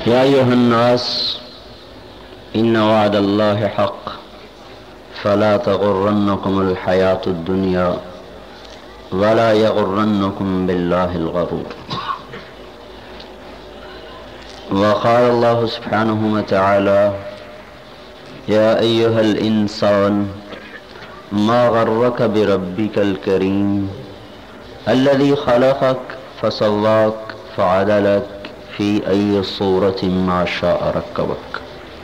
يا أيها الناس إن وعد الله حق فلا تغرنكم الحياة الدنيا ولا يغرنكم بالله الغرور. وقال الله سبحانه وتعالى يا أيها الإنسان ما غرك بربك الكريم الذي خلقك فسواك فعدلك في أي صورة ما شاء ركبك.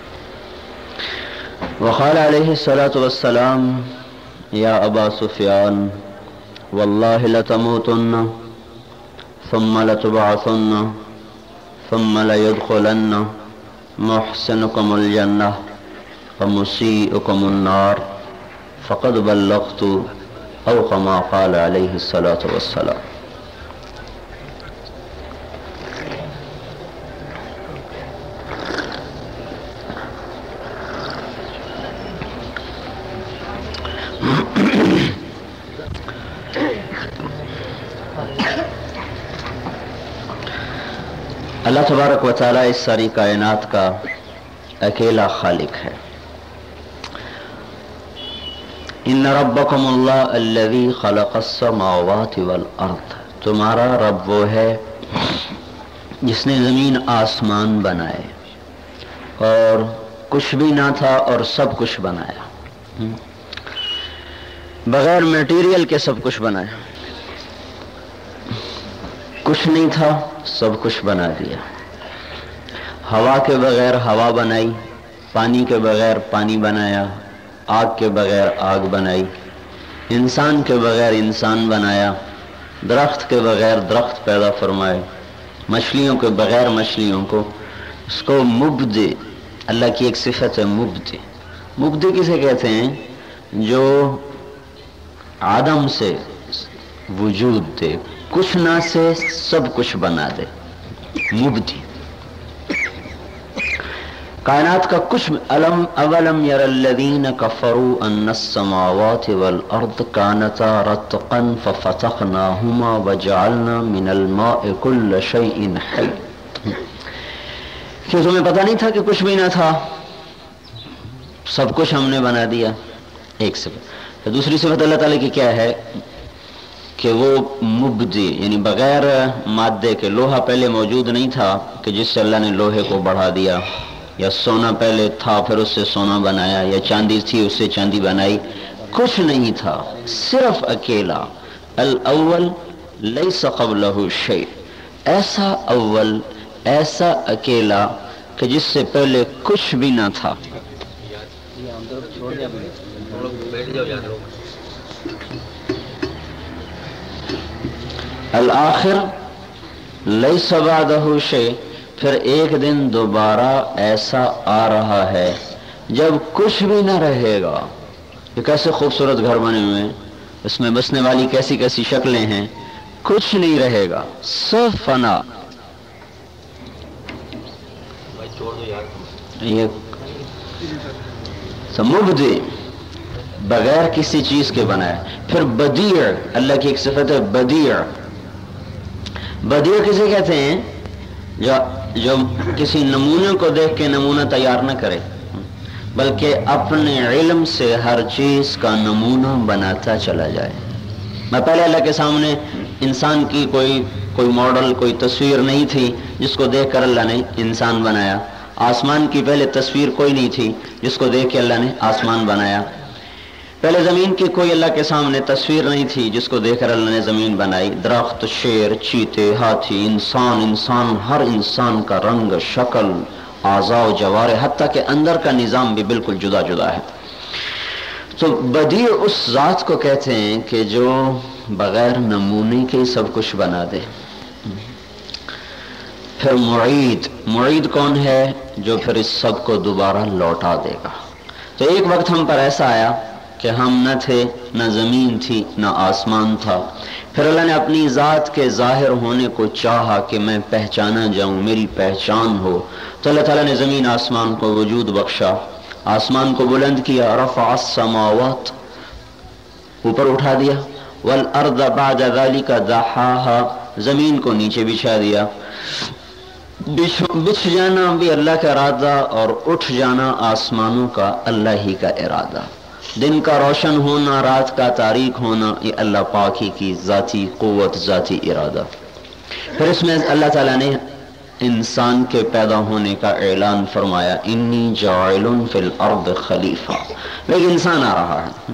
وقال عليه الصلاة والسلام يا أبا سفيان والله لتموتن ثم لتبعثن ثم ليدخلن محسنكم الجنة ومسيئكم النار فقد بلغت أو كما قال عليه الصلاة والسلام. اللہ تبارک و تعالیٰ اس ساری کائنات کا اکیلا خالق ہے. ان ربکم اللہ الذی خلق السماوات والارض، تمہارا رب وہ ہے جس نے زمین آسمان بنائے اور کچھ بھی نہ تھا اور سب کچھ بنایا، بغیر میٹیریل کے سب کچھ بنایا. کچھ نہیں تھا سب کچھ بنا دیا. ہوا کے بغیر ہوا بنائی، پانی کے بغیر پانی بنایا، آگ کے بغیر آگ بنائی، انسان کے بغیر انسان بنایا، درخت کے بغیر درخت پیدا فرمائے، مچھلیوں کے بغیر مچھلیوں کو. اس کو مبدع، اللہ کی ایک صفت ہے مبدع. مبدع کسے کہتے ہیں؟ جو عدم سے وجود دے، کچھ نہ سے سب کچھ بنا دے، مبدع. کائنات کا کچھ اولم یر الذین کفروا ان السماوات والارض کانتا رتقا ففتقناہما وجعلنا من الماء کل شیء حی. کیوں تمہیں پتہ نہیں تھا کہ کچھ بھی نہ تھا، سب کچھ ہم نے بنا دیا. ایک صفت. دوسری صفت اللہ تعالیٰ کی کیا ہے کہ وہ مبدع، یعنی بغیر مادے کے. لوہا پہلے موجود نہیں تھا کہ جس سے اللہ نے لوہے کو بڑھا دیا، یا سونا پہلے تھا پھر اس سے سونا بنایا، یا چاندی تھی اس سے چاندی بنائی. کچھ نہیں تھا، صرف اکیلا. الاول لیس قبلہ شیء، ایسا اول، ایسا اکیلا کہ جس سے پہلے کچھ بھی نہ تھا. الآخر لیس بعدہ شیء، پھر ایک دن دوبارہ ایسا آ رہا ہے جب کچھ بھی نہ رہے گا. یہ کیسے خوبصورت گھر بنے ہوئے ہیں، اس میں بسنے والی کیسی کیسی شکلیں ہیں. کچھ نہیں رہے گا، سب فنا. یہ مبدع، بغیر کسی چیز کے بنایا. پھر بدیع، اللہ کی ایک صفت ہے بدیع. بدیع کسے کہتے ہیں؟ جو کسی نمونے کو دیکھ کے نمونہ تیار نہ کرے، بلکہ اپنے علم سے ہر چیز کا نمونہ بناتا چلا جائے. میں پہلے اللہ کے سامنے انسان کی کوئی ماڈل، کوئی تصویر نہیں تھی جس کو دیکھ کر اللہ نے انسان بنایا. آسمان کی پہلے تصویر کوئی نہیں تھی جس کو دیکھ کے اللہ نے آسمان بنایا. پہلے زمین کی کوئی اللہ کے سامنے تصویر نہیں تھی جس کو دیکھ کر اللہ نے زمین بنائی. درخت، شیر، چیتے، ہاتھی، انسان، ہر انسان کا رنگ، شکل، اعضاء و جوارح، حتیٰ کہ اندر کا نظام بھی بالکل جدا جدا ہے. تو بدیع اس ذات کو کہتے ہیں کہ جو بغیر نمونے کے سب کچھ بنا دے. پھر معید کون ہے؟ جو پھر اس سب کو دوبارہ لوٹا دے گا. تو ایک وقت ہم پر ایسا آیا کہ ہم نہ تھے، نہ زمین تھی، نہ آسمان تھا. پھر اللہ نے اپنی ذات کے ظاہر ہونے کو چاہا کہ میں پہچانا جاؤں، میری پہچان ہو. تو اللہ تعالیٰ نے زمین آسمان کو وجود بخشا، آسمان کو بلند کیا. رفع السماوات، اوپر اٹھا دیا. والارض بعد ذلك دحاها، زمین کو نیچے بچھا دیا. بچھ جانا بھی اللہ کا ارادہ اور اٹھ جانا آسمانوں کا اللہ ہی کا ارادہ. دن کا روشن ہونا، رات کا تاریک ہونا، یہ اللہ پاک ہی کی ذاتی قوت، ذاتی ارادہ. پھر اس میں اللہ تعالیٰ نے انسان کے پیدا ہونے کا اعلان فرمایا، انی جاعل فی الارض خلیفہ. ایک انسان آ رہا ہے.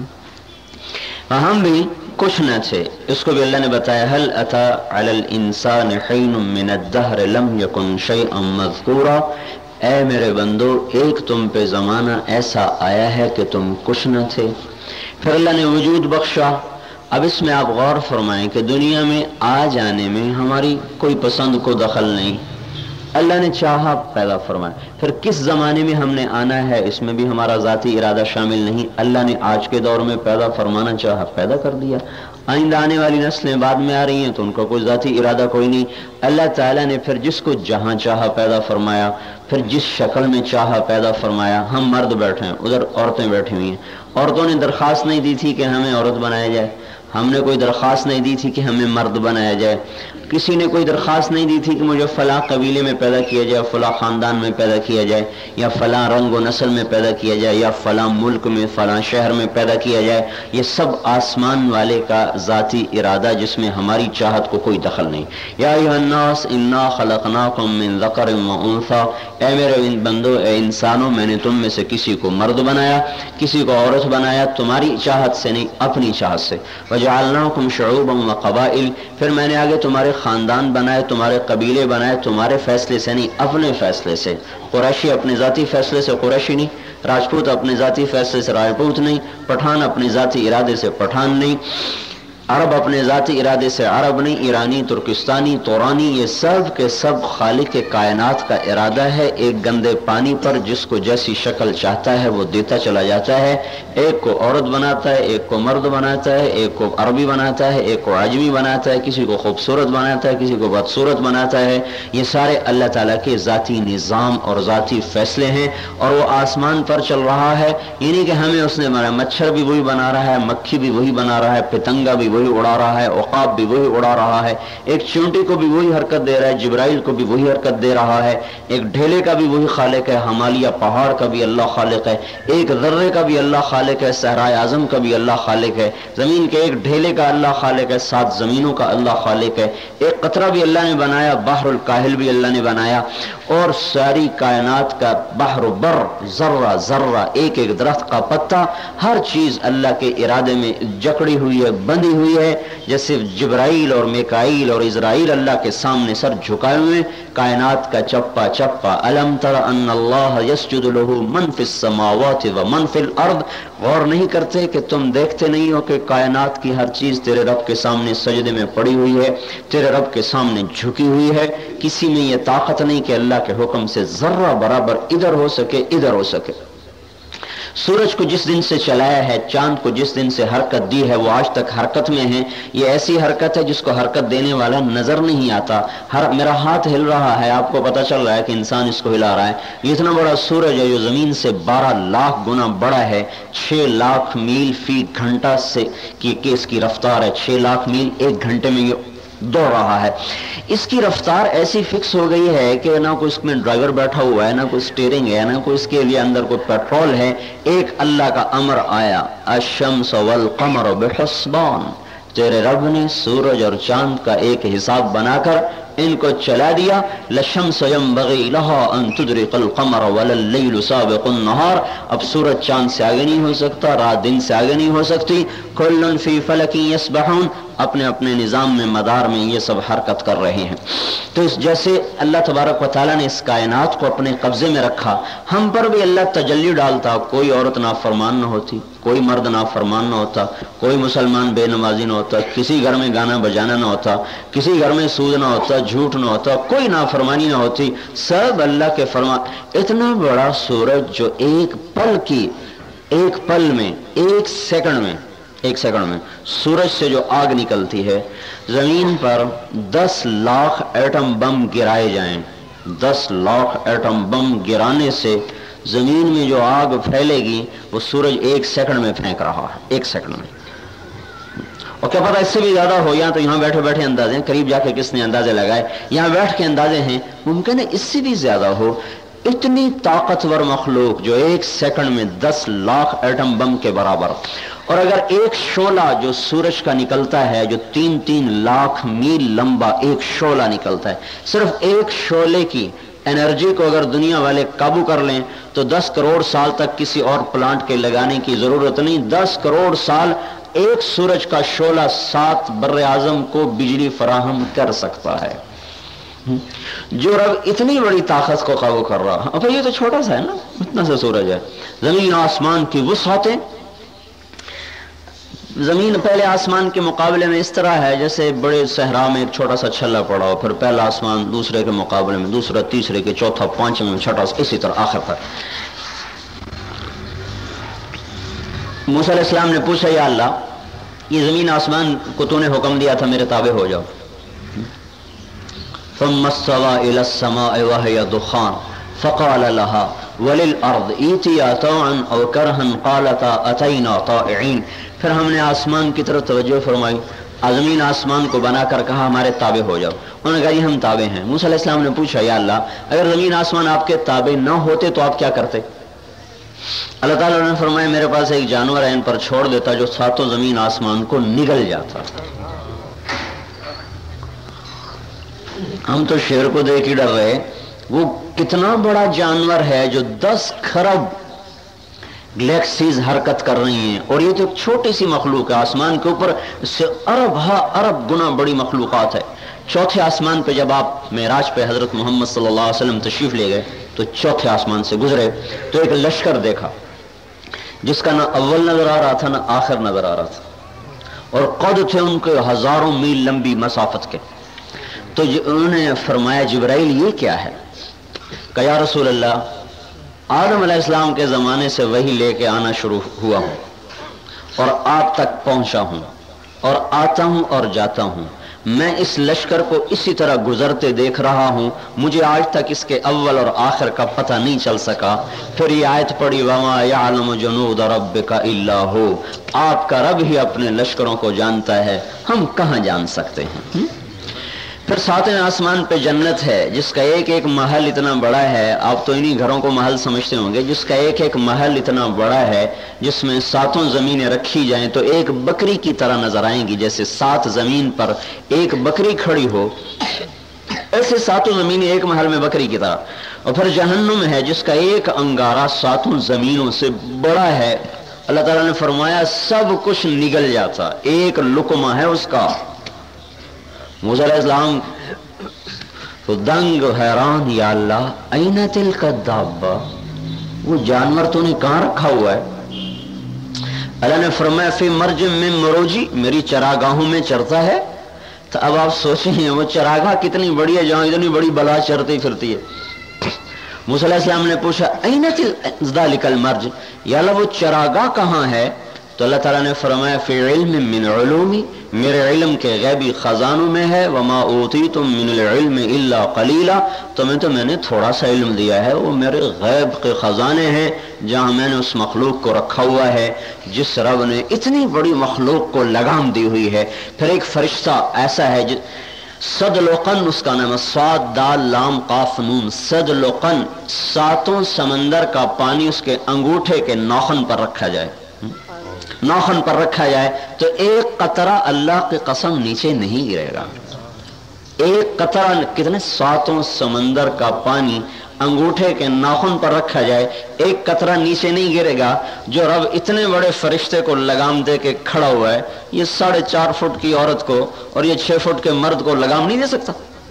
ہم بھی کچھ نہ تھے، اس کو بھی اللہ نے بتایا، هل اتى علی الانسان حین من الدہر لم یکن شیئا مذکورا. اے میرے بندو، ایک تم پہ زمانہ ایسا آیا ہے کہ تم کچھ نہ تھے، پھر اللہ نے وجود بخشا. اب اس میں آپ غور فرمائیں کہ دنیا میں آ جانے میں ہماری کوئی پسند کو دخل نہیں، اللہ نے چاہا پیدا فرمایا. پھر کس زمانے میں ہم نے آنا ہے اس میں بھی ہمارا ذاتی ارادہ شامل نہیں، اللہ نے آج کے دور میں پیدا فرمانا چاہا، پیدا کر دیا. آئندہ آنے والی نسلیں بعد میں آ رہی ہیں تو ان کا کوئی ذاتی ارادہ کوئی نہیں. اللہ تعالیٰ نے پھر جس کو جہاں چاہا پیدا فرمایا، پھر جس شکل میں چاہا پیدا فرمایا. ہم مرد بیٹھے ہیں، ادھر عورتیں بیٹھی ہوئی ہیں. عورتوں نے درخواست نہیں دی تھی کہ ہمیں عورت بنایا جائے، ہم نے کوئی درخواست نہیں دی تھی کہ ہمیں مرد بنایا جائے. کسی نے کوئی درخواست نہیں دی تھی کہ مجھے فلاں قبیلے میں پیدا کیا جائے، فلاں خاندان میں پیدا کیا جائے، یا فلاں رنگ و نسل میں پیدا کیا جائے، یا فلاں ملک میں فلاں شہر میں پیدا کیا جائے. یہ سب آسمان والے کا ذاتی ارادہ جس میں ہماری چاہت کو کوئی دخل نہیں. یا ایھا الناس انا خلقناکم من ذکر و انثی. اے میرے بندو، اے انسانوں، میں نے تم میں سے کسی کو مرد بنایا، کسی کو عورت بنایا، تمہاری چاہت سے نہیں، اپنی چاہت سے. وجعلناکم شعوبا وقبائل. پھر میں نے آگے تمہارے خاندان بنائے، تمہارے قبیلے بنائے، تمہارے فیصلے سے نہیں، اپنے فیصلے سے. قریشی اپنے ذاتی فیصلے سے قریشی نہیں، راجپوت اپنے ذاتی فیصلے سے راجپوت نہیں، پٹھان اپنے ذاتی ارادے سے پٹھان نہیں، عرب اپنے ذاتی ارادے سے عرب نہیں، ایرانی، ترکستانی، تورانی، یہ سب کے سب خالق کے کائنات کا ارادہ ہے. ایک گندے پانی پر جس کو جیسی شکل چاہتا ہے وہ دیتا چلا جاتا ہے. ایک کو عورت بناتا ہے، ایک کو مرد بناتا ہے، ایک کو عربی بناتا ہے، ایک کو عجمی بناتا ہے، کسی کو خوبصورت بناتا ہے، کسی کو بدصورت بناتا ہے. یہ سارے اللہ تعالیٰ کے ذاتی نظام اور ذاتی فیصلے ہیں. اور وہ آسمان پر چل رہا ہے، یعنی کہ ہمیں اس نے بنایا. مچھر بھی وہی بنا رہا ہے، مکھی بھی وہی بنا رہا ہے، پتنگا بھی وہی اڑا رہا ہے، عقاب بھی وہی اڑا رہا ہے، ایک چونٹی کو بھی وہی حرکت دے رہا ہے، جبرائیل کو بھی وہی حرکت دے رہا ہے، ایک ڈھیلے کا بھی وہی خالق ہے، ہمالیہ پہاڑ کا بھی اللہ خالق ہے، ایک ذرے کا بھی اللہ خالق ہے، صحرائے اعظم کا بھی اللہ خالق ہے، زمین کے ایک ڈھیلے کا اللہ خالق ہے، 7 زمینوں کا اللہ خالق ہے، ایک قطرہ بھی اللہ نے بنایا، بحر الکاہل بھی اللہ نے بنایا، اور ساری کائنات کا بحر و بر، ذرہ ذرہ، ایک ایک درخت کا پتا، ہر چیز اللہ کے ارادے میں جکڑی ہوئی ہے، بندھی ہوئی ہے. جیسے جبرائیل اور میکائیل اور اسرائیل اللہ کے سامنے سر جھکائے ہوئے، کائنات کا چپا چپا. الم تر ان اللہ یسجد له من فی السماوات و من فی الارض. غور نہیں کرتے کہ تم دیکھتے نہیں ہو کہ کائنات کی ہر چیز تیرے رب کے سامنے سجدے میں پڑی ہوئی ہے، تیرے رب کے سامنے جھکی ہوئی ہے. کسی میں یہ طاقت نہیں کہ اللہ کے حکم سے ذرہ برابر ادھر ہو سکے ادھر ہو سکے. سورج کو جس دن سے چلایا ہے، چاند کو جس دن سے حرکت دی ہے، وہ آج تک حرکت میں ہیں. یہ ایسی حرکت ہے جس کو حرکت دینے والا نظر نہیں آتا. میرا ہاتھ ہل رہا ہے، آپ کو پتہ چل رہا ہے کہ انسان اس کو ہلا رہا ہے. یہ اتنا بڑا سورج ہے جو زمین سے 12 لاکھ گنا بڑا ہے. 6 لاکھ میل فی گھنٹہ سے کی اس کی رفتار ہے. 6 لاکھ میل ایک گھنٹے میں یہ دوڑ رہا ہے. اس کی رفتار ایسی فکس ہو گئی ہے کہ نہ کوئی اس میں ڈرائیور بیٹھا ہوا ہے، نہ کوئی سٹیئرنگ ہے، نہ کوئی اس کے لیے اندر کوئی پیٹرول ہے. ایک اللہ کا امر آیا، الشمس والقمر بحسبان. تیرے رب نے سورج اور چاند کا ایک حساب بنا کر ان کو چلا دیا. للشمس ينبغي لها ان تدرك القمر ولا الليل سابق النهار. اب سورج چاند سے آگے نہیں ہو سکتا، رات دن سے آگے نہیں ہو سکتی. كل في فلك يسبحون. اپنے اپنے نظام میں، مدار میں یہ سب حرکت کر رہے ہیں. تو اس جیسے اللہ تبارک و تعالیٰ نے اس کائنات کو اپنے قبضے میں رکھا، ہم پر بھی اللہ تجلی ڈالتا. کوئی عورت نافرمان نہ ہوتی، کوئی مرد نافرمان نہ ہوتا، کوئی مسلمان بے نمازی نہ ہوتا، کسی گھر میں گانا بجانا نہ ہوتا، کسی گھر میں سود نہ ہوتا، جھوٹ نہ ہوتا، کوئی نافرمانی نہ ہوتی. سب اللہ کے فرمان. اتنا بڑا سورج جو ایک پل میں ایک سیکنڈ میں سورج سے جو آگ نکلتی ہے، زمین پر 10 لاکھ ایٹم بم گرائے جائیں، 10 لاکھ ایٹم بم گرانے سے زمین میں جو آگ پھیلے گی وہ سورج ایک سیکنڈ میں پھینک رہا ہے، ایک سیکنڈ میں. اور کیا پتا اس سے بھی زیادہ ہو، یا تو یہاں بیٹھے بیٹھے اندازے ہیں، قریب جا کے کس نے اندازے لگائے، یہاں بیٹھ کے اندازے ہیں، ممکن ہے اس سے بھی زیادہ ہو۔ اتنی طاقتور مخلوق جو ایک سیکنڈ میں 10 لاکھ ایٹم بم کے برابر، اور اگر ایک شعلہ جو سورج کا نکلتا ہے، جو 3 لاکھ میل لمبا ایک شعلہ نکلتا ہے، صرف ایک شعلے کی انرجی کو اگر دنیا والے قابو کر لیں تو 10 کروڑ سال تک کسی اور پلانٹ کے لگانے کی ضرورت نہیں۔ 10 کروڑ سال ایک سورج کا شعلہ 7 بر اعظم کو بجلی فراہم کر سکتا ہے۔ جو رب اتنی بڑی طاقت کو قابو کر رہا، اب یہ تو چھوٹا سا ہے نا، اتنا سا سورج ہے۔ زمین آسمان کی وسعتیں، زمین پہلے آسمان کے مقابلے میں اس طرح ہے جیسے بڑے صحرا میں ایک چھوٹا سا چھلا پڑا ہو، پھر پہلا آسمان دوسرے کے مقابلے میں، دوسرا تیسرے کے، چوتھا پانچویں، چھٹا، اسی طرح آخر تک۔ موسیٰ علیہ السلام نے پوچھا یا اللہ یہ زمین آسمان کو تو نے حکم دیا تھا میرے تابع ہو جاؤ، ثم استوى الى السماء وهي دخان فقال لها وللارض ائتيا طوعا او كرها قالتا اتينا طائعين۔ پھر ہم نے آسمان کی طرف توجہ فرمائی، زمین آسمان کو بنا کر کہا ہمارے تابع ہو جاؤ، انہوں نے کہا یہ ہم تابع ہیں۔ موسیٰ علیہ السلام نے پوچھا یا اللہ اگر زمین آسمان آپ کے تابع نہ ہوتے تو آپ کیا کرتے؟ اللہ تعالیٰ نے فرمایا میرے پاس ایک جانور ہے، ان پر چھوڑ دیتا جو ساتوں زمین آسمان کو نگل جاتا۔ ہم تو شیر کو دیکھ ہی ڈر رہے، وہ کتنا بڑا جانور ہے جو 10 کھرب گلیکسیز حرکت کر رہی ہیں، اور یہ تو ایک چھوٹی سی مخلوق ہے، آسمان کے اوپر اس سے ارب گنا بڑی مخلوقات ہے۔ چوتھے آسمان پہ جب آپ معراج پہ حضرت محمد صلی اللہ علیہ وسلم تشریف لے گئے تو چوتھے آسمان سے گزرے تو ایک لشکر دیکھا جس کا نہ اول نظر آ رہا تھا نہ آخر نظر آ رہا تھا، اور قد تھے ان کے ہزاروں میل لمبی مسافت کے۔ تو انہوں نے فرمایا جبرائیل یہ کیا ہے؟ کہ یا رسول اللہ آدم علیہ السلام کے زمانے سے وہی لے کے آنا شروع ہوا ہوں اور آپ تک پہنچا ہوں اور آتا ہوں اور جاتا ہوں، میں اس لشکر کو اسی طرح گزرتے دیکھ رہا ہوں، مجھے آج تک اس کے اول اور آخر کا پتہ نہیں چل سکا۔ پھر یہ آیت پڑھی وَمَا يَعْلَمُ جُنُودَ رَبِّكَ إِلَّا هُوَ، آپ کا رب ہی اپنے لشکروں کو جانتا ہے، ہم کہاں جان سکتے ہیں۔ پھر ساتویں آسمان پہ جنت ہے جس کا ایک ایک محل اتنا بڑا ہے، آپ تو انہی گھروں کو محل سمجھتے ہوں گے، جس کا ایک ایک محل اتنا بڑا ہے جس میں 7 زمینیں رکھی جائیں تو ایک بکری کی طرح نظر آئیں گی، جیسے 7 زمین پر ایک بکری کھڑی ہو ایسے 7 زمینیں ایک محل میں بکری کی طرح۔ اور پھر جہنم ہے جس کا ایک انگارہ 7 زمینوں سے بڑا ہے، اللہ تعالیٰ نے فرمایا سب کچھ نگل جاتا، ایک لقمہ ہے اس کا۔ موسیٰ علیہ السلام تو دنگ حیران، یا اللہ این تلک الدابہ، وہ جانور تو نے کہاں رکھا ہوا ہے؟ اللہ نے فرمایا فی مرج من مروجی، میری چراگاہوں میں چرتا ہے۔ تو اب آپ سوچیں وہ چراگاہ کتنی بڑی ہے جہاں اتنی بڑی بلا چرتی پھرتی ہے۔ موسیٰ علیہ السلام نے پوچھا این ذالک المرج، یا اللہ وہ چراگاہ کہاں ہے؟ تو اللہ تعالیٰ نے فرمایا فی علم من علومی، میرے علم کے غیبی خزانوں میں ہے، وما اوتیتم من العلم الا قلیلا، تمہیں تو میں نے تھوڑا سا علم دیا ہے، وہ میرے غیب کے خزانے ہیں جہاں میں نے اس مخلوق کو رکھا ہوا ہے جس رب نے اتنی بڑی مخلوق کو لگام دی ہوئی ہے۔ پھر ایک فرشتہ ایسا ہے صدلقن اس کا نام ہے، صاد دال لام قاف نون، صدلقن، 7 سمندر کا پانی اس کے انگوٹھے کے ناخن پر رکھا جائے، ناخن پر رکھا جائے تو ایک قطرہ اللہ کی قسم نیچے نہیں گرے گا۔ ایک قطرہ کتنے 7 سمندر کا پانی انگوٹھے کے ناخن پر رکھا جائے، ایک قطرہ نیچے نہیں گرے گا۔ جو رب اتنے بڑے فرشتے کو لگام دے کے کھڑا ہوا ہے، یہ 4.5 فٹ کی عورت کو اور یہ 6 فٹ کے مرد کو لگام نہیں دے سکتا۔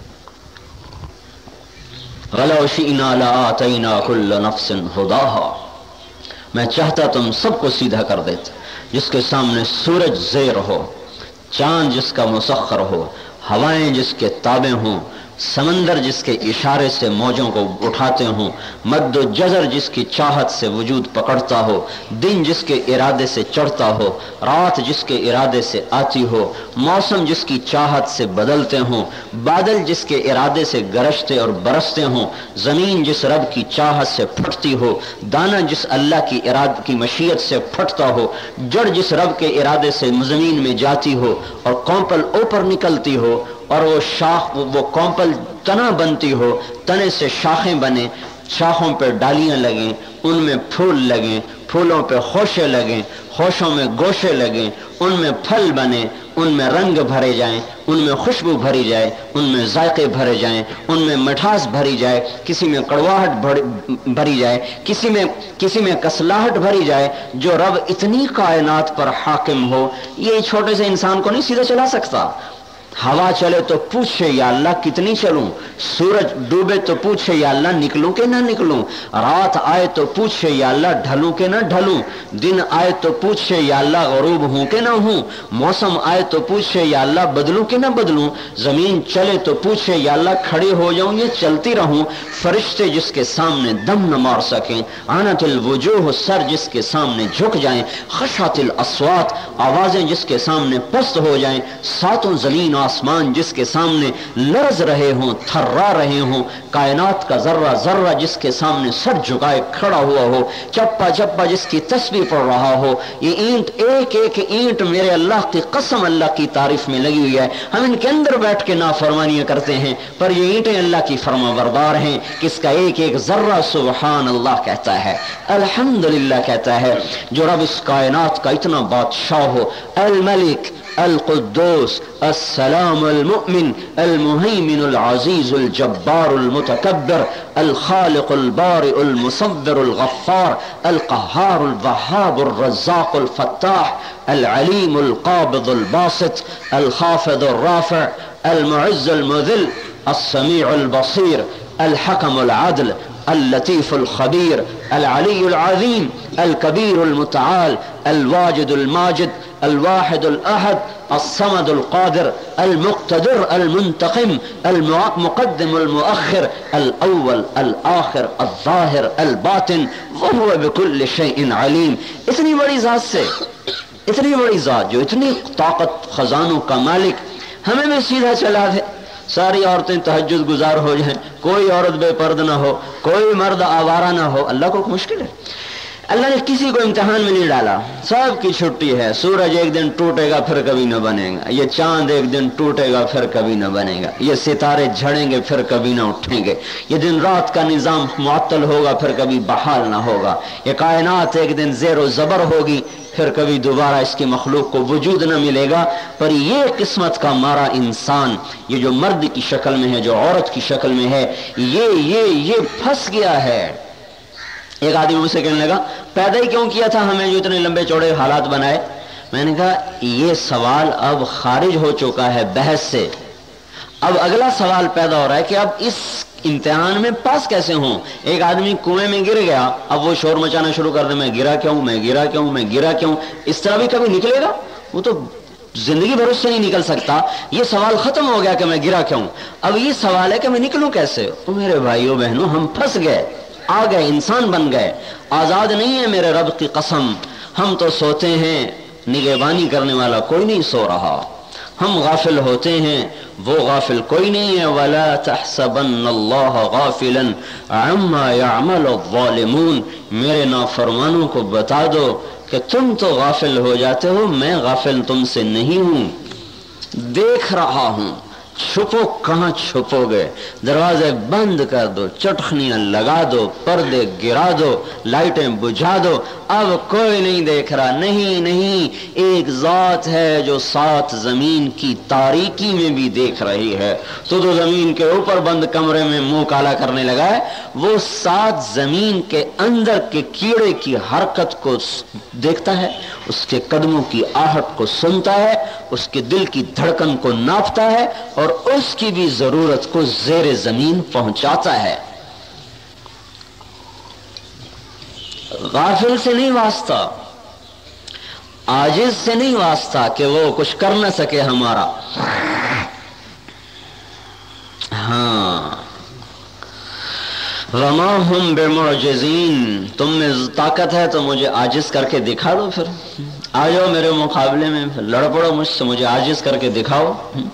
وَلَوْ شِئْنَا لَآتَيْنَا كُلَّ نَفْسٍ هُدَاهَا، میں چاہتا تم سب کو سیدھا کر دیتا، جس کے سامنے سورج زیر ہو، چاند جس کا مسخر ہو، ہوائیں جس کے تابع ہوں، سمندر جس کے اشارے سے موجوں کو اٹھاتے ہوں، مد و جزر جس کی چاہت سے وجود پکڑتا ہو، دن جس کے ارادے سے چڑھتا ہو، رات جس کے ارادے سے آتی ہو، موسم جس کی چاہت سے بدلتے ہوں، بادل جس کے ارادے سے گرجتے اور برستے ہوں، زمین جس رب کی چاہت سے پھٹتی ہو، دانا جس اللہ کی ارادے کی مشیت سے پھٹتا ہو، جڑ جس رب کے ارادے سے زمین میں جاتی ہو اور کونپل اوپر نکلتی ہو، اور وہ شاخ وہ کونپل تنا بنتی ہو، تنے سے شاخیں بنے، شاخوں پہ ڈالیاں لگیں، ان میں پھول لگیں، پھولوں پہ خوشے لگیں، خوشوں میں گوشے لگیں، ان میں پھل بنے، ان میں رنگ بھرے جائیں، ان میں خوشبو بھری جائے، ان میں ذائقے بھرے جائیں، ان میں مٹھاس بھری جائے، کسی میں کڑواہٹ بھری جائے، کسی میں کسلاہٹ بھری جائے۔ جو رب اتنی کائنات پر حاکم ہو، یہ چھوٹے سے انسان کو نہیں سیدھا چلا سکتا۔ ہوا چلے تو پوچھے یا اللہ کتنی چلوں، سورج ڈوبے تو پوچھے یا اللہ نکلوں کہ نہ نکلوں، رات آئے تو پوچھے یا اللہ ڈھلوں کہ نہ ڈھلوں، دن آئے تو پوچھے یا اللہ غروب ہوں کہ نہ ہوں، موسم آئے تو پوچھے یا اللہ بدلوں کہ نہ بدلوں، زمین چلے تو پوچھے یا اللہ کھڑی ہو جاؤں یا چلتی رہوں، فرشتے جس کے سامنے دم نہ مار سکیں، عنت الوجوہ سر جس کے سامنے جھک جائیں، خشعت الاصوات آوازیں جس کے سامنے پست ہو جائیں، ساتوں زمین آسمان جس کے سامنے لرز رہے ہوں، تھرا رہے ہوں، کائنات کا ذرہ ذرہ جس کے سامنے سر جھکائے کھڑا ہوا ہو، چپا چپا جس کی تسبیح پڑھ رہا ہو، یہ اینٹ ایک ایک اینٹ میرے اللہ کی قسم اللہ کی تعریف میں لگی ہوئی ہے۔ ہم ان کے اندر بیٹھ کے نافرمانیاں کرتے ہیں، پر یہ اینٹیں اللہ کی فرما بردار ہیں، کس کا ایک ایک ذرہ سبحان اللہ کہتا ہے، الحمدللہ کہتا ہے۔ جو رب اس کائنات کا اتنا بادشاہ ہو، الملک القدوس السلام المؤمن المهيمن العزيز الجبار المتكبر الخالق البارئ المصور الغفار القهار الوهاب الرزاق الفتاح العليم القابض الباسط الخافض الرافع المعز المذل السميع البصير الحكم العدل اللطيف الخبير العلي العظيم الكبير المتعال الواجد الماجد الواحد الأحد الصمد القادر المقتدر المنتقم المقدم المؤخر الأول الآخر الظاهر الباطن وهو بكل شيء عليم۔ اتنی بڑی ذات سے، اتنی بڑی ذات جو اتنی طاقت خزانوں کا مالک ہمیں بھی سیدھا چلا دے، ساری عورتیں تہجد گزار ہو جائیں، کوئی عورت بے پرد نہ ہو، کوئی مرد آوارہ نہ ہو، اللہ کو مشکل ہے؟ اللہ نے کسی کو امتحان میں نہیں ڈالا، سب کی چھٹی ہے۔ سورج ایک دن ٹوٹے گا پھر کبھی نہ بنے گا، یہ چاند ایک دن ٹوٹے گا پھر کبھی نہ بنے گا، یہ ستارے جھڑیں گے پھر کبھی نہ اٹھیں گے، یہ دن رات کا نظام معطل ہوگا پھر کبھی بحال نہ ہوگا، یہ کائنات ایک دن زیر و زبر ہوگی پھر کبھی دوبارہ اس کی مخلوق کو وجود نہ ملے گا۔ پر یہ قسمت کا مارا انسان، یہ جو مرد کی شکل میں ہے، جو عورت کی شکل میں ہے، یہ پھنس گیا ہے۔ ایک آدمی مجھ سے کہنے لگا پیدا ہی کیوں کیا تھا ہمیں جو اتنے لمبے چوڑے حالات بنائے؟ میں نے کہا یہ سوال اب خارج ہو چکا ہے بحث سے، اب اگلا سوال پیدا ہو رہا ہے کہ اب اس امتحان میں پاس کیسے ہوں؟ ایک آدمی کنویں میں گر گیا، اب وہ شور مچانا شروع کر دے میں گرا کیوں، میں گرا کیوں، میں گرا کیوں، اس طرح بھی کبھی نکلے گا؟ وہ تو زندگی بھر اس سے نہیں نکل سکتا۔ یہ سوال ختم ہو گیا کہ میں گرا کیوں، اب یہ سوال ہے کہ میں نکلوں کیسے؟ تو میرے بھائیوں بہنوں ہم پھنس گئے، آ گئے، انسان بن گئے، آزاد نہیں ہے میرے رب کی قسم۔ ہم تو سوتے ہیں، نگہبانی کرنے والا کوئی نہیں سو رہا، ہم غافل ہوتے ہیں، وہ غافل کوئی نہیں ہے۔ وَلَا تَحْسَبَنَّ اللَّهَ غَافِلًا عَمَّا يَعْمَلُ الظَّالِمُونَ، میرے نافرمانوں کو بتا دو کہ تم تو غافل ہو جاتے ہو، میں غافل تم سے نہیں ہوں، دیکھ رہا ہوں۔ چھپو کہاں چھپو گے؟ دروازے بند کر دو، چٹخنیاں لگا دو، پردے گرا دو، لائٹیں بجھا دو، اب کوئی نہیں دیکھ رہا۔ نہیں، ایک ذات ہے جو سات زمین کی تاریکی میں بھی دیکھ رہی ہے۔ تو زمین کے اوپر بند کمرے میں منہ کالا کرنے لگا ہے، وہ سات زمین کے اندر کے کیڑے کی حرکت کو دیکھتا ہے، اس کے قدموں کی آہٹ کو سنتا ہے، اس کے دل کی دھڑکن کو ناپتا ہے اور اس کی بھی ضرورت کو زیر زمین پہنچاتا ہے۔ غافل سے نہیں واسطہ، عاجز سے نہیں واسطہ کہ وہ کچھ کر نہ سکے ہمارا۔ ہاں وما ہم بمعجزین، تم میں طاقت ہے تو مجھے عاجز کر کے دکھا دو، پھر آ جاؤ میرے مقابلے میں، پھر لڑ پڑو مجھ سے، مجھے عاجز کر کے دکھاؤ۔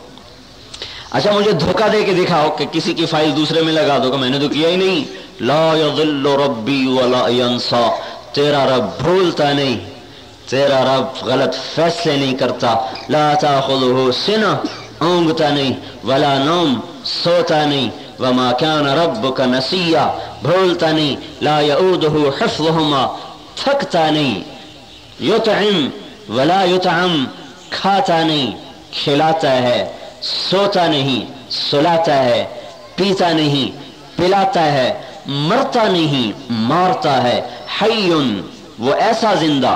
اچھا مجھے دھوکہ دے کے دکھاؤ کہ کسی کی فائل دوسرے میں لگا دو کہ میں نے تو کیا ہی نہیں۔ لا یضل ربی ولا ینسا، تیرا رب بھولتا نہیں، تیرا رب غلط فیصلے نہیں کرتا۔ لا تاخذہ سنہ، اونگتا نہیں، ولا نوم، سوتا نہیں، وما کان ربک نسیا، بھولتا نہیں، لا یعودہ حفظہما، تھکتا نہیں، یطعم ولا یطعم، کھاتا نہیں، کھلاتا ہے، سوتا نہیں، سلاتا ہے، پیتا نہیں، پلاتا ہے، مرتا نہیں، مارتا ہے، حی، وہ ایسا زندہ،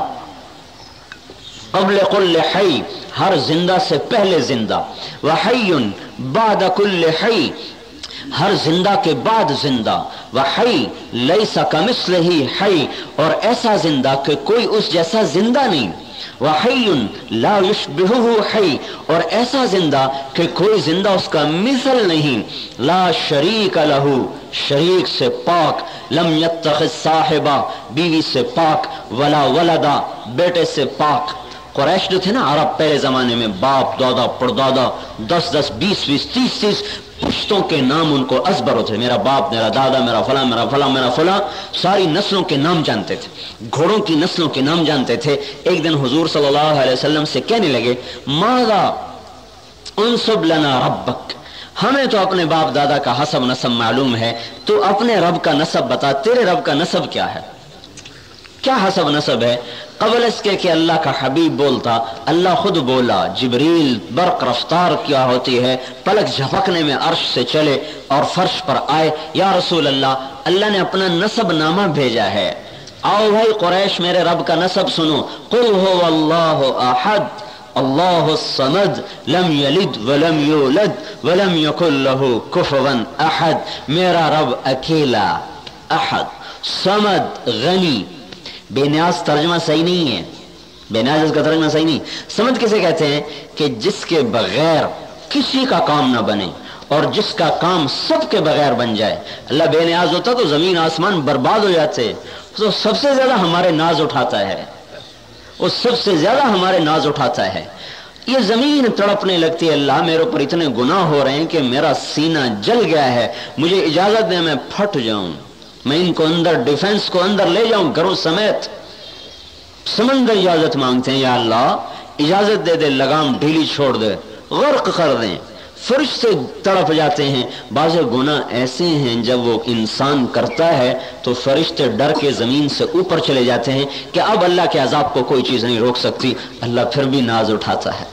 قبل کل حی، ہر زندہ سے پہلے زندہ، وحی بعد کل حی، ہر زندہ کے بعد زندہ، وحی لیس کمثلہ حی، اور ایسا زندہ کہ کوئی اس جیسا زندہ نہیں، وحی لا یشبہہ حی، اور ایسا زندہ کہ کوئی زندہ اس کا مثل نہیں، لا شریک لہ، شریک سے پاک، لم یتخذ صاحبہ، بیوی سے پاک، ولا ولدا، بیٹے سے پاک۔ قریش جو تھے نا عرب پہلے زمانے میں، باپ دادا پردادا 10 20 30 پشتوں کے نام ان کو ازبر ہوتے، میرا باپ، میرا دادا، میرا فلاں، میرا فلاں، میرا فلاں، ساری نسلوں کے نام جانتے تھے، گھوڑوں کی نسلوں کے نام جانتے تھے۔ ایک دن حضور صلی اللہ علیہ وسلم سے کہنے لگے ماذا انسب لنا ربک، ہمیں تو اپنے باپ دادا کا حسب نسب معلوم ہے، تو اپنے رب کا نسب بتا، تیرے رب کا نسب کیا ہے، کیا حسب نسب ہے؟ قبل اس کے کہ اللہ کا حبیب بولتا، اللہ خود بولا، جبریل برق رفتار کیا ہوتی ہے، پلک جھپکنے میں عرش سے چلے اور فرش پر آئے، یا رسول اللہ، اللہ نے اپنا نسب نامہ بھیجا ہے، آؤ بھائی قریش میرے رب کا نسب سنو، قل هو اللہ احد اللہ الصمد لم یلد ولم یولد ولم یکن له کفوا احد، میرا رب اکیلا، احد، صمد، غنی، بے نیاز ترجمہ صحیح نہیں ہے، بے نیاز اس کا ترجمہ صحیح نہیں۔ سمجھ کسے کہتے ہیں؟ کہ جس کے بغیر کسی کا کام نہ بنے اور جس کا کام سب کے بغیر بن جائے۔ اللہ بے نیاز ہوتا تو زمین آسمان برباد ہو جاتے، تو سب سے زیادہ ہمارے ناز اٹھاتا ہے، وہ سب سے زیادہ ہمارے ناز اٹھاتا ہے۔ یہ زمین تڑپنے لگتی ہے، اللہ میرے اوپر اتنے گناہ ہو رہے ہیں کہ میرا سینہ جل گیا ہے، مجھے اجازت دے میں پھٹ جاؤں، میں ان کو اندر ڈیفنس کو اندر لے جاؤں گھروں سمیت۔ سمندر اجازت مانگتے ہیں، یا اللہ اجازت دے دے، لگام ڈھیلی چھوڑ دے، غرق کر دیں۔ فرشتے تڑپ جاتے ہیں۔ بعض گناہ ایسے ہیں جب وہ انسان کرتا ہے تو فرشتے ڈر کے زمین سے اوپر چلے جاتے ہیں کہ اب اللہ کے عذاب کو کوئی چیز نہیں روک سکتی، اللہ پھر بھی ناز اٹھاتا ہے،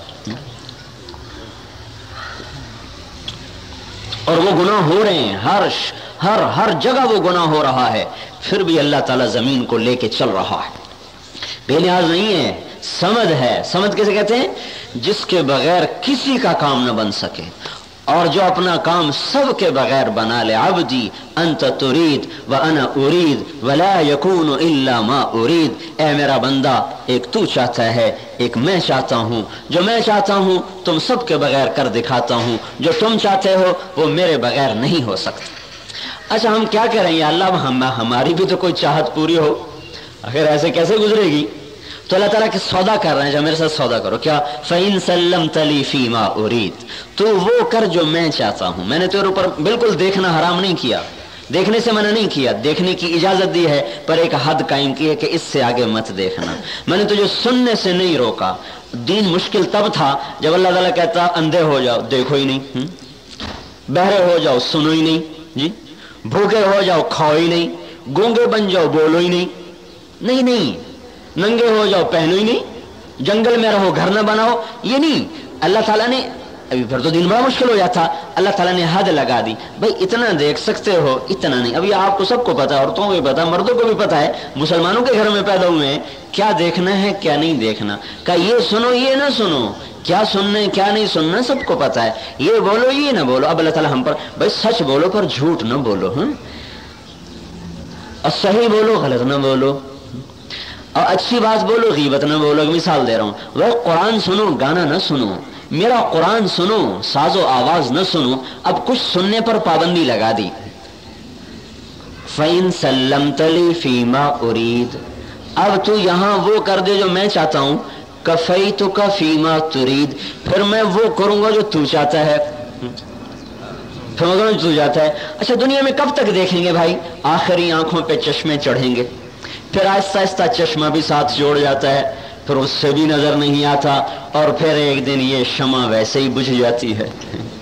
اور وہ گناہ ہو رہے ہیں، ہر جگہ وہ گناہ ہو رہا ہے، پھر بھی اللہ تعالیٰ زمین کو لے کے چل رہا ہے، بے نیاز نہیں ہے، سمد ہے۔ سمد کیسے کہتے ہیں؟ جس کے بغیر کسی کا کام نہ بن سکے، اور جو اپنا کام سب کے بغیر بنا لے۔ عبدی انت ترید وانا ارید ولا یکون الا ما ارید، اے میرا بندہ ایک تو چاہتا ہے، ایک میں چاہتا ہوں، جو میں چاہتا ہوں تم سب کے بغیر کر دکھاتا ہوں، جو تم چاہتے ہو وہ میرے بغیر نہیں ہو سکتا۔ اچھا ہم کیا کہہ رہے ہیں؟ اللہ ہماری بھی تو کوئی چاہت پوری ہو، آخر ایسے کیسے گزرے گی؟ تو اللہ تعالیٰ کے سودا کر رہے ہیں، جب میرے ساتھ سودا کرو، کیا فَإِن سَلَّمْتَ لِي فِي مَا أُرِيدُ، تو وہ کر جو میں چاہتا ہوں۔ میں نے تیرے اوپر بالکل دیکھنا حرام نہیں کیا، دیکھنے سے منع نہیں کیا، دیکھنے کی اجازت دی ہے، پر ایک حد قائم کی ہے کہ اس سے آگے مت دیکھنا۔ میں نے تجھے سننے سے نہیں روکا۔ دین مشکل تب تھا جب اللہ تعالیٰ کہتا اندھے ہو جاؤ دیکھو ہی نہیں، بہرے ہو جاؤ سنو ہی نہیں، جی بھوکے ہو جاؤ کھاؤ ہی نہیں، گونگے بن جاؤ بولو ہی نہیں، نہیں، ننگے ہو جاؤ پہنو ہی نہیں، جنگل میں رہو گھر نہ بناؤ، یہ نہیں۔ اللہ تعالیٰ نے ابھی پھر تو دین بڑا مشکل ہو جاتا، اللہ تعالیٰ نے حد لگا دی، بھائی اتنا دیکھ سکتے ہو، اتنا نہیں۔ ابھی آپ کو سب کو پتا، عورتوں کو بھی پتا، مردوں کو بھی پتا ہے، مسلمانوں کے گھر میں پیدا ہوئے ہیں، کیا دیکھنا ہے کیا نہیں دیکھنا، کہ یہ سنو یہ نہ سنو، کیا سننا ہے کیا نہیں سننا سب کو پتا ہے، یہ بولو یہ نہ بولو۔ اب اللہ تعالیٰ ہم پر بھائی سچ بولو پر جھوٹ نہ بولو، اور صحیح بولو غلط نہ بولو، اور اچھی بات بولو غیبت نہ بولو۔ مثال دے رہا ہوں، وہ قرآن سنو گانا نہ سنو، میرا قرآن سنو ساز و آواز نہ سنو۔ اب کچھ سننے پر پابندی لگا دی، فَإِن سَلَّمْتَ لِي فِيمَا أُرِيدُ، اب تو یہاں وہ کر دے جو میں چاہتا ہوں، کفیتک فیما ترید، پھر میں وہ کروں گا جو تو چاہتا ہے، پھر میں کروں جو تو چاہتا ہے۔ اچھا دنیا میں کب تک دیکھیں گے بھائی؟ آخری آنکھوں پہ چشمے چڑھیں گے، پھر آہستہ آہستہ چشمہ بھی ساتھ جوڑ جاتا ہے، پھر اس سے بھی نظر نہیں آتا، اور پھر ایک دن یہ شمع ویسے ہی بجھ جاتی ہے،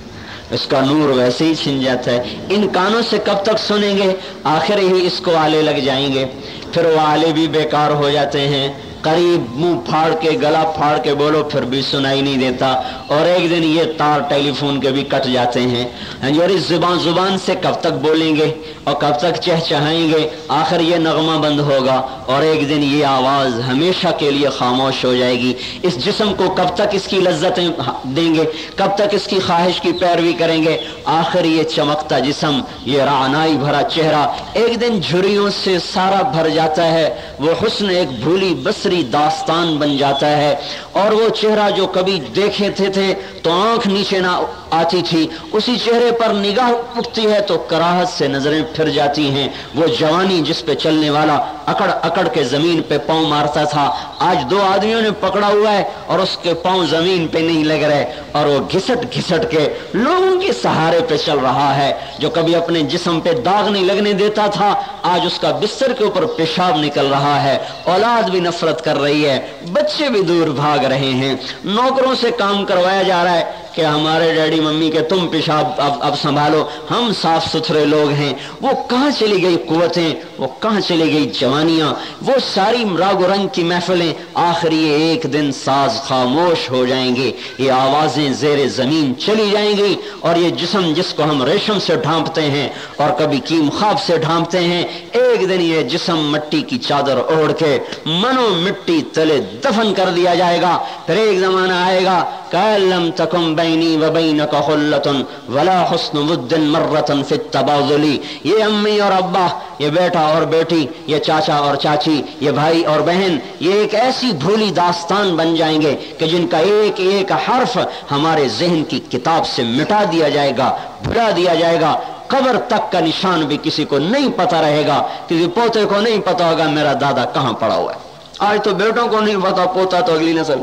اس کا نور ویسے ہی چھن جاتا ہے۔ ان کانوں سے کب تک سنیں گے؟ آخر ہی اس کو آلے لگ جائیں گے، پھر وہ آلے بھی بیکار ہو جاتے ہیں، قریب منہ پھاڑ کے گلا پھاڑ کے بولو پھر بھی سنائی نہیں دیتا، اور ایک دن یہ تار ٹیلی فون کے بھی کٹ جاتے ہیں۔ اور اس زبان سے کب تک بولیں گے اور کب تک چہچہائیں گے؟ آخر یہ نغمہ بند ہوگا اور ایک دن یہ آواز ہمیشہ کے لیے خاموش ہو جائے گی۔ اس جسم کو کب تک اس کی لذتیں دیں گے؟ کب تک اس کی خواہش کی پیروی کریں گے؟ آخر یہ چمکتا جسم، یہ رعنائی بھرا چہرہ ایک دن جھریوں سے سارا بھر جاتا ہے، وہ حسن ایک بھولی بسری داستان بن جاتا ہے، اور وہ چہرہ جو کبھی دیکھے تھے تو آنکھ نیچے نہ آتی تھی، اسی چہرے پر نگاہ اٹھتی ہے تو کراہت سے نظریں پھر جاتی ہیں۔ وہ جوانی جس پہ چلنے والا اکڑ اکڑ کے زمین پہ پاؤں مارتا تھا، آج دو آدمیوں نے پکڑا ہوا ہے اور اس کے پاؤں زمین پہ نہیں لگ رہے، اور وہ گھسٹ گھسٹ کے لوگوں کے سہارے پہ چل رہا ہے۔ جو کبھی اپنے جسم پہ داغ نہیں لگنے دیتا تھا، آج اس کا بستر کے اوپر پیشاب نکل رہا ہے، اولاد بھی نفرت کر رہی ہے، بچے بھی دور بھاگ رہے ہیں، نوکروں سے کام کروایا جا رہا ہے کہ ہمارے ڈیڈی ممی کے تم پیشاب اب سنبھالو، ہم صاف ستھرے لوگ ہیں۔ وہ کہاں چلی گئی قوتیں؟ وہ کہاں چلی گئی جوانیاں؟ وہ ساری راگ و رنگ کی محفلیں؟ آخر یہ ایک دن ساز خاموش ہو جائیں گے، یہ آوازیں زیر زمین چلی جائیں گی، اور یہ جسم جس کو ہم ریشم سے ڈھانپتے ہیں اور کبھی کیم خواب سے ڈھانپتے ہیں، ایک دن یہ جسم مٹی کی چادر اوڑھ کے منو مٹی تلے دفن کر دیا جائے گا۔ پھر ایک زمانہ آئے گا کَلَّمْ تَكُنْ بَيْنِي وَبَيْنَكَ خُلَّةٌ وَلَا حُسْنُ وُدٍّ مَرَّةً فِي التَّبَاذُلِ، یہ امی اور ابا، یہ بیٹا اور بیٹی، یہ چاچا اور چاچی، یہ بھائی اور بہن، یہ ایک ایسی بھولی داستان بن جائیں گے کہ جن کا ایک ایک حرف ہمارے ذہن کی کتاب سے مٹا دیا جائے گا، بھلا دیا جائے گا۔ قبر تک کا نشان بھی کسی کو نہیں پتہ رہے گا، کسی پوتے کو نہیں پتا ہوگا میرا دادا کہاں پڑا ہوا ہے۔ آج تو بیٹوں کو نہیں پتا، پوتا تو اگلی نسل۔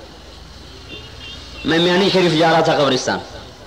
میں میانی شریف جا رہا تھا قبرستان،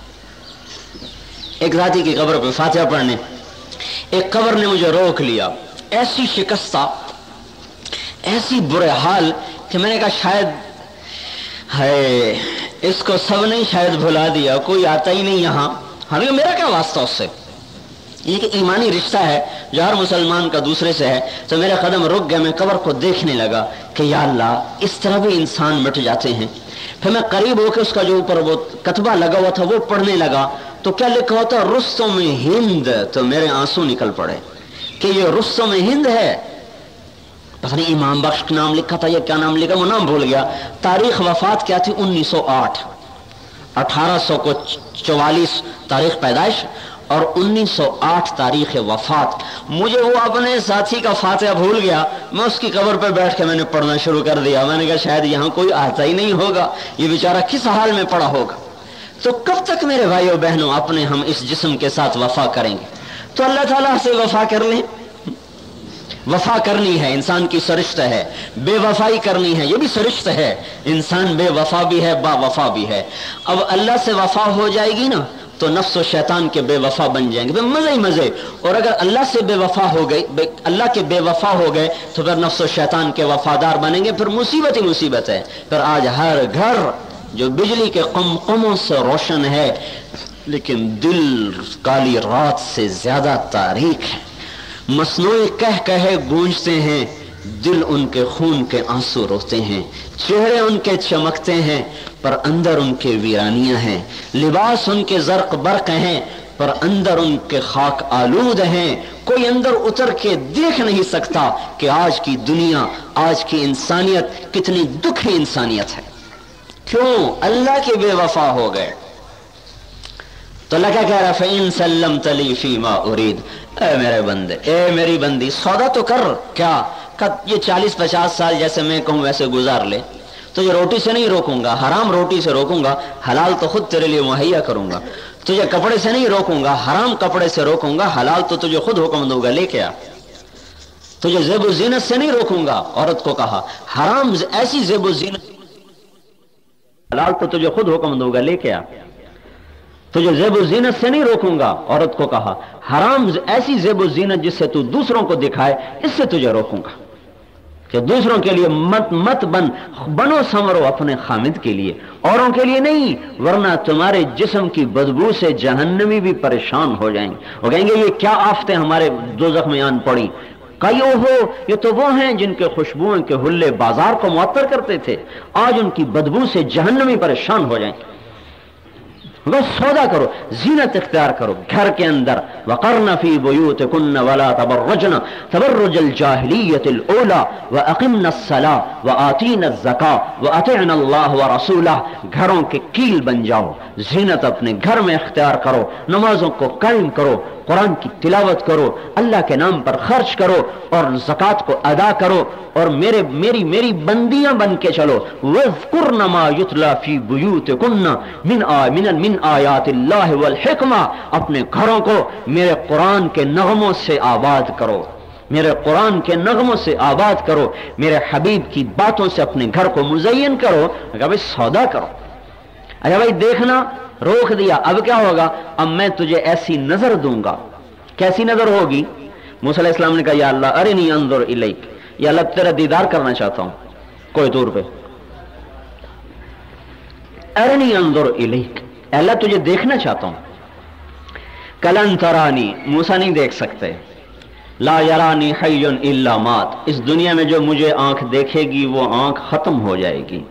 ایک ذاتی کی قبر پہ فاتحہ پڑھنے، ایک قبر نے مجھے روک لیا، ایسی شکستہ، ایسی برے حال کہ میں نے کہا شاید ہے اس کو سب نے شاید بھلا دیا، کوئی آتا ہی نہیں یہاں، حالانکہ میرا کیا واسطہ اس سے؟ یہ کہ ایمانی رشتہ ہے جو ہر مسلمان کا دوسرے سے ہے۔ تو میرے قدم رک گئے، میں قبر کو دیکھنے لگا کہ یا اللہ اس طرح بھی انسان مٹ جاتے ہیں۔ پھر میں قریب ہو کے اس کا جو اوپر وہ کتبہ لگا ہوا تھا وہ پڑھنے لگا تو کیا لکھا ہوتا رستم ہند، تو میرے آنسو نکل پڑے کہ یہ رستم ہند ہے۔ پتہ نہیں امام بخش کا نام لکھا تھا یا کیا نام لکھا، وہ نام بھول گیا۔ تاریخ وفات کیا تھی؟ 1908، 1844 تاریخ پیدائش اور 1908 تاریخ وفات۔ مجھے وہ اپنے ساتھی کا فاتحہ بھول گیا، میں اس کی قبر پہ بیٹھ کے میں نے پڑھنا شروع کر دیا۔ میں نے کہا شاید یہاں کوئی آتا ہی نہیں ہوگا، یہ بیچارہ کس حال میں پڑا ہوگا۔ تو کب تک میرے بھائیو بہنوں اپنے ہم اس جسم کے ساتھ وفا کریں گے؟ تو اللہ تعالیٰ سے وفا کر لیں۔ وفا کرنی ہے، انسان کی سرشت ہے۔ بے وفائی کرنی ہے، یہ بھی سرشت ہے۔ انسان بے وفا بھی ہے، با وفا بھی ہے۔ اب اللہ سے وفا ہو جائے گی نا تو نفس و شیطان کے بے وفا بن جائیں گے، مزے ہی مزے۔ اور اگر اللہ سے بے وفا ہو گئی، اللہ کے بے وفا ہو گئے تو پھر نفس و شیطان کے وفادار بنیں گے، پھر مصیبت ہی مصیبت ہے۔ پھر آج ہر گھر جو بجلی کے قمقموں سے روشن ہے لیکن دل کالی رات سے زیادہ تاریک ہے، مصنوعی کہے گونجتے ہیں، دل ان کے خون کے آنسو روتے ہیں، چہرے ان کے چمکتے ہیں پر اندر ان کے ویرانیاں ہیں، لباس ان کے زرق برق ہیں پر اندر ان کے خاک آلود ہیں۔ کوئی اندر اتر کے دیکھ نہیں سکتا کہ آج کی دنیا، آج کی انسانیت کتنی دکھی انسانیت ہے۔ کیوں؟ اللہ کے بے وفا ہو گئے۔ تو اللہ کیا کہہ رہا ہے؟ فَإِن سَلَّمْتَ لِي فِيمَا أُرِيدُ، اے میرے بندے، اے میری بندی، سودا تو کر۔ کیا؟ یہ 40-50 سال جیسے میں کہوں ویسے گزار لے، تو یہ روٹی سے نہیں روکوں گا، حرام روٹی سے روکوں گا، حلال تو خود تیرے لیے مہیا کروں گا۔ تجھے کپڑے سے نہیں روکوں گا، حرام کپڑے سے روکوں گا، حلال تو تجھے خود حکم دوں گا لے کے آ۔ تجھے زیب و زینت سے نہیں روکوں گا، عورت کو کہا، حرام ایسی زیب و زینت، حلال تو تجھے خود حکم دوں گا لے کے آ۔ تجھے زیب و زینت سے نہیں روکوں گا، عورت کو کہا، حرام ایسی زیب و زینت جس سے تو دوسروں کو دکھائے، اس سے تجھے روکوں گا کہ دوسروں کے لیے مت بنو سنورو اپنے خامد کے لیے، اوروں کے لیے نہیں، ورنہ تمہارے جسم کی بدبو سے جہنمی بھی پریشان ہو جائیں گے، وہ کہیں گے یہ کیا آفتیں ہمارے دوزخ میں آن پڑی۔ کئیو ہو، یہ تو وہ ہیں جن کے خوشبوؤں کے حلے بازار کو معطر کرتے تھے، آج ان کی بدبو سے جہنمی پریشان ہو جائیں گے۔ بس سودا کرو، زینت اختیار کرو گھر کے اندر، وقرن فی بیوتکن ولا تبرجن تبرج الجاہلیت الاولی واقمن الصلاۃ وآتین الزکاۃ واطعن اللہ ورسولہ، گھروں کے کیل بن جاؤ، زینت اپنے گھر میں اختیار کرو، نمازوں کو قائم کرو، قرآن کی تلاوت کرو، اللہ کے نام پر خرچ کرو اور زکوٰۃ کو ادا کرو، اور میری بندیاں بن کے چلو۔ وَاذْكُرْنَ مَا يُتْلَى فِي بُيُوتِكُنَّ من آیات اللہ والحکمہ، اپنے گھروں کو میرے قرآن کے نغموں سے آباد کرو، میرے قرآن کے نغموں سے آباد کرو، میرے حبیب کی باتوں سے اپنے گھر کو مزین کرو۔ اگر بھائی سودا کرو، اچھا بھائی دیکھنا روک دیا، اب کیا ہوگا؟ اب میں تجھے ایسی نظر دوں گا۔ کیسی نظر ہوگی؟ موسیٰ علیہ السلام نے کہا یا اللہ ارنی انظر الیک، یا اللہ تیرا دیدار کرنا چاہتا ہوں کوئی طور پہ، ارنی انظر الیک، اللہ تجھے دیکھنا چاہتا ہوں۔ کلن ترانی، موسیٰ نہیں دیکھ سکتے، لا یرانی حی الا مات، اس دنیا میں جو مجھے آنکھ دیکھے گی وہ آنکھ ختم ہو جائے گی۔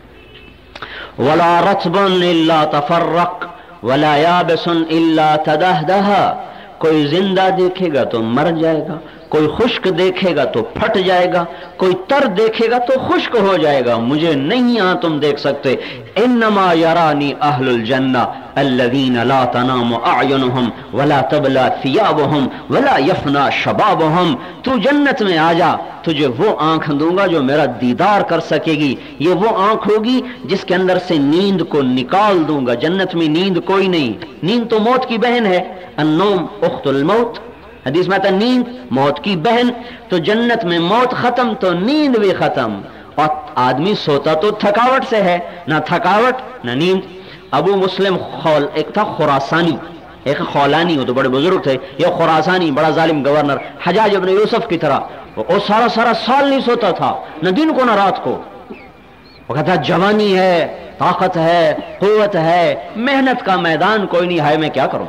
ولا رطب الا تفرق ولا یابس الا تدہدہ، کوئی زندہ دیکھے گا تو مر جائے گا، کوئی خشک دیکھے گا تو پھٹ جائے گا، کوئی تر دیکھے گا تو خشک ہو جائے گا، مجھے نہیں یہاں تم دیکھ سکتے۔ انما یرانی اہل الجنہ الذین لا تنام اعینہم ولا تبلی ثیابہم ولا یفنا شبابہم، تو جنت میں آ جا، تجھے وہ آنکھ دوں گا جو میرا دیدار کر سکے گی، یہ وہ آنکھ ہوگی جس کے اندر سے نیند کو نکال دوں گا۔ جنت میں نیند کوئی نہیں، نیند تو موت کی بہن ہے، النوم اخت الموت، حدیث میں آتا ہے نیند موت کی بہن، تو جنت میں موت ختم تو نیند بھی ختم، اور آدمی سوتا تو تھکاوٹ سے ہے، نہ تھکاوٹ نہ نیند۔ ابو مسلم ایک تھا خراسانی، ایک خولانی، وہ تو بڑے بزرگ تھے، یہ خراسانی بڑا ظالم گورنر حجاج ابن یوسف کی طرح، وہ سارا سال نہیں سوتا تھا، نہ دن کو نہ رات کو، وہ کہتا جوانی ہے، طاقت ہے، قوت ہے، محنت کا میدان کوئی نہیں ہے، میں کیا کروں؟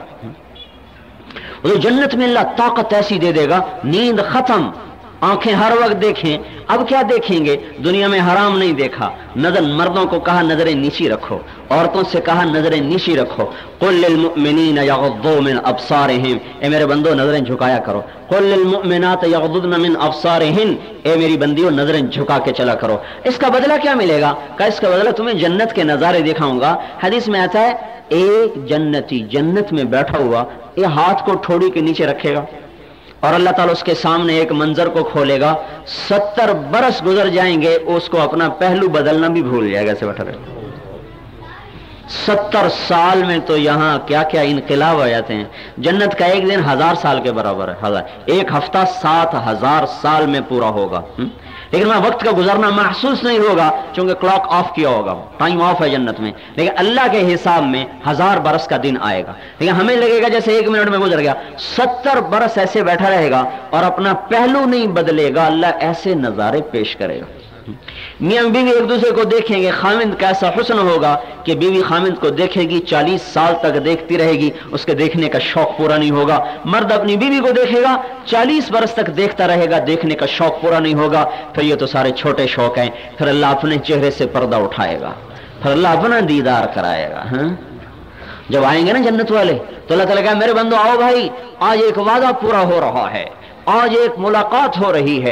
وہ جنت میں اللہ طاقت ایسی دے دے گا، نیند ختم، آنکھیں ہر وقت دیکھیں۔ اب کیا دیکھیں گے؟ دنیا میں حرام نہیں دیکھا، نظر مردوں کو کہا نظریں نیچی رکھو، عورتوں سے کہا نظریں نیچی رکھو۔ قل للمؤمنین یغضوا من ابصارہم، اے میرے بندو نظریں جھکایا کرو۔ قل للمؤمنات یغضضن من ابصارہن، اے میری بندیوں نظریں جھکا کے چلا کرو۔ اس کا بدلہ کیا ملے گا؟ کہ اس کا بدلہ تمہیں جنت کے نظارے دکھاؤں گا۔ حدیث میں آتا ہے ایک جنتی جنت میں بیٹھا ہوا یہ ہاتھ کو ٹھوڑی کے نیچے رکھے گا اور اللہ تعالیٰ اس کے سامنے ایک منظر کو کھولے گا، 70 برس گزر جائیں گے اس کو اپنا پہلو بدلنا بھی بھول جائے گا، ایسے بیٹھا رہے۔ 70 سال میں تو یہاں کیا کیا انقلاب آ جاتے ہیں۔ جنت کا ایک دن 1000 سال کے برابر ہے، ایک ہفتہ 7000 سال میں پورا ہوگا، لیکن وہاں وقت کا گزرنا محسوس نہیں ہوگا چونکہ کلاک آف کیا ہوگا، ٹائم آف ہے جنت میں، لیکن اللہ کے حساب میں 1000 برس کا دن آئے گا، لیکن ہمیں لگے گا جیسے 1 منٹ میں گزر گیا۔ 70 برس ایسے بیٹھا رہے گا اور اپنا پہلو نہیں بدلے گا، اللہ ایسے نظارے پیش کرے گا۔ میاں بیوی ایک دوسرے کو دیکھیں گے، خامند کا ایسا حسن ہوگا کہ بیوی خامند کو دیکھے گی، 40 سال تک دیکھتی رہے گی، اس کے دیکھنے کا شوق پورا نہیں ہوگا۔ مرد اپنی بیوی کو دیکھے گا، 40 برس تک دیکھتا رہے گا، دیکھنے کا شوق پورا نہیں ہوگا۔ پھر یہ تو سارے چھوٹے شوق ہیں، پھر اللہ اپنے چہرے سے پردہ اٹھائے گا، پھر اللہ اپنا دیدار کرائے گا۔ جب آئیں گے نا جنت والے تو اللہ تعالیٰ کہا میرے بندو آؤ بھائی، آج ایک وعدہ پورا ہو رہا ہے، آج ایک ملاقات ہو رہی ہے،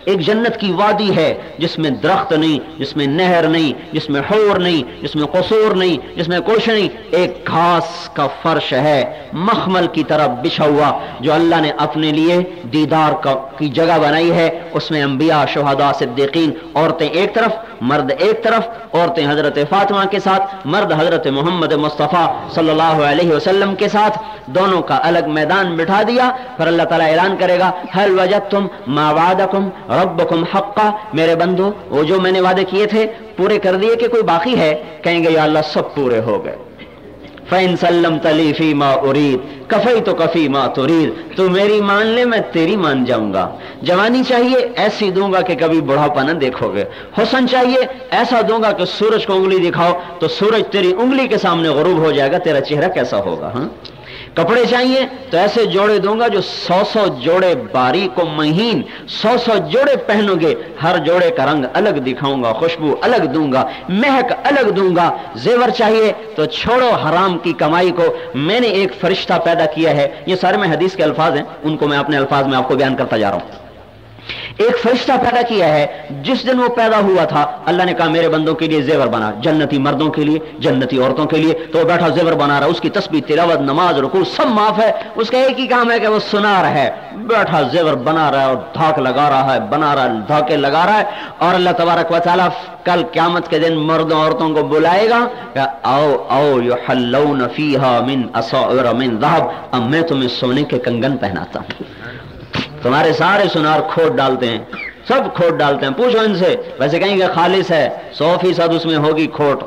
ایک جنت کی وادی ہے جس میں درخت نہیں، جس میں نہر نہیں، جس میں حور نہیں، جس میں قصور نہیں، جس میں کچھ نہیں، ایک گھاس کا فرش ہے مخمل کی طرح بچھا ہوا جو اللہ نے اپنے لیے دیدار کی جگہ بنائی ہے. اس میں انبیاء، شہداء، صدیقین، عورتیں ایک طرف، مرد ایک طرف، عورتیں حضرت فاطمہ کے ساتھ، مرد حضرت محمد مصطفیٰ صلی اللہ علیہ وسلم کے ساتھ، دونوں کا الگ میدان بٹھا دیا. پھر اللہ تعالیٰ اعلان کرے گا هل وجدتم ما وعدکم ربکم حقا، میرے بندو وہ جو میں نے وعدے کیے تھے پورے کر دیے کہ کوئی باقی ہے؟ کہیں گے یا اللہ سب پورے ہو گئے. فَإِن سَلَّمْتَ لِي فِي مَا أُرِيدُ كَفَيْتُكَ فِي مَا تُرِيدُ، تو میری مان لے میں تیری مان جاؤں گا. جوانی چاہیے ایسی دوں گا کہ کبھی بڑھاپا نہ دیکھو گے. حسن چاہیے ایسا دوں گا کہ سورج کو انگلی دکھاؤ تو سورج تیری انگلی کے سامنے غروب ہو جائے گا، تیرا چہرہ کیسا ہوگا. ہاں کپڑے چاہیے تو ایسے جوڑے دوں گا جو 100 جوڑے باریک و مہین 100 جوڑے پہنو گے، ہر جوڑے کا رنگ الگ دکھاؤں گا، خوشبو الگ دوں گا، مہک الگ دوں گا. زیور چاہیے تو چھوڑو حرام کی کمائی کو، میں نے ایک فرشتہ پیدا کیا ہے. یہ سارے میں حدیث کے الفاظ ہیں، ان کو میں اپنے الفاظ میں آپ کو بیان کرتا جا رہا ہوں. ایک فرشتہ پیدا کیا ہے، جس دن وہ پیدا ہوا تھا اللہ نے کہا میرے بندوں کے لیے زیور بنا، جنتی مردوں کے لیے، جنتی عورتوں کے لیے. تو وہ بیٹھا زیور بنا رہا، اس کی تسبیح، تلاوت، نماز، رکوع سب معاف ہے. اس کا ایک ہی کام ہے کہ وہ سنار ہے، بیٹھا زیور بنا رہا ہے اور دھاک لگا رہا ہے، بنا رہا ہے، دھاکے لگا رہا ہے. اور اللہ تبارک و تعالیٰ کل قیامت کے دن مردوں عورتوں کو بلائے گا کہ آؤ آؤ یحلون فیہا من اساور من ذہب، اب میں تمہیں سونے کے کنگن پہناتا ہوں. تمہارے سارے سنار کھوٹ ڈالتے ہیں، سب کھوٹ ڈالتے ہیں، پوچھو ان سے. ویسے کہیں گے خالص ہے، 100% اس میں ہوگی کھوٹ.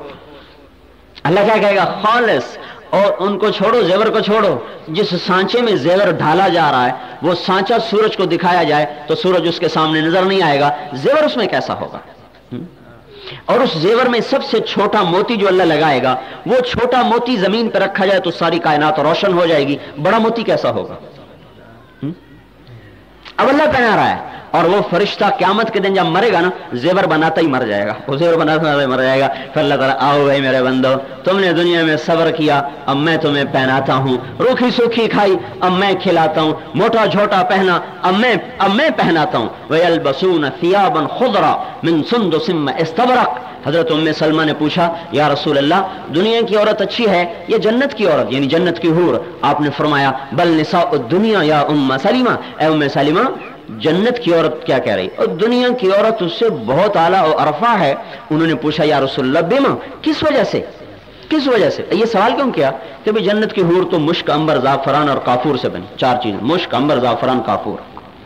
اللہ کیا کہے گا؟ خالص. اور ان کو چھوڑو، زیور کو چھوڑو. جس سانچے میں زیور ڈالا جا رہا ہے وہ سانچا سورج کو دکھایا جائے تو سورج اس کے سامنے نظر نہیں آئے گا، زیور اس میں کیسا ہوگا؟ اور اس زیور میں سب سے چھوٹا موتی جو اللہ لگائے گا، وہ چھوٹا موتی زمین پہ رکھا جائے تو ساری کائنات روشن ہو جائے گی، بڑا موتی کیسا ہوگا؟ اب اللہ پہنا رہا ہے. اور وہ فرشتہ قیامت کے دن جب مرے گا نا، زیور بناتا ہی مر جائے گا، وہ زیور بناتا ہی مر جائے گا. پھر اللہ تعالیٰ آؤ بھائی میرے بندو، تم نے دنیا میں صبر کیا، اب میں تمہیں پہناتا ہوں. روکھی سوکھی کھائی، اب میں کھلاتا ہوں. موٹا جھوٹا پہنا، اب میں پہناتا ہوں. وَيَلْبَسُونَ ثِيَابًا خُضْرًا مِنْ سُنْدُسٍ وَإِسْتَبْرَقٍ. حضرت ام سلمہ نے پوچھا یا رسول اللہ دنیا کی عورت اچھی ہے یا جنت کی عورت یعنی جنت کی حور؟ آپ نے فرمایا بل نساء الدنیا یا ام سلمہ، اے ام سلمہ جنت کی عورت کیا کہہ رہی اور دنیا کی عورت اس سے بہت اعلیٰ اور ارفع ہے. انہوں نے پوچھا یا رسول اللہ بما، کس وجہ سے؟ کس وجہ سے؟ یہ سوال کیوں کیا کہ بھی جنت کی حور تو مشک، عنبر، زعفران اور کافور سے بنی. 4 چیزیں، مشک، عنبر، زعفران، کافور.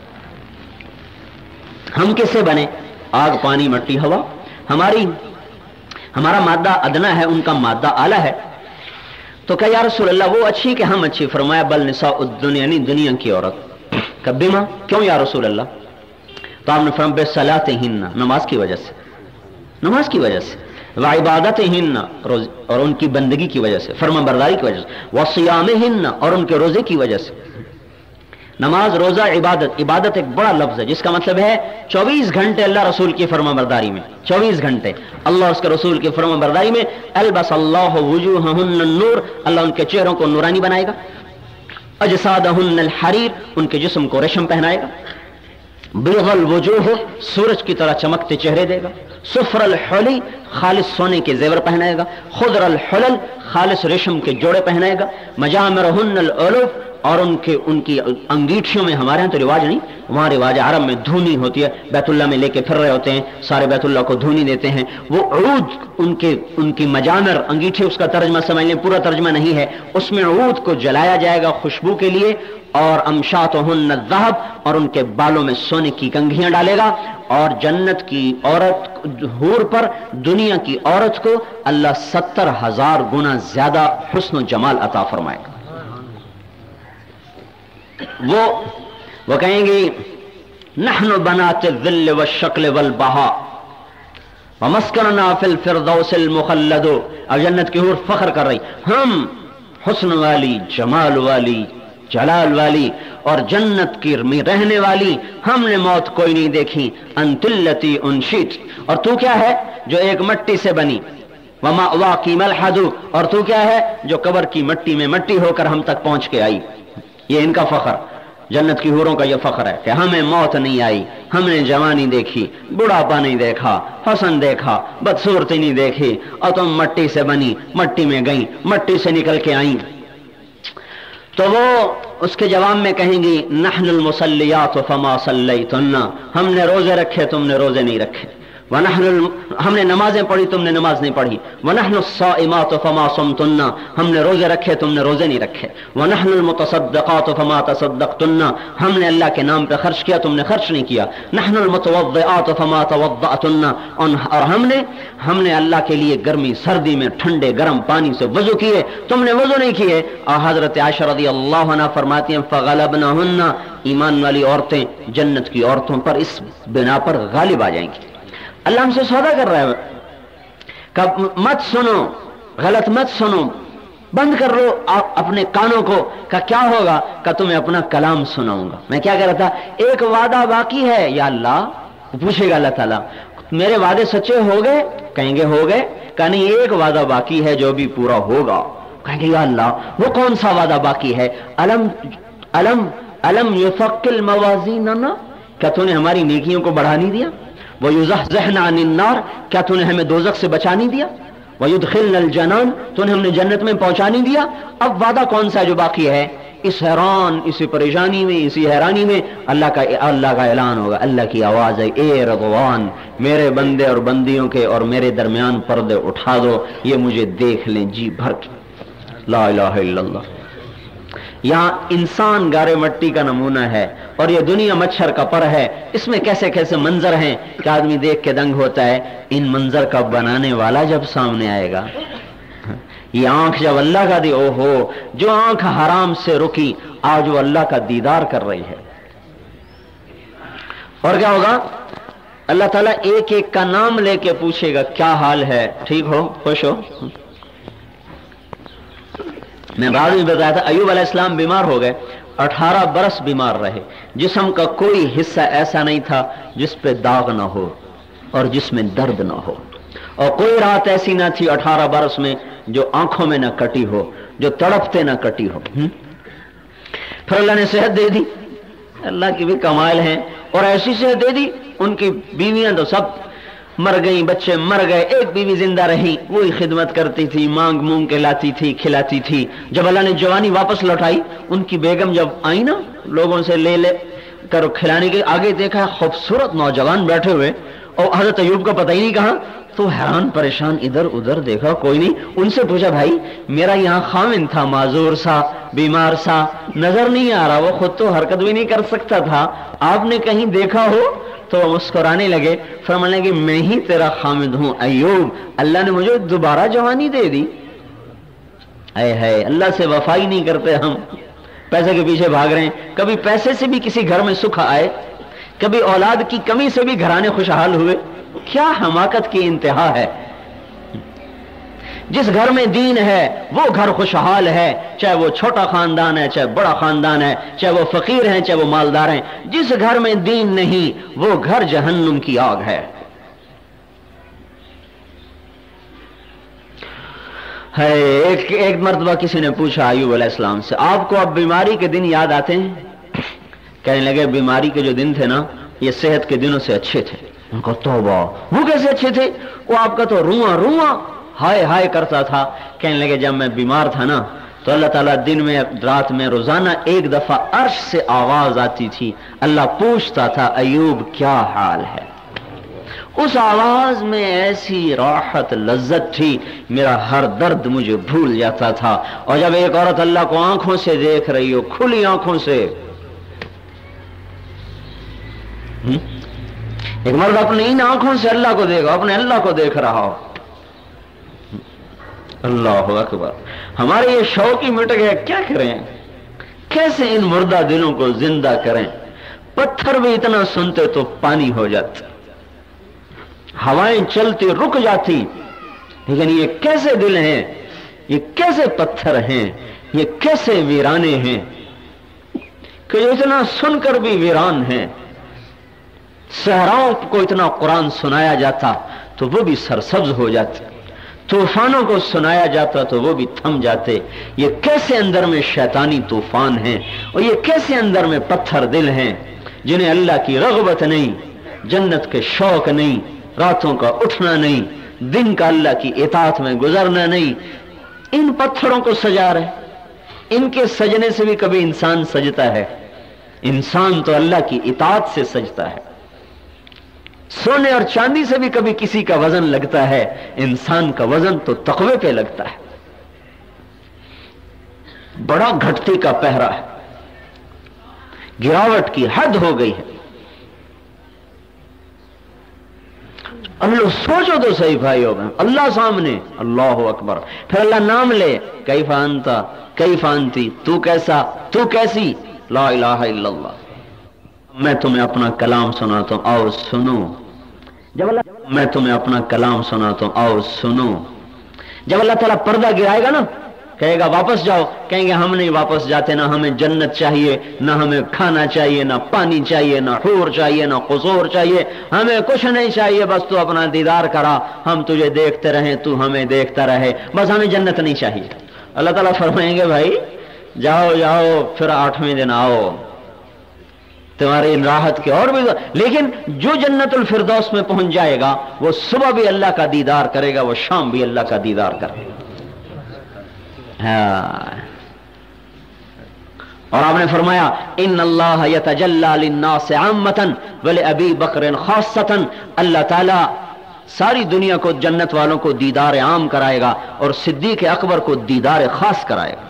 ہم کس سے بنے؟ آگ، پانی، مٹی، ہوا. ہمارا مادہ ادنا ہے، ان کا مادہ اعلیٰ ہے. تو کہ یا رسول اللہ وہ اچھی کہ ہم اچھی؟ فرمایا بل نساء الدنیا یعنی دنیا کی عورت. کبھی ماں کیوں یا رسول اللہ؟ تو آپ نے فرمایا بصلاتہن، نماز کی وجہ سے، نماز کی وجہ سے، وعبادتہن اور ان کی بندگی کی وجہ سے، فرما برداری کی وجہ سے، وصیامہن اور ان کے روزے کی وجہ سے. نماز، روزہ، عبادت. عبادت ایک بڑا لفظ ہے جس کا مطلب ہے 24 گھنٹے اللہ رسول کی فرما برداری میں، 24 گھنٹے اللہ اس کے رسول کی فرما برداری میں. البس اللہ وجوہہن النور، اللہ ان کے چہروں کو نورانی بنائے گا. اجسادہن الحریر، ان کے جسم کو ریشم پہنائے گا. بیض الوجوہ، سورج کی طرح چمکتے چہرے دے گا. صفر الحلی، خالص سونے کے زیور پہنائے گا. خضر الحلل، خالص ریشم کے جوڑے پہنائے گا. مجامرہن العلوف، اور ان کی انگیٹھیوں میں، ہمارے ہاں تو رواج نہیں، وہاں رواج عرب میں دھونی ہوتی ہے، بیت اللہ میں لے کے پھر رہے ہوتے ہیں، سارے بیت اللہ کو دھونی دیتے ہیں. وہ عود، ان کی مجامر، انگیٹھی، اس کا ترجمہ سمجھ لیں، پورا ترجمہ نہیں ہے. اس میں عود کو جلایا جائے گا خوشبو کے لیے. اور امشاطہن الذہب، اور ان کے بالوں میں سونے کی کنگھیاں ڈالے گا. اور جنت کی عورت حور پر دنیا کی عورت کو اللہ 70,000 گنا زیادہ حسن و جمال عطا فرمائے گا. وہ کہیں گی نحن بنات الذل والشکل والبہا ومسکننا فی الفردوس المخلد. اب جنت کی حور فخر کر رہی، ہم حسن والی، جمال والی، جلال والی اور جنت کی رہنے والی، ہم نے موت کوئی نہیں دیکھی. انت التی انشیت، اور تو کیا ہے جو ایک مٹی سے بنی. ومأواکی ملحد، اور تو کیا ہے جو قبر کی مٹی میں مٹی ہو کر ہم تک پہنچ کے آئی. یہ ان کا فخر. जन्नत की हूरों का यह फख्र है कि हमें मौत नहीं आई, हमने जवानी देखी, बुढ़ापा नहीं देखा, हसन देखा, बदसूरती नहीं देखी, और तुम मट्टी से बनी, मट्टी में गई, मट्टी से निकल के आई। तो वो उसके जवाब में कहेंगी नहनुल मुसल्लियात फमा सल्लैतुन्ना, हमने रोजे रखे तुमने रोजे नहीं रखे, हमने नमाजें पढ़ी तुमने नमाज नहीं पढ़ी, वनहनुस्साइमात फमा सुमतुन्ना, हमने रोजे रखे तुमने रोजे नहीं रखे, वनहनुल मुतसद्दिकात फमा तसद्दक्तुन्ना, हमने अल्लाह के नाम पे खर्च किया तुमने खर्च नहीं किया, नहनुल मुतवद्दिआत फमा तवद्दअतुन्ना, और हमने अल्लाह के लिए गर्मी सर्दी में ठंडे गर्म पानी से वजू किए तुमने वजू नहीं किए। और हजरत आयशा रज़ियल्लाहु अन्हा फरमाती हैं फगलबनहुन्ना, ईमान वाली औरतें जन्नत की औरतों पर इस बिना पर गालिब आ जाएंगी। अल्लाह हमसे सौदा कर रहा है, कब मत सुनो, गलत मत सुनो, बंद कर लो आप अपने कानों को। का क्या होगा? का तुम्हें अपना कलाम सुनाऊंगा। मैं क्या कह रहा था, एक वादा बाकी है या अल्लाह, पूछेगा अल्लाह ताला मेरे वादे सच्चे हो गए? कहेंगे हो गए। का नहीं, एक वादा बाकी है जो भी पूरा होगा। कहेंगे या अल्लाह वो कौन सा वादा बाकी है? अलम अलम अलम युफक्किल मवाज़ीनना, क्या तूने हमारी नेकियों को बढ़ा नहीं दिया? वयुज़हज़हना अनिन्नार, क्या तूने हमें दोज़ख से बचा नहीं दिया? वयुदखिलनल जनान, तूने हमने जन्नत में पहुंचा नहीं दिया। अब वादा कौन सा जो बाकी है? इस हैरान, इसी परेशानी में, इसी हैरानी में अल्लाह का ऐलान होगा, अल्लाह की आवाज है, ए रज़वान, मेरे बंदे और बंदियों के और मेरे दरमियान पर्दे उठा दो, ये मुझे देख लें जी भर के। ला इलाहा इल्लल्लाह। यहाँ इंसान गारे मट्टी का नमूना है और ये दुनिया मच्छर का पर है। इसमें कैसे कैसे मंजर हैं कि आदमी देख के दंग होता है। इन मंजर का बनाने वाला जब सामने आएगा, ये आंख जब अल्लाह का दी, ओहो, जो आंख हराम से रुकी आज वो अल्लाह का दीदार कर रही है। और क्या होगा? अल्लाह ताला एक एक का नाम लेके पूछेगा क्या हाल है, ठीक हो, खुश हो? मैं बाद में बताया था अय्यूब अलैहिस्सलाम बीमार हो गए, 18 बरस बीमार रहे, जिस्म का कोई हिस्सा ऐसा नहीं था जिस पे दाग ना हो और जिसमें दर्द ना हो, और कोई रात ऐसी ना थी 18 बरस में जो आंखों में ना कटी हो, जो तड़पते ना कटी हो। फिर अल्लाह ने सेहत दे दी, अल्लाह की भी कमाल है, और ऐसी सेहत दे दी उनकी बीवियां तो सब मर गई, बच्चे मर गए, एक बीवी जिंदा रही, वही खिदमत करती थी, मांग मूंग के लाती थी, खिलाती थी। जब अल्लाह ने जवानी वापस लौटाई, उनकी बेगम जब आई ना लोगों से ले कर खिलाने के, आगे देखा खूबसूरत नौजवान बैठे हुए और हजरत अय्यूब का पता ही नहीं कहा, तो हैरान परेशान इधर उधर देखा, कोई नहीं। उनसे पूछा भाई मेरा यहाँ खामिन था, माजूर सा, बीमार सा, नजर नहीं आ रहा, वो खुद तो हरकत भी नहीं कर सकता था, आपने कहीं देखा हो? तो मुस्कुराने लगे, फरमाने लगे मैं ही तेरा खामिद हूं अय्यूब, अल्लाह ने मुझे दोबारा जवानी दे दी। है अल्लाह से वफाई नहीं करते हम, पैसे के पीछे भाग रहे हैं। कभी पैसे से भी किसी घर में सुख आए, कभी औलाद की कमी से भी घराने खुशहाल हुए। क्या हमाकत की इंतहा है। जिस घर में दीन है वो घर खुशहाल है, चाहे वो छोटा खानदान है, चाहे बड़ा खानदान है, चाहे वो फकीर हैं, चाहे वो मालदार हैं। जिस घर में दीन नहीं वो घर जहन्नुम की आग है। एक मर्तबा किसी ने पूछा अय्यूब अलैहिस्सलाम से, आपको अब बीमारी के दिन याद आते हैं? कहने लगे बीमारी के जो दिन थे ना, ये सेहत के दिनों से अच्छे थे। उनको तौबा, वो कैसे अच्छे थे? वो आपका तो रुआ रुआ हाय हाय करता था। कहने लगे जब मैं बीमार था ना, तो अल्लाह ताला दिन में रात में रोजाना एक दफा अर्श से आवाज आती थी, अल्लाह पूछता था अय्यूब क्या हाल है। उस आवाज में ऐसी राहत लज्जत थी, मेरा हर दर्द मुझे भूल जाता था। और जब एक औरत अल्लाह को आंखों से देख रही हो, खुली आंखों से, एक मर्द अपनी इन आंखों से अल्लाह को देखो, अपने अल्लाह को देख रहा हो, अल्लाह अकबर। हमारे ये शौक ही मिट गए, क्या करें? कैसे इन मुर्दा दिलों को जिंदा करें? पत्थर भी इतना सुनते तो पानी हो जाते, हवाएं चलती रुक जाती, लेकिन ये कैसे दिल हैं, ये कैसे पत्थर हैं, ये कैसे वीराने हैं कि जो इतना सुनकर भी वीरान हैं। सहराओं को इतना कुरान सुनाया जाता तो वो भी सरसब्ज हो जाते। तूफानों को सुनाया जाता तो वो भी थम जाते। ये कैसे अंदर में शैतानी तूफान हैं, और ये कैसे अंदर में पत्थर दिल हैं जिन्हें अल्लाह की रग़बत नहीं, जन्नत के शौक नहीं, रातों का उठना नहीं, दिन का अल्लाह की इताअत में गुजरना नहीं। इन पत्थरों को सजा रहे। इनके सजने से भी कभी इंसान सजता है? इंसान तो अल्लाह की इताअत से सजता है। सोने और चांदी से भी कभी किसी का वजन लगता है, इंसान का वजन तो तक़वे पे लगता है। बड़ा घटती का पहरा है, गिरावट की हद हो गई है। अल्लाह सोचो तो सही भाइयों, अल्लाह सामने, अल्लाह अकबर, फिर अल्लाह नाम ले, कैफा अंता कैफा अंती, तू कैसा, तू कैसी, ला इलाहा इल्लल्लाह। मैं तुम्हें अपना कलाम सुनाता हूं, आओ सुनो। जब अल्लाह, मैं तुम्हें अपना कलाम सुनाता हूं, आओ सुनो। जब अल्लाह ताला पर्दा गिराएगा ना, कहेगा वापस जाओ, कहेंगे हम नहीं वापस जाते, ना हमें जन्नत चाहिए, ना हमें खाना चाहिए, ना पानी चाहिए, ना हूर चाहिए, ना कुसूर चाहिए, हमें कुछ नहीं चाहिए, बस तू अपना दीदार करा, हम तुझे देखते रहें, तू हमें देखता रहे, बस हमें जन्नत नहीं चाहिए। अल्लाह ताला फरमाएंगे भाई जाओ जाओ, फिर 8वें दिन आओ, तुम्हारी राहत के और भी। लेकिन जो जन्नतुल फिरदौस में पहुंच जाएगा वो सुबह भी अल्लाह का दीदार करेगा, वो शाम भी अल्लाह का दीदार करेगा। और आपने फरमाया इन्नल्लाह यतजल्ला लिन्नास आम्मतन व लिअबी बकर खासतन, अल्लाह ताला सारी दुनिया को, जन्नत वालों को दीदार आम कराएगा और सिद्दीक अकबर को दीदार खास कराएगा।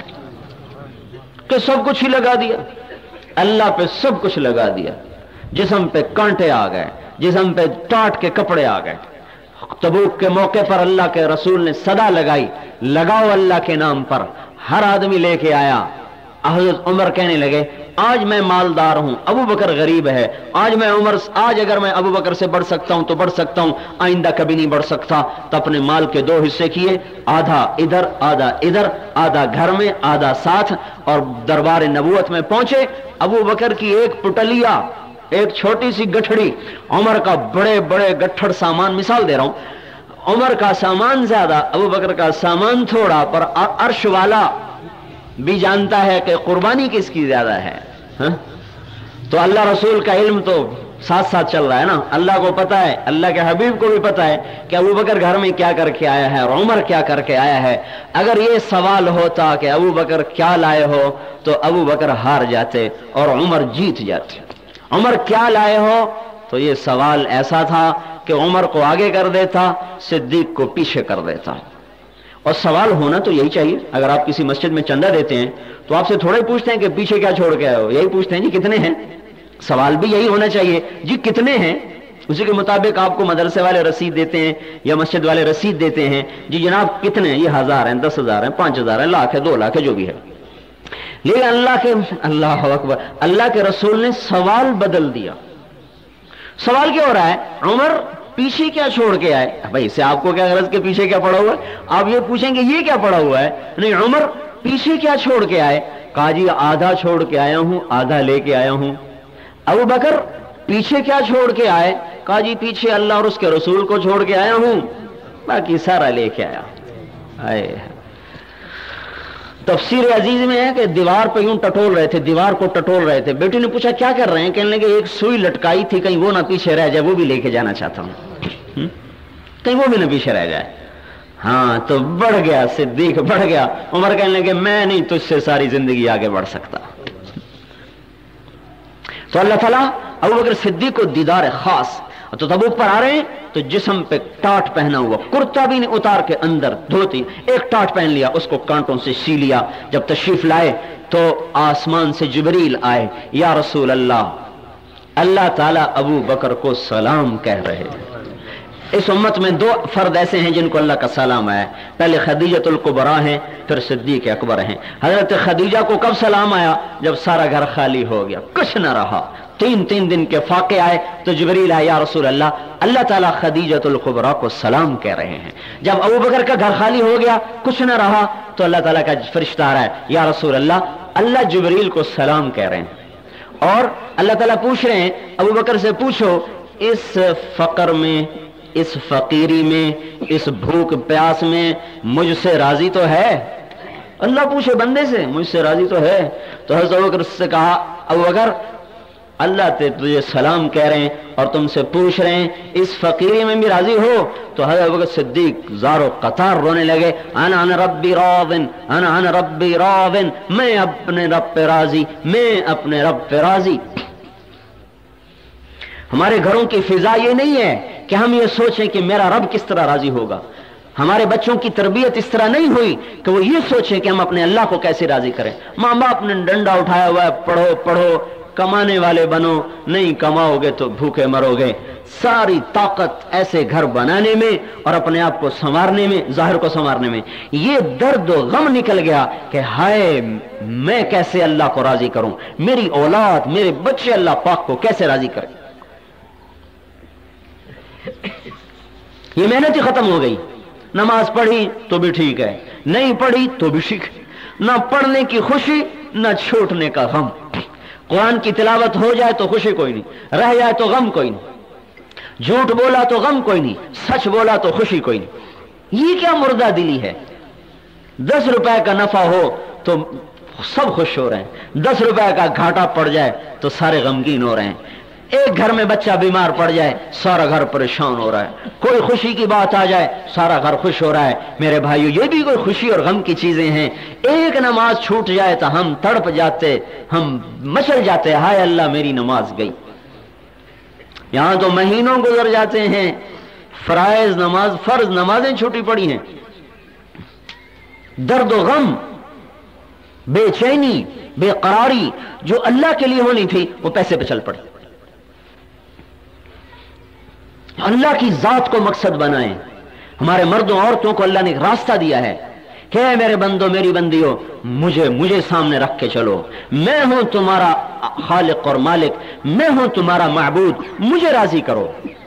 कि सब कुछ ही लगा दिया, अल्लाह पे सब कुछ लगा दिया। जिस्म पे कांटे आ गए, जिस्म पे टाट के कपड़े आ गए। तबूक के मौके पर अल्लाह के रसूल ने सदा लगाई, लगाओ अल्लाह के नाम पर। हर आदमी लेके आया। हज़रत उमर कहने लगे आज मैं मालदार हूं, अबू बकर गरीब है, आज अगर मैं अबू बकर से बढ़ सकता हूं तो बढ़ सकता हूं, आइंदा कभी नहीं बढ़ सकता। तो अपने माल के 2 हिस्से किए, आधा इधर आधा इधर, आधा घर में आधा साथ, और दरबार नबूवत में पहुंचे। अबू बकर की एक पुटलिया, एक छोटी सी गठड़ी, उमर का बड़े बड़े गट्ठड़ सामान, मिसाल दे रहा हूं, उमर का सामान ज्यादा, अबू बकर का सामान थोड़ा, पर अर्श वाला भी जानता है कि कुर्बानी किसकी ज्यादा है। तो अल्लाह रसूल का इल्म तो साथ साथ चल रहा है ना। अल्लाह को पता है, अल्लाह के हबीब को भी पता है कि अबू बकर घर में क्या करके आया है और उमर क्या करके आया है। अगर ये सवाल होता कि अबू बकर क्या लाए हो, तो अबू बकर हार जाते और उमर जीत जाते। उमर क्या लाए हो, तो ये सवाल ऐसा था कि उमर को आगे कर देता, सिद्दीक को पीछे कर देता। और सवाल होना तो यही चाहिए। अगर आप किसी मस्जिद में चंदा देते हैं तो आपसे थोड़े पूछते हैं कि पीछे क्या छोड़ के आए हो, यही पूछते हैं जी कितने हैं। सवाल भी यही होना चाहिए, जी कितने हैं। उसी के मुताबिक आपको मदरसे वाले रसीद देते हैं या मस्जिद वाले रसीद देते हैं, जी जनाब कितने हैं, ये 1000 हैं, 10,000 हैं, 5,000 हैं, लाख है, 2 लाख है, जो भी है। लेकिन अल्लाह अकबर, अल्लाह के रसूल ने सवाल बदल दिया। सवाल क्या हो रहा है, उमर पीछे क्या छोड़ के आए। भाई इससे आपको क्या गरज के पीछे क्या पड़ा हुआ है, आप ये पूछेंगे ये क्या पड़ा हुआ है। नहीं, उमर पीछे क्या छोड़ के आए। कहा जी आधा छोड़ के आया हूं, आधा लेके आया हूं। अबू बकर पीछे क्या छोड़ के आए। कहा जी पीछे अल्लाह और उसके रसूल को छोड़ के आया हूं, बाकी सारा लेके आया। आए तफसीर अजीज में है कि दीवार पे यूं टटोल रहे थे, दीवार को टटोल रहे थे। बेटी ने पूछा क्या कर रहे हैं, कहने लगे एक सुई लटकाई थी, कहीं वो ना पीछे रह जाए, वो भी लेके जाना चाहता हूं, कहीं वो भी ना पीछे रह जाए। हाँ तो बढ़ गया, सिद्दीक बढ़ गया। उमर कहने लगे मैं नहीं तुझसे सारी जिंदगी आगे बढ़ सकता। तो अल्लाह ताला अबू बकर सिद्दीक को दीदार खास। तो तबूक पर आ रहे हैं तो जिस्म पे टाट पहना हुआ, कुर्ता भी नहीं उतार के अंदर धोती, एक टाट पहन लिया, उसको कांटों से सी लिया। जब तशरीफ लाए तो आसमान से जिब्रील आए, या रसूल अल्लाह, अल्लाह ताला अबू बकर को सलाम कह रहे हैं। इस उम्मत में 2 फर्द ऐसे हैं जिनको अल्लाह का सलाम आया। पहले खदीजतुल कुबरा हैं, फिर सिद्दीक अकबर हैं। हजरत खदीजा को कब सलाम आया, जब सारा घर खाली हो गया, कुछ न रहा। 3 दिन के फाके आए तो जिब्रील आया, या रसूल अल्लाह, अल्लाह ताला खदीजतुल कुबरा को सलाम कह रहे हैं। जब अबू बकर का घर खाली हो गया, कुछ न रहा, तो अल्लाह ताला का फरिश्ता आ रहा है, या रसूल अल्लाह, अल्लाह जिब्रील को सलाम कह रहे हैं। और अल्लाह ताला पूछ रहे हैं अबू बकर से, पूछो इस फकर में اس فقیری میں، اس بھوک پیاس میں مجھ سے راضی تو ہے؟ اللہ پوچھے بندے سے مجھ سے راضی تو ہے؟ تو حضرت ابوبکر سے کہا ابو بکر اللہ تجھے سلام کہہ رہے ہیں اور تم سے پوچھ رہے ہیں اس فقیری میں بھی راضی ہو؟ تو حضرت ابوبکر صدیق زار و قطار رونے لگے، انا ربی راضٍ، انا ربی راضٍ، میں اپنے رب پہ راضی، میں اپنے رب پہ راضی۔ ہمارے گھروں کی فضا یہ نہیں ہے کہ ہم یہ سوچیں کہ میرا رب کس طرح راضی ہوگا۔ ہمارے بچوں کی تربیت اس طرح نہیں ہوئی کہ وہ یہ سوچیں کہ ہم اپنے اللہ کو کیسے راضی کریں۔ ماں باپ نے ڈنڈا اٹھایا ہوا ہے، پڑھو پڑھو، کمانے والے بنو، نہیں کماؤ گے تو بھوکے مرو گے۔ ساری طاقت ایسے گھر بنانے میں اور اپنے آپ کو سنوارنے میں، ظاہر کو سنوارنے میں۔ یہ درد و غم نکل گیا کہ ہائے میں کیسے اللہ کو راضی کروں، میری اولاد، میرے بچے اللہ پاک کو کیسے راضی کریں۔ یہ محنت ہی ختم ہو گئی۔ نماز پڑھی تو بھی ٹھیک ہے، نہیں پڑھی تو بھی ٹھیک ہے، نہ پڑھنے کی خوشی نہ چھوٹنے کا غم۔ قرآن کی تلاوت ہو جائے تو خوشی کوئی نہیں، رہ جائے تو غم کوئی نہیں، جھوٹ بولا تو غم کوئی نہیں، سچ بولا تو خوشی کوئی نہیں۔ یہ کیا مردہ دلی ہے؟ 10 روپے کا نفع ہو تو سب خوش ہو رہے ہیں، 10 روپے کا گھاٹا پڑ جائے تو سارے غمگین ہو رہے ہیں، ایک گھر میں بچہ بیمار پڑ جائے سارا گھر پریشان ہو رہا ہے، کوئی خوشی کی بات آ جائے سارا گھر خوش ہو رہا ہے۔ میرے بھائیو یہ بھی کوئی خوشی اور غم کی چیزیں ہیں۔ ایک نماز چھوٹ جائے تو ہم تڑپ جاتے، ہم مچل جاتے، ہائے اللہ میری نماز گئی۔ یہاں تو مہینوں گزر جاتے ہیں، فرائض نماز، فرض نمازیں چھوٹی پڑی ہیں، درد و غم، بے چینی، بے قراری جو اللہ کے لیے ہونی تھی وہ پیسے پہ چل پڑی۔ اللہ کی ذات کو مقصد بنائیں۔ ہمارے مردوں عورتوں کو اللہ نے ایک راستہ دیا ہے کہ اے میرے بندو میری بندیو مجھے سامنے رکھ کے چلو، میں ہوں تمہارا خالق اور مالک، میں ہوں تمہارا معبود، مجھے راضی کرو۔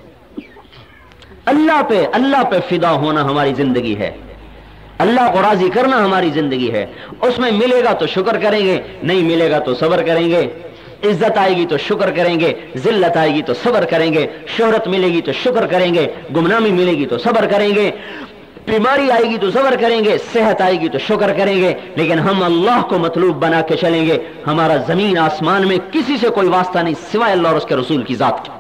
اللہ پہ فدا ہونا ہماری زندگی ہے، اللہ کو راضی کرنا ہماری زندگی ہے۔ اس میں ملے گا تو شکر کریں گے، نہیں ملے گا تو صبر کریں گے۔ عزت آئے گی تو شکر کریں گے، ذلت آئے گی تو صبر کریں گے، شہرت ملے گی تو شکر کریں گے، گمنامی ملے گی تو صبر کریں گے، بیماری آئے گی تو صبر کریں گے، صحت آئے گی تو شکر کریں گے۔ لیکن ہم اللہ کو مطلوب بنا کے چلیں گے، ہمارا زمین آسمان میں کسی سے کوئی واسطہ نہیں سوائے اللہ اور اس کے رسول کی ذات کی۔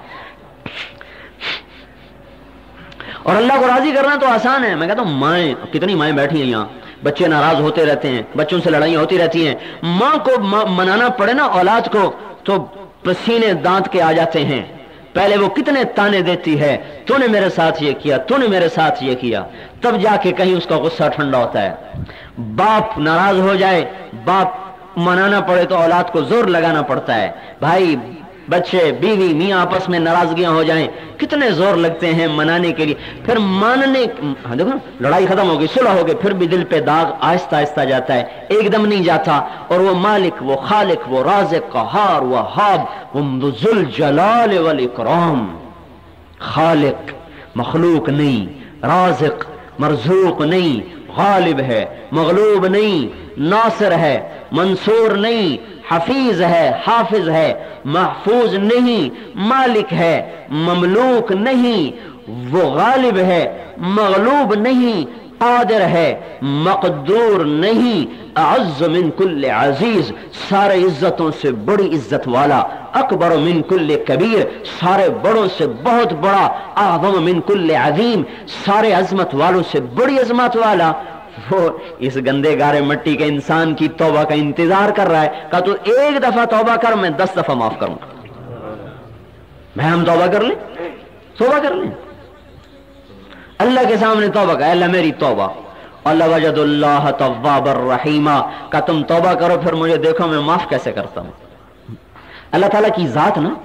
اور اللہ کو راضی کرنا تو آسان ہے۔ میں کہتا ہوں مائیں، کتنی مائیں بیٹھی ہیں یہاں، بچے ناراض ہوتے رہتے ہیں، بچوں سے لڑائیاں ہوتی رہتی ہیں، ماں کو منانا پڑے نا اولاد کو تو پسینے دانت کے آ جاتے ہیں۔ پہلے وہ کتنے تانے دیتی ہے، تو نے میرے ساتھ یہ کیا، تو نے میرے ساتھ یہ کیا، تب جا کے کہیں اس کا غصہ ٹھنڈا ہوتا ہے۔ باپ ناراض ہو جائے، باپ منانا پڑے تو اولاد کو زور لگانا پڑتا ہے۔ بھائی بچے بیوی میاں آپس میں ناراضگیاں ہو جائیں کتنے زور لگتے ہیں منانے کے لیے، پھر ماننے، دیکھو لڑائی ختم ہوگی، صلح ہوگی، پھر بھی دل پہ داغ آہستہ آہستہ جاتا ہے، ایک دم نہیں جاتا۔ اور وہ مالک، وہ خالق، وہ رازق، قہار، وہاب، وہ ذو الجلال والاکرام، خالق مخلوق نہیں، رازق مرزوق نہیں، غالب ہے مغلوب نہیں، ناصر ہے منصور نہیں، حفیظ ہے حافظ ہے محفوظ نہیں، مالک ہے مملوک نہیں، وہ غالب ہے مغلوب نہیں، قادر ہے مقدور نہیں، اعز من کل عزیز، سارے عزتوں سے بڑی عزت والا، اکبر من کل کبیر، سارے بڑوں سے بہت بڑا، اعظم من کل عظیم، سارے عظمت والوں سے بڑی عظمت والا۔ وہ اس گندے گارے مٹی کے انسان کی توبہ کا انتظار کر رہا ہے، کہا تو ایک دفعہ توبہ کر، میں 10 دفعہ معاف کروں گا۔ میں ہم توبہ کر لیں، توبہ کر لیں اللہ کے سامنے، توبہ کا اللہ میری توبہ، اللہ وجد اللہ تواب الرحیم، کہ تم توبہ کرو پھر مجھے دیکھو میں معاف کیسے کرتا ہوں۔ اللہ تعالیٰ کی ذات نا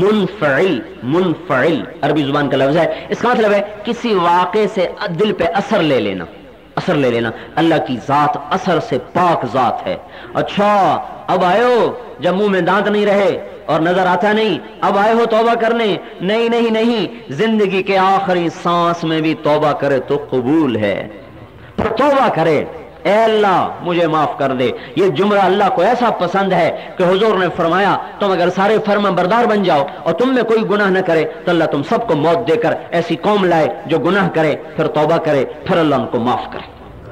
منفعل عربی زبان کا لفظ ہے، اس کا مطلب ہے کسی واقعے سے دل پہ اثر لے لینا، اثر لے لینا۔ اللہ کی ذات اثر سے پاک ذات ہے۔ اچھا اب آئے ہو جب منہ میں دانت نہیں رہے اور نظر آتا نہیں، اب آئے ہو توبہ کرنے؟ نہیں نہیں نہیں، زندگی کے آخری سانس میں بھی توبہ کرے تو قبول ہے۔ پھر توبہ کرے، اے اللہ مجھے معاف کر دے۔ یہ جملہ اللہ کو ایسا پسند ہے کہ حضور نے فرمایا تم اگر سارے فرما بردار بن جاؤ اور تم میں کوئی گناہ نہ کرے تو اللہ تم سب کو موت دے کر ایسی قوم لائے جو گناہ کرے پھر توبہ کرے پھر اللہ ان کو معاف کرے۔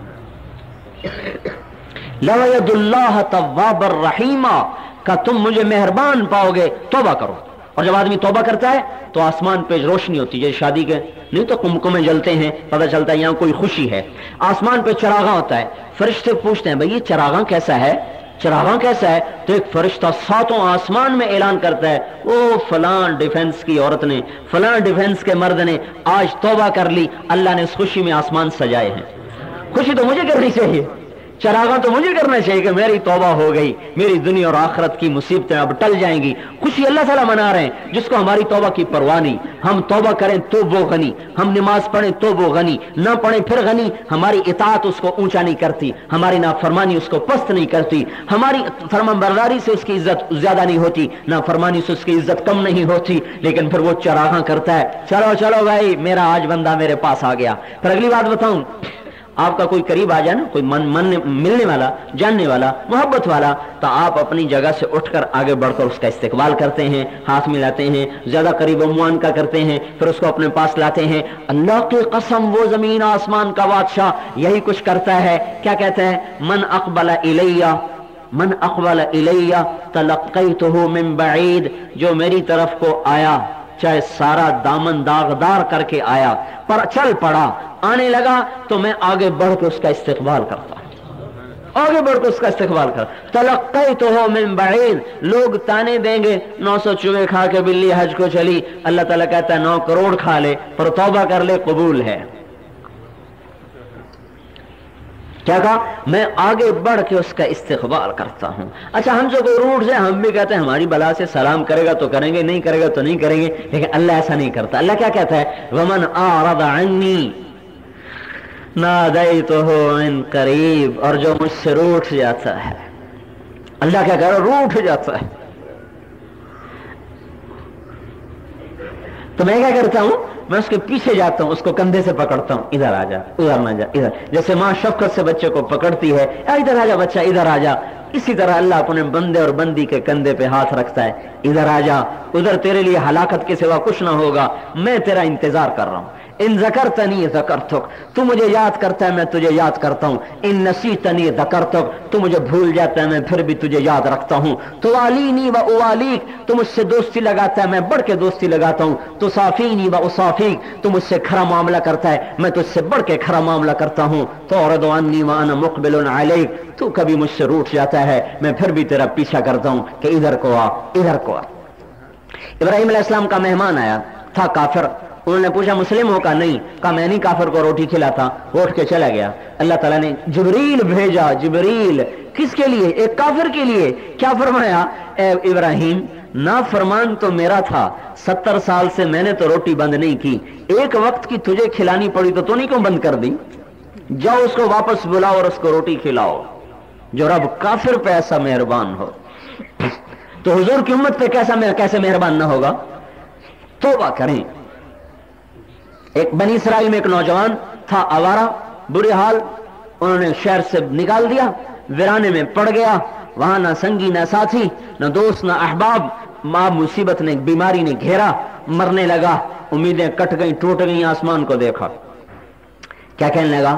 لَوَيَدُ اللَّهَ تَوَّابًا رَحِيمًا کہ تم مجھے مہربان پاؤ گے، توبہ کرو۔ اور جب آدمی توبہ کرتا ہے تو آسمان پہ روشنی ہوتی ہے، شادی کے نہیں تو کمکمے جلتے ہیں، پتہ چلتا ہے یہاں کوئی خوشی ہے۔ آسمان پہ چراغاں ہوتا ہے، فرشتے پوچھتے ہیں بھئی یہ چراغاں کیسا ہے، چراغاں کیسا ہے؟ تو ایک فرشتہ ساتوں آسمان میں اعلان کرتا ہے او فلاں ڈیفنس کی عورت نے، فلاں ڈیفنس کے مرد نے آج توبہ کر لی، اللہ نے اس خوشی میں آسمان سجائے ہیں۔ خوشی تو مجھے کرنی چاہیے، چراغاں تو مجھے کرنا چاہیے کہ میری توبہ ہو گئی، میری دنیا اور آخرت کی مصیبتیں اب ٹل جائیں گی۔ خوشی اللہ تعالیٰ منا رہے ہیں جس کو ہماری توبہ کی پرواہ نہیں۔ ہم توبہ کریں تو وہ غنی، ہم نماز پڑھیں تو وہ غنی، نہ پڑھیں پھر غنی۔ ہماری اطاعت اس کو اونچا نہیں کرتی، ہماری نافرمانی اس کو پست نہیں کرتی، ہماری فرمانبرداری سے اس کی عزت زیادہ نہیں ہوتی، نافرمانی سے اس کی عزت کم نہیں ہوتی۔ لیکن پھر وہ چراغاں کرتا ہے، چلو چلو بھائی میرا آج بندہ میرے پاس آ گیا۔ پھر اگلی بات بتاؤں، آپ کا کوئی قریب آ جائے نا، کوئی ملنے والا، جاننے والا، محبت والا، تو آپ اپنی جگہ سے اٹھ کر آگے بڑھ کر اس کا استقبال کرتے ہیں، ہاتھ ملاتے ہیں، زیادہ قریب عموان کا کرتے ہیں، پھر اس کو اپنے پاس لاتے ہیں۔ اللہ کی قسم وہ زمین آسمان کا بادشاہ یہی کچھ کرتا ہے۔ کیا کہتا ہے؟ من اقبل الیہ تلقیتہ من بعید، جو میری طرف کو آیا چاہے سارا دامن داغدار کر کے آیا پر چل پڑا، آنے لگا تو میں آگے بڑھ کے اس کا استقبال کرتا ہوں، آگے بڑھ کے اس کا استقبال کرتا۔ تلقیتہ من بعید، لوگ تانے دیں گے 900 چوہے کھا کے بلی حج کو چلی، اللہ تعالیٰ کہتا ہے 9 کروڑ کھا لے پر توبہ کر لے، قبول ہے۔ کیا کہا؟ میں آگے بڑھ کے اس کا استقبال کرتا ہوں۔ اچھا ہم سے کوئی روٹ سے ہم بھی کہتے ہیں ہماری بلا سے سلام کرے گا تو کریں گے، نہیں کرے گا تو نہیں کریں گے، لیکن اللہ ایسا نہیں کرتا۔ اللہ کیا کہتا ہے؟ وَمَنْ أَعْرَضَ عَنِّي نَادَيْتُهُ مِنْ قَرِيبٍ، اور جو مجھ سے روٹ جاتا ہے، اللہ کیا کہہ رہا ہے؟ روٹ جاتا ہے تو میں کیا کرتا ہوں؟ میں اس کے پیچھے جاتا ہوں، اس کو کندھے سے پکڑتا ہوں، ادھر آ جا، ادھر نہ جا، ادھر۔ جیسے ماں شفقت سے بچے کو پکڑتی ہے، ادھر آ جا بچہ، ادھر آ جا، اسی طرح اللہ اپنے بندے اور بندی کے کندھے پہ ہاتھ رکھتا ہے، ادھر آ جا، ادھر تیرے لیے ہلاکت کے سوا کچھ نہ ہوگا، میں تیرا انتظار کر رہا ہوں۔ ان ذکرتنی ذکرتک، تو مجھے یاد کرتا ہے میں تجھے یاد کرتا ہوں۔ ان نسیتنی ذکرتک، تو مجھے بھول جاتا ہے میں پھر بھی تجھے یاد رکھتا ہوں۔ تو والینی و اوالیک، تو مجھ سے دوستی لگاتا ہے میں بڑھ کے دوستی لگاتا ہوں۔ تو صافینی و اصافیک، تو مجھ سے کھرا معاملہ کرتا ہے میں تجھ سے بڑھ کے کھرا معاملہ کرتا ہوں۔ تو اعرض عنی وانا مقبل علیک، تو کبھی مجھ سے روٹ جاتا ہے میں پھر بھی تیرا پیچھا کرتا ہوں کہ ادھر کو آ، ادھر کو آ۔ ابراہیم علیہ السلام کا مہمان آیا تھا کافر، انہوں نے پوچھا مسلم ہو؟ کہا نہیں۔ کہا میں نہیں کافر کو روٹی کھلاتا، وہ اٹھ کے چلا گیا۔ اللہ تعالیٰ نے جبریل بھیجا، جبریل کس کے لیے؟ ایک کافر کے لیے۔ کیا فرمایا؟ اے ابراہیم نافرمان تو میرا تھا، 70 سال سے میں نے تو روٹی بند نہیں کی، ایک وقت کی تجھے کھلانی پڑی تو نہیں کیوں بند کر دی؟ جاؤ اس کو واپس بلاؤ اور اس کو روٹی کھلاؤ۔ جو رب کافر پہ ایسا مہربان ہو تو حضور کی امت پہ کیسے مہربان نہ ہوگا؟ توبہ کریں۔ ایک بنی اسرائیل میں ایک نوجوان تھا، آوارہ، برے حال، انہوں نے شہر سے نکال دیا، ویرانے میں پڑ گیا، وہاں نہ سنگی نہ ساتھی نہ دوست نہ احباب، ماں مصیبت نے، بیماری نے گھیرا، مرنے لگا، امیدیں کٹ گئیں، ٹوٹ گئیں، آسمان کو دیکھا، کیا کہنے لگا؟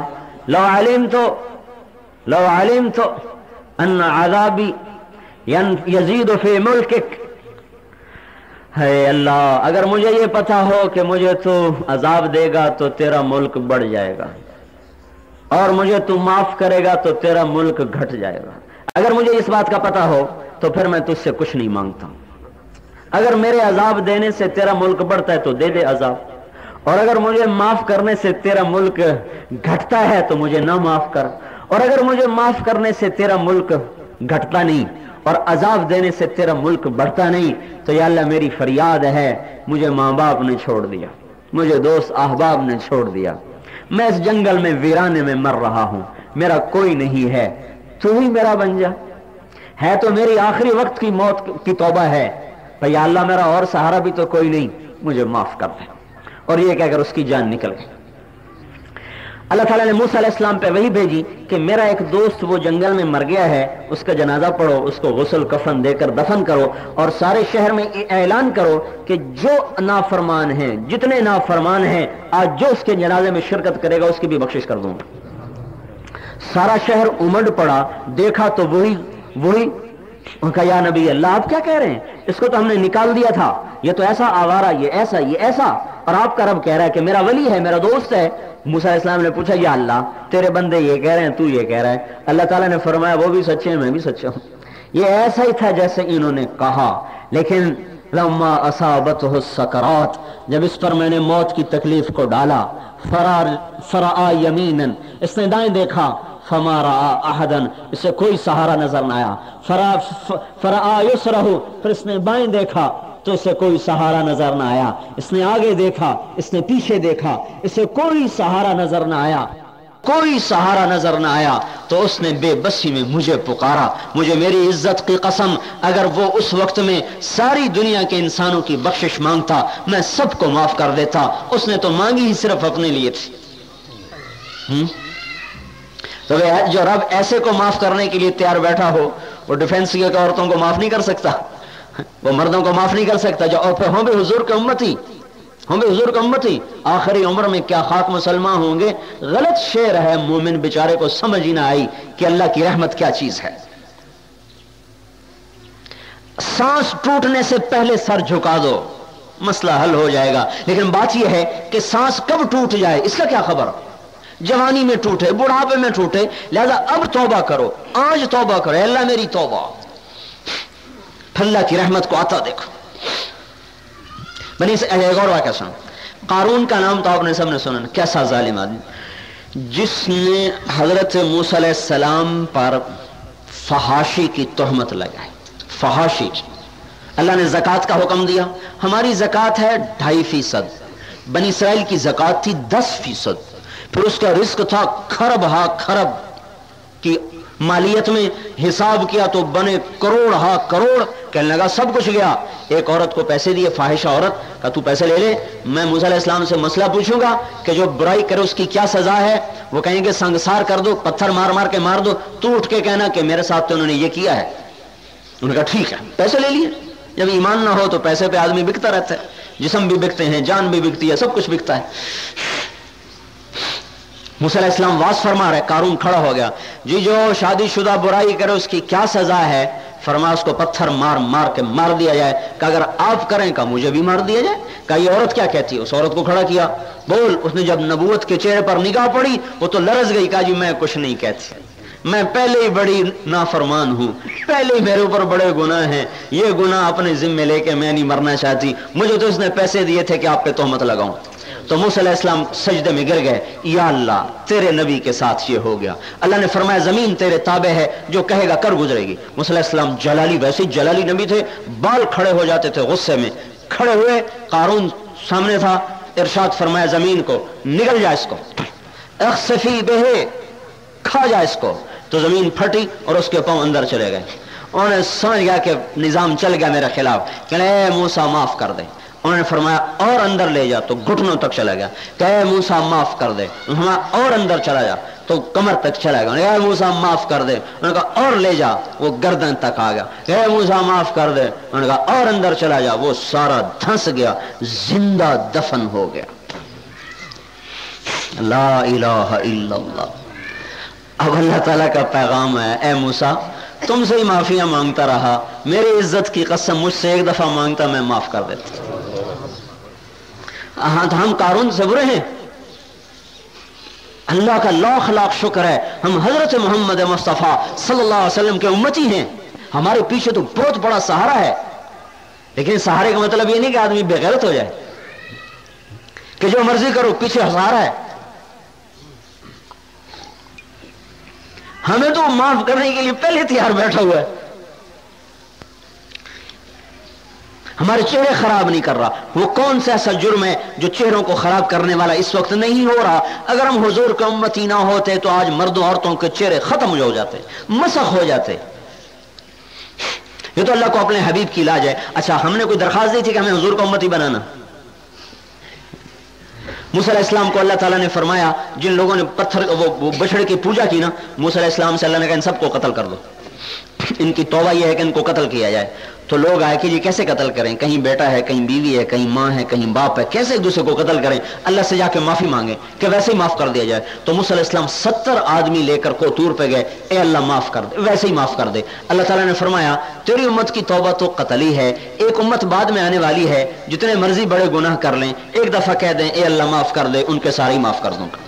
لو علمت ان عذابی یزید فی ملکک، ہے اللہ اگر مجھے یہ پتا ہو کہ مجھے تو عذاب دے گا تو تیرا ملک بڑھ جائے گا، اور مجھے تو معاف کرے گا تو تیرا ملک گھٹ جائے گا، اگر مجھے اس بات کا پتا ہو تو پھر میں تجھ سے کچھ نہیں مانگتا۔ اگر میرے عذاب دینے سے تیرا ملک بڑھتا ہے تو دے دے عذاب، اور اگر مجھے معاف کرنے سے تیرا ملک گھٹتا ہے تو مجھے نہ معاف کر، اور اگر مجھے معاف کرنے سے تیرا ملک گھٹتا نہیں اور عذاب دینے سے تیرا ملک بڑھتا نہیں تو یا اللہ میری فریاد ہے، مجھے ماں باپ نے چھوڑ دیا، مجھے دوست احباب نے چھوڑ دیا، میں اس جنگل میں ویرانے میں مر رہا ہوں، میرا کوئی نہیں ہے، تو ہی میرا بن جا، ہے تو میری آخری وقت کی موت کی توبہ ہے، یا اللہ میرا اور سہارا بھی تو کوئی نہیں، مجھے معاف کر دے۔ اور یہ کہہ کر اس کی جان نکل گئی۔ اللہ تعالیٰ نے موسیٰ علیہ السلام پہ وہی بھیجی کہ میرا ایک دوست وہ جنگل میں مر گیا ہے، اس کا جنازہ پڑھو، اس کو غسل کفن دے کر دفن کرو، اور سارے شہر میں اعلان کرو کہ جو نافرمان ہیں، جتنے نافرمان ہیں، آج جو اس کے جنازے میں شرکت کرے گا اس کی بھی بخشش کر دوں گا۔ سارا شہر امڈ پڑا، دیکھا تو وہی ان کا یا نبی اللہ آپ کیا کہہ رہے ہیں، اس کو تو ہم نے نکال دیا تھا، یہ تو ایسا آوارہ، یہ ایسا، اور آپ کا رب کہہ رہا ہے کہ میرا ولی ہے، میرا دوست ہے۔ موسیٰ علیہ السلام نے پوچھا یا اللہ تیرے بندے یہ کہہ رہے ہیں، تو یہ کہہ رہا ہے۔ اللہ تعالیٰ نے فرمایا وہ بھی سچے ہیں، میں بھی سچا ہوں۔ یہ ایسا ہی تھا جیسے انہوں نے کہا، لیکن لما اصابتہ السکرات، جب اس پر میں نے موت کی تکلیف کو ڈالا، فرآ یمینا، اس نے دائیں دیکھا، فما رآ احدا، اسے کوئی سہارا نظر نہ آیا، فرآ یسرہ، پھر اس نے بائیں دیکھا تو اسے کوئی سہارا نظر نہ آیا، اس نے آگے دیکھا، اس نے پیچھے دیکھا، اسے کوئی سہارا نظر نہ آیا، کوئی سہارا نظر نہ آیا، تو اس نے بے بسی میں مجھے پکارا۔ مجھے میری عزت کی قسم، اگر وہ اس وقت میں ساری دنیا کے انسانوں کی بخشش مانگتا میں سب کو معاف کر دیتا، اس نے تو مانگی ہی صرف اپنے لیے تھی۔ تو جو رب ایسے کو معاف کرنے کے لیے تیار بیٹھا ہو، وہ ڈیفینس کی عورتوں کو معاف نہیں کر سکتا، وہ مردوں کو معاف نہیں کر سکتا جو ہوں بھی حضور کے امتی، آخری عمر میں کیا خاک مسلمان ہوں گے۔ غلط شعر ہے، مومن بیچارے کو سمجھ ہی نہ آئی کہ اللہ کی رحمت کیا چیز ہے۔ سانس ٹوٹنے سے پہلے سر جھکا دو، مسئلہ حل ہو جائے گا۔ لیکن بات یہ ہے کہ سانس کب ٹوٹ جائے اس کا کیا خبر، جوانی میں ٹوٹے، بڑھاپے میں ٹوٹے، لہذا اب توبہ کرو، آج توبہ کرو، اللہ میری توبہ، اللہ کی رحمت کو آتا دیکھو۔ ایک اور واقعہ سنو، قارون کا نام تو آپ نے سب نے سنا، کیسا ظالم آدمی، جس نے حضرت موسیٰ علیہ السلام پر فحاشی کی تہمت لگائی، فحاشی۔ اللہ نے زکوٰۃ کا حکم دیا، ہماری زکوٰۃ ہے 2.5%، بنی اسرائیل کی زکوٰۃ تھی 10%، پھر اس کا رزق تھا خرب کی مالیت میں، حساب کیا تو بنے کروڑ، کہنے لگا سب کچھ گیا۔ ایک عورت کو پیسے دیے، فاحشہ عورت، کہا تو پیسے لے لے، میں موسیٰ علیہ السلام سے مسئلہ پوچھوں گا کہ جو برائی کرے اس کی کیا سزا ہے۔ وہ کہیں گے سنگسار کر دو، پتھر مار کے مار دو، تو اٹھ کے کہنا کہ میرے ساتھ تو انہوں نے یہ کیا ہے۔ انہوں نے کہا ٹھیک ہے، پیسے لے لیے۔ جب ایمان نہ ہو تو پیسے پہ آدمی بکتا رہتا ہے، جسم بھی بکتے ہیں، جان بھی بکتی ہے، سب کچھ بکتا ہے۔ موسیٰ علیہ السلام واز فرما رہے، قارون کھڑا ہو گیا، جی جو شادی شدہ برائی کرے اس کی کیا سزا ہے؟ فرما اس کو پتھر مار کے مار دیا جائے۔ کہ اگر آپ کریں کا مجھے بھی مار دیا جائے۔ کہ یہ عورت کیا کہتی ہے؟ اس عورت کو کھڑا کیا، بول۔ اس نے جب نبوت کے چہرے پر نگاہ پڑی وہ تو لرز گئی، کہا جی میں کچھ نہیں کہتی، میں پہلے ہی بڑی نافرمان ہوں، پہلے ہی میرے اوپر بڑے گناہ ہیں، یہ گناہ اپنے ذمے لے کے میں نہیں مرنا چاہتی، مجھے تو اس نے پیسے دیے تھے کہ آپ پہ تہمت لگاؤں۔ تو موسیٰ علیہ السلام سجدے میں گر گئے، یا اللہ تیرے نبی کے ساتھ یہ ہو گیا۔ اللہ نے فرمایا زمین تیرے تابع ہے، جو کہے گا کر گزرے گی۔ موسیٰ علیہ السلام جلالی، ویسے ہی جلالی نبی تھے، بال کھڑے ہو جاتے تھے غصے میں، کھڑے ہوئے، قارون سامنے تھا، ارشاد فرمایا زمین کو نگل جا، اس کو اخسفی بہ، کھا جا اس کو۔ تو زمین پھٹی اور اس کے پاؤں اندر چلے گئے۔ انہوں نے سمجھ گیا کہ نظام چل گیا میرے خلاف، کہ اے موسیٰ معاف کر دے۔ انہوں نے فرمایا اور اندر لے جا، تو گھٹنوں تک چلا گیا، کہ اے موسیٰ معاف کر دے۔ فرمایا اور اندر چلا جا، تو کمر تک چلا گیا، اے موسیٰ معاف کر دے۔ انہوں نے کہا اور لے جا، وہ گردن تک آ گیا، اے موسیٰ معاف کر دے۔ انہوں نے کہا اور اندر چلا جا، وہ سارا دھنس گیا، زندہ دفن ہو گیا۔ لا الہ الا اللہ۔ اب اللہ تعالیٰ کا پیغام ہے، اے موسیٰ تم سے ہی معافیاں مانگتا رہا، میری عزت کی قسم مجھ سے ایک دفعہ مانگتا میں معاف کر دیتا۔ ہاں تو ہم قارون سے برے ہیں؟ اللہ کا لاکھ لاکھ شکر ہے ہم حضرت محمد مصطفیٰ صلی اللہ علیہ وسلم کے امتی ہیں، ہمارے پیچھے تو بہت بڑا سہارا ہے۔ لیکن سہارے کا مطلب یہ نہیں کہ آدمی بے غیرت ہو جائے، کہ جو مرضی کرو پیچھے سہارا ہے۔ ہمیں تو معاف کرنے کے لیے پہلے تیار بیٹھا ہوا ہے، ہمارے چہرے خراب نہیں کر رہا۔ وہ کون سا ایسا جرم ہے جو چہروں کو خراب کرنے والا اس وقت نہیں ہو رہا؟ اگر ہم حضور کے امتی نہ ہوتے تو آج مردوں عورتوں کے چہرے ختم ہو جاتے، مسخ ہو جاتے۔ یہ تو اللہ کو اپنے حبیب کی لاج ہے۔ اچھا ہم نے کوئی درخواست دی تھی کہ ہمیں حضور کا امتی بنانا؟ موسیٰ علیہ السلام کو اللہ تعالیٰ نے فرمایا، جن لوگوں نے پتھر وہ بچڑے کی پوجا کی نا، موسیٰ علیہ السلام سے اللہ نے کہا ان سب کو قتل کر دو، ان کی توبہ یہ ہے کہ ان کو قتل کیا جائے۔ تو لوگ آئے کہ جی کیسے قتل کریں، کہیں بیٹا ہے، کہیں بیوی ہے، کہیں ماں ہے، کہیں باپ ہے، کیسے ایک دوسرے کو قتل کریں؟ اللہ سے جا کے معافی مانگیں کہ ویسے ہی معاف کر دیا جائے۔ تو موسیٰ علیہ السلام 70 آدمی لے کر کو طور پہ گئے، اے اللہ معاف کر دے، ویسے ہی معاف کر دے۔ اللہ تعالیٰ نے فرمایا تیری امت کی توبہ تو قتل ہی ہے، ایک امت بعد میں آنے والی ہے جتنے مرضی بڑے گناہ کر لیں، ایک دفعہ کہہ دیں اے اللہ معاف کر دے، ان کے سارے ہی معاف کر دوں گا۔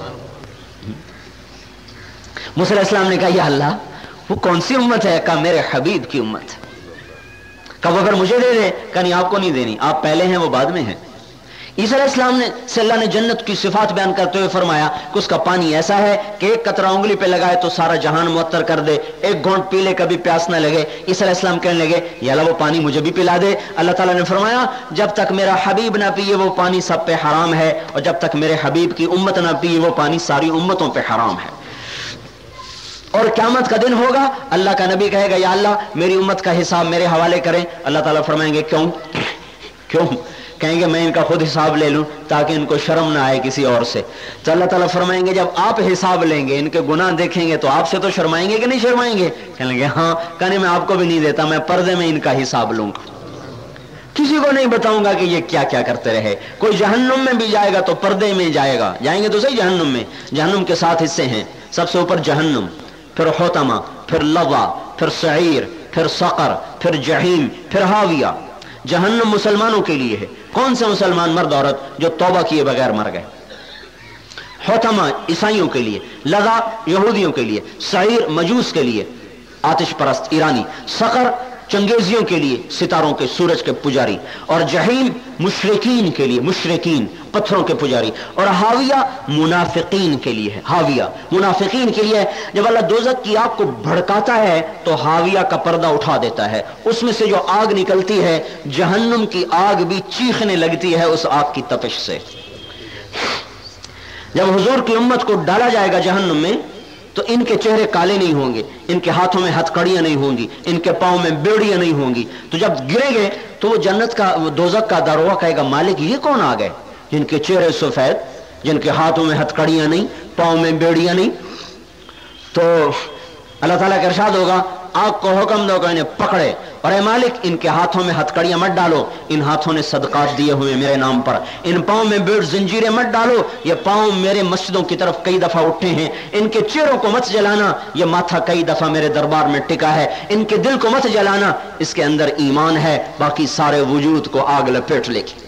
موسیٰ علیہ السلام نے کہا یا اللہ وہ کون سی امت ہے؟ کہا میرے حبیب کی امت۔ کہا وہ اگر مجھے دے دے، کہا نہیں آپ کو نہیں دینی، آپ پہلے ہیں وہ بعد میں ہیں۔ عیسیٰ علیہ السلام نے سے اللہ نے جنت کی صفات بیان کرتے ہوئے فرمایا کہ اس کا پانی ایسا ہے کہ ایک قطرہ انگلی پہ لگائے تو سارا جہان معطر کر دے، ایک گھونٹ پی لے کبھی پیاس نہ لگے۔ عیسیٰ علیہ السلام کہنے لگے یا اللہ وہ پانی مجھے بھی پلا دے۔ اللہ تعالیٰ نے فرمایا جب تک میرا حبیب نہ پیے وہ پانی سب پہ حرام ہے، اور جب تک میرے حبیب کی امت نہ پیے وہ پانی ساری امتوں پہ حرام ہے۔ اور قیامت کا دن ہوگا، اللہ کا نبی کہے گا یا اللہ میری امت کا حساب میرے حوالے کریں۔ اللہ تعالیٰ فرمائیں گے کیوں؟ کہیں گے میں ان کا خود حساب لے لوں تاکہ ان کو شرم نہ آئے کسی اور سے۔ تو اللہ تعالیٰ فرمائیں گے جب آپ حساب لیں گے، ان کے گناہ دیکھیں گے تو آپ سے تو شرمائیں گے کہ نہیں شرمائیں گے؟ کہنے لگے ہاں۔ کہنے میں آپ کو بھی نہیں دیتا، میں پردے میں ان کا حساب لوں گا، کسی کو نہیں بتاؤں گا کہ یہ کیا کیا کرتے رہے۔ کوئی جہنم میں بھی جائے گا تو پردے میں جائے گا، جائیں گے تو صحیح جہنم میں۔ جہنم کے 7 حصے ہیں، سب سے اوپر جہنم، پھر حطمہ، پھر لظہ، پھر سعیر، پھر سقر، پھر جہیم، پھر حاویہ۔ جہنم مسلمانوں کے لیے ہے، کون سے مسلمان مرد عورت جو توبہ کیے بغیر مر گئے۔ حطمہ عیسائیوں کے لیے، لظہ یہودیوں کے لیے، سعیر مجوس کے لیے آتش پرست ایرانی، سقر چنگیزیوں کے لیے ستاروں کے سورج کے پجاری، اور جہیم مشرکین کے لیے، مشرکین پتھروں کے پجاری، اور حاویہ منافقین کے لیے ہے۔ حاویہ منافقین کے لیے ہے۔ جب اللہ دوزخ کی آگ کو بھڑکاتا ہے تو حاویہ کا پردہ اٹھا دیتا ہے، اس میں سے جو آگ نکلتی ہے جہنم کی آگ بھی چیخنے لگتی ہے اس آگ کی تپش سے۔ جب حضور کی امت کو ڈالا جائے گا جہنم میں تو ان کے چہرے کالے نہیں ہوں گے، ان کے ہاتھوں میں ہتھکڑیاں نہیں ہوں گی، ان کے پاؤں میں بیڑیاں نہیں ہوں گی۔ تو جب گریں گے تو وہ جنت کا دوزخ کا داروغہ کہے گا مالک یہ کون آ گئے جن کے چہرے سفید، جن کے ہاتھوں میں ہتھکڑیاں نہیں، پاؤں میں بیڑیاں نہیں؟ تو اللہ تعالیٰ کا ارشاد ہوگا آگ کو حکم دو کہ انہیں پکڑے، اور اے مالک ان کے ہاتھوں میں ہتھکڑیاں مت ڈالو، ان ہاتھوں نے صدقات دیے ہوئے میرے نام پر، ان پاؤں میں بیڑ زنجیریں مت ڈالو، یہ پاؤں میرے مسجدوں کی طرف کئی دفعہ اٹھے ہیں، ان کے چہروں کو مت جلانا، یہ ماتھا کئی دفعہ میرے دربار میں ٹکا ہے، ان کے دل کو مت جلانا، اس کے اندر ایمان ہے، باقی سارے وجود کو آگ لپیٹ لے گی۔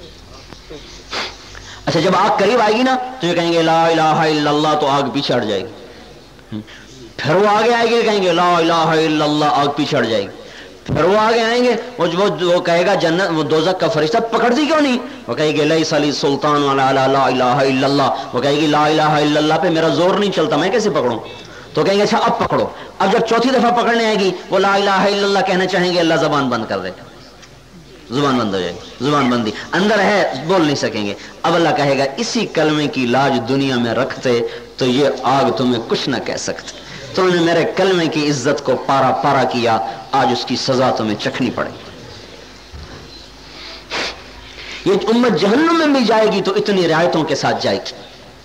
اچھا جب آگ قریب آئے گی نا تو یہ کہیں گے لا الہ الا اللہ، تو آگ پیچھے ہٹ جائے گی۔ پھر وہ آگے آئے گی کہیں گے لا الہ الا اللہ، آگ پیچھے ہٹ جائے گی۔ پھر وہ آگے آئیں گے وہ کہے گا جنت وہ دوزخ کا فرشتہ پکڑ دی کیوں نہیں؟ وہ کہے گی لیس لی سلطان علی لا الہ الا اللہ، وہ کہے گی لا الہ الا اللہ پہ میرا زور نہیں چلتا، میں کیسے پکڑوں؟ تو کہیں گے اچھا اب پکڑو۔ اب جب چوتھی دفعہ پکڑنے آئے گی وہ لا الہ الا اللہ کہنا چاہیں گے، اللہ زبان بند کر دے، زبان بند ہو جائے گی، زبان بندی اندر ہے، بول نہیں سکیں گے۔ اب اللہ کہے گا اسی کلمے کی لاج دنیا میں رکھتے تو یہ آگ تمہیں کچھ نہ کہہ سکتے، تم نے میرے کلمے کی عزت کو پارا پارا کیا، آج اس کی سزا تمہیں چکھنی پڑے گی۔ یہ امت جہنم میں بھی جائے گی تو اتنی رعایتوں کے ساتھ جائے گی۔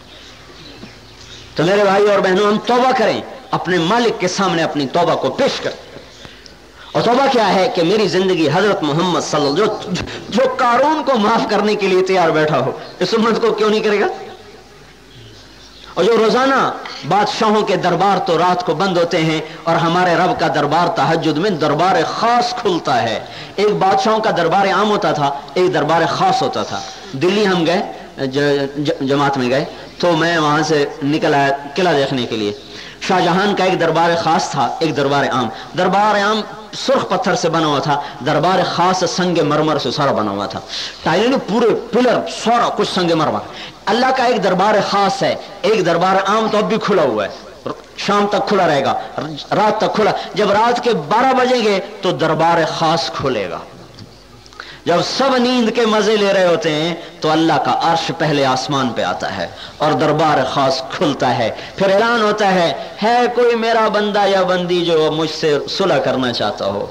تو میرے بھائی اور بہنوں ہم توبہ کریں، اپنے مالک کے سامنے اپنی توبہ کو پیش کریں۔ اور توبہ کیا ہے کہ میری زندگی حضرت محمد صلی اللہ علیہ وسلم جو قارون کو معاف کرنے کے لیے تیار بیٹھا ہو، اس امت کو کیوں نہیں کرے گا؟ اور جو روزانہ بادشاہوں کے دربار تو رات کو بند ہوتے ہیں اور ہمارے رب کا دربار تہجد میں دربار خاص کھلتا ہے۔ ایک بادشاہوں کا دربار عام ہوتا تھا، ایک دربار خاص ہوتا تھا۔ دلی ہم گئے، جماعت میں گئے تو میں وہاں سے نکل آیا قلعہ دیکھنے کے لیے۔ شاہ جہان کا ایک دربار خاص تھا، ایک دربار عام۔ دربار عام سرخ پتھر سے بنا ہوا تھا، دربار خاص سنگ مرمر سے سارا بنا ہوا تھا، ٹائلیں پورے پلر سارا کچھ سنگ مرمر۔ اللہ کا ایک دربار خاص ہے، ایک دربار عام تو اب بھی کھلا ہوا ہے، شام تک کھلا رہے گا، رات تک کھلا۔ جب رات کے 12 بجیں گے تو دربار خاص کھلے گا۔ جب سب نیند کے مزے لے رہے ہوتے ہیں تو اللہ کا عرش پہلے آسمان پہ آتا ہے اور دربار خاص کھلتا ہے، پھر اعلان ہوتا ہے کوئی میرا بندہ یا بندی جو مجھ سے صلح کرنا چاہتا ہو،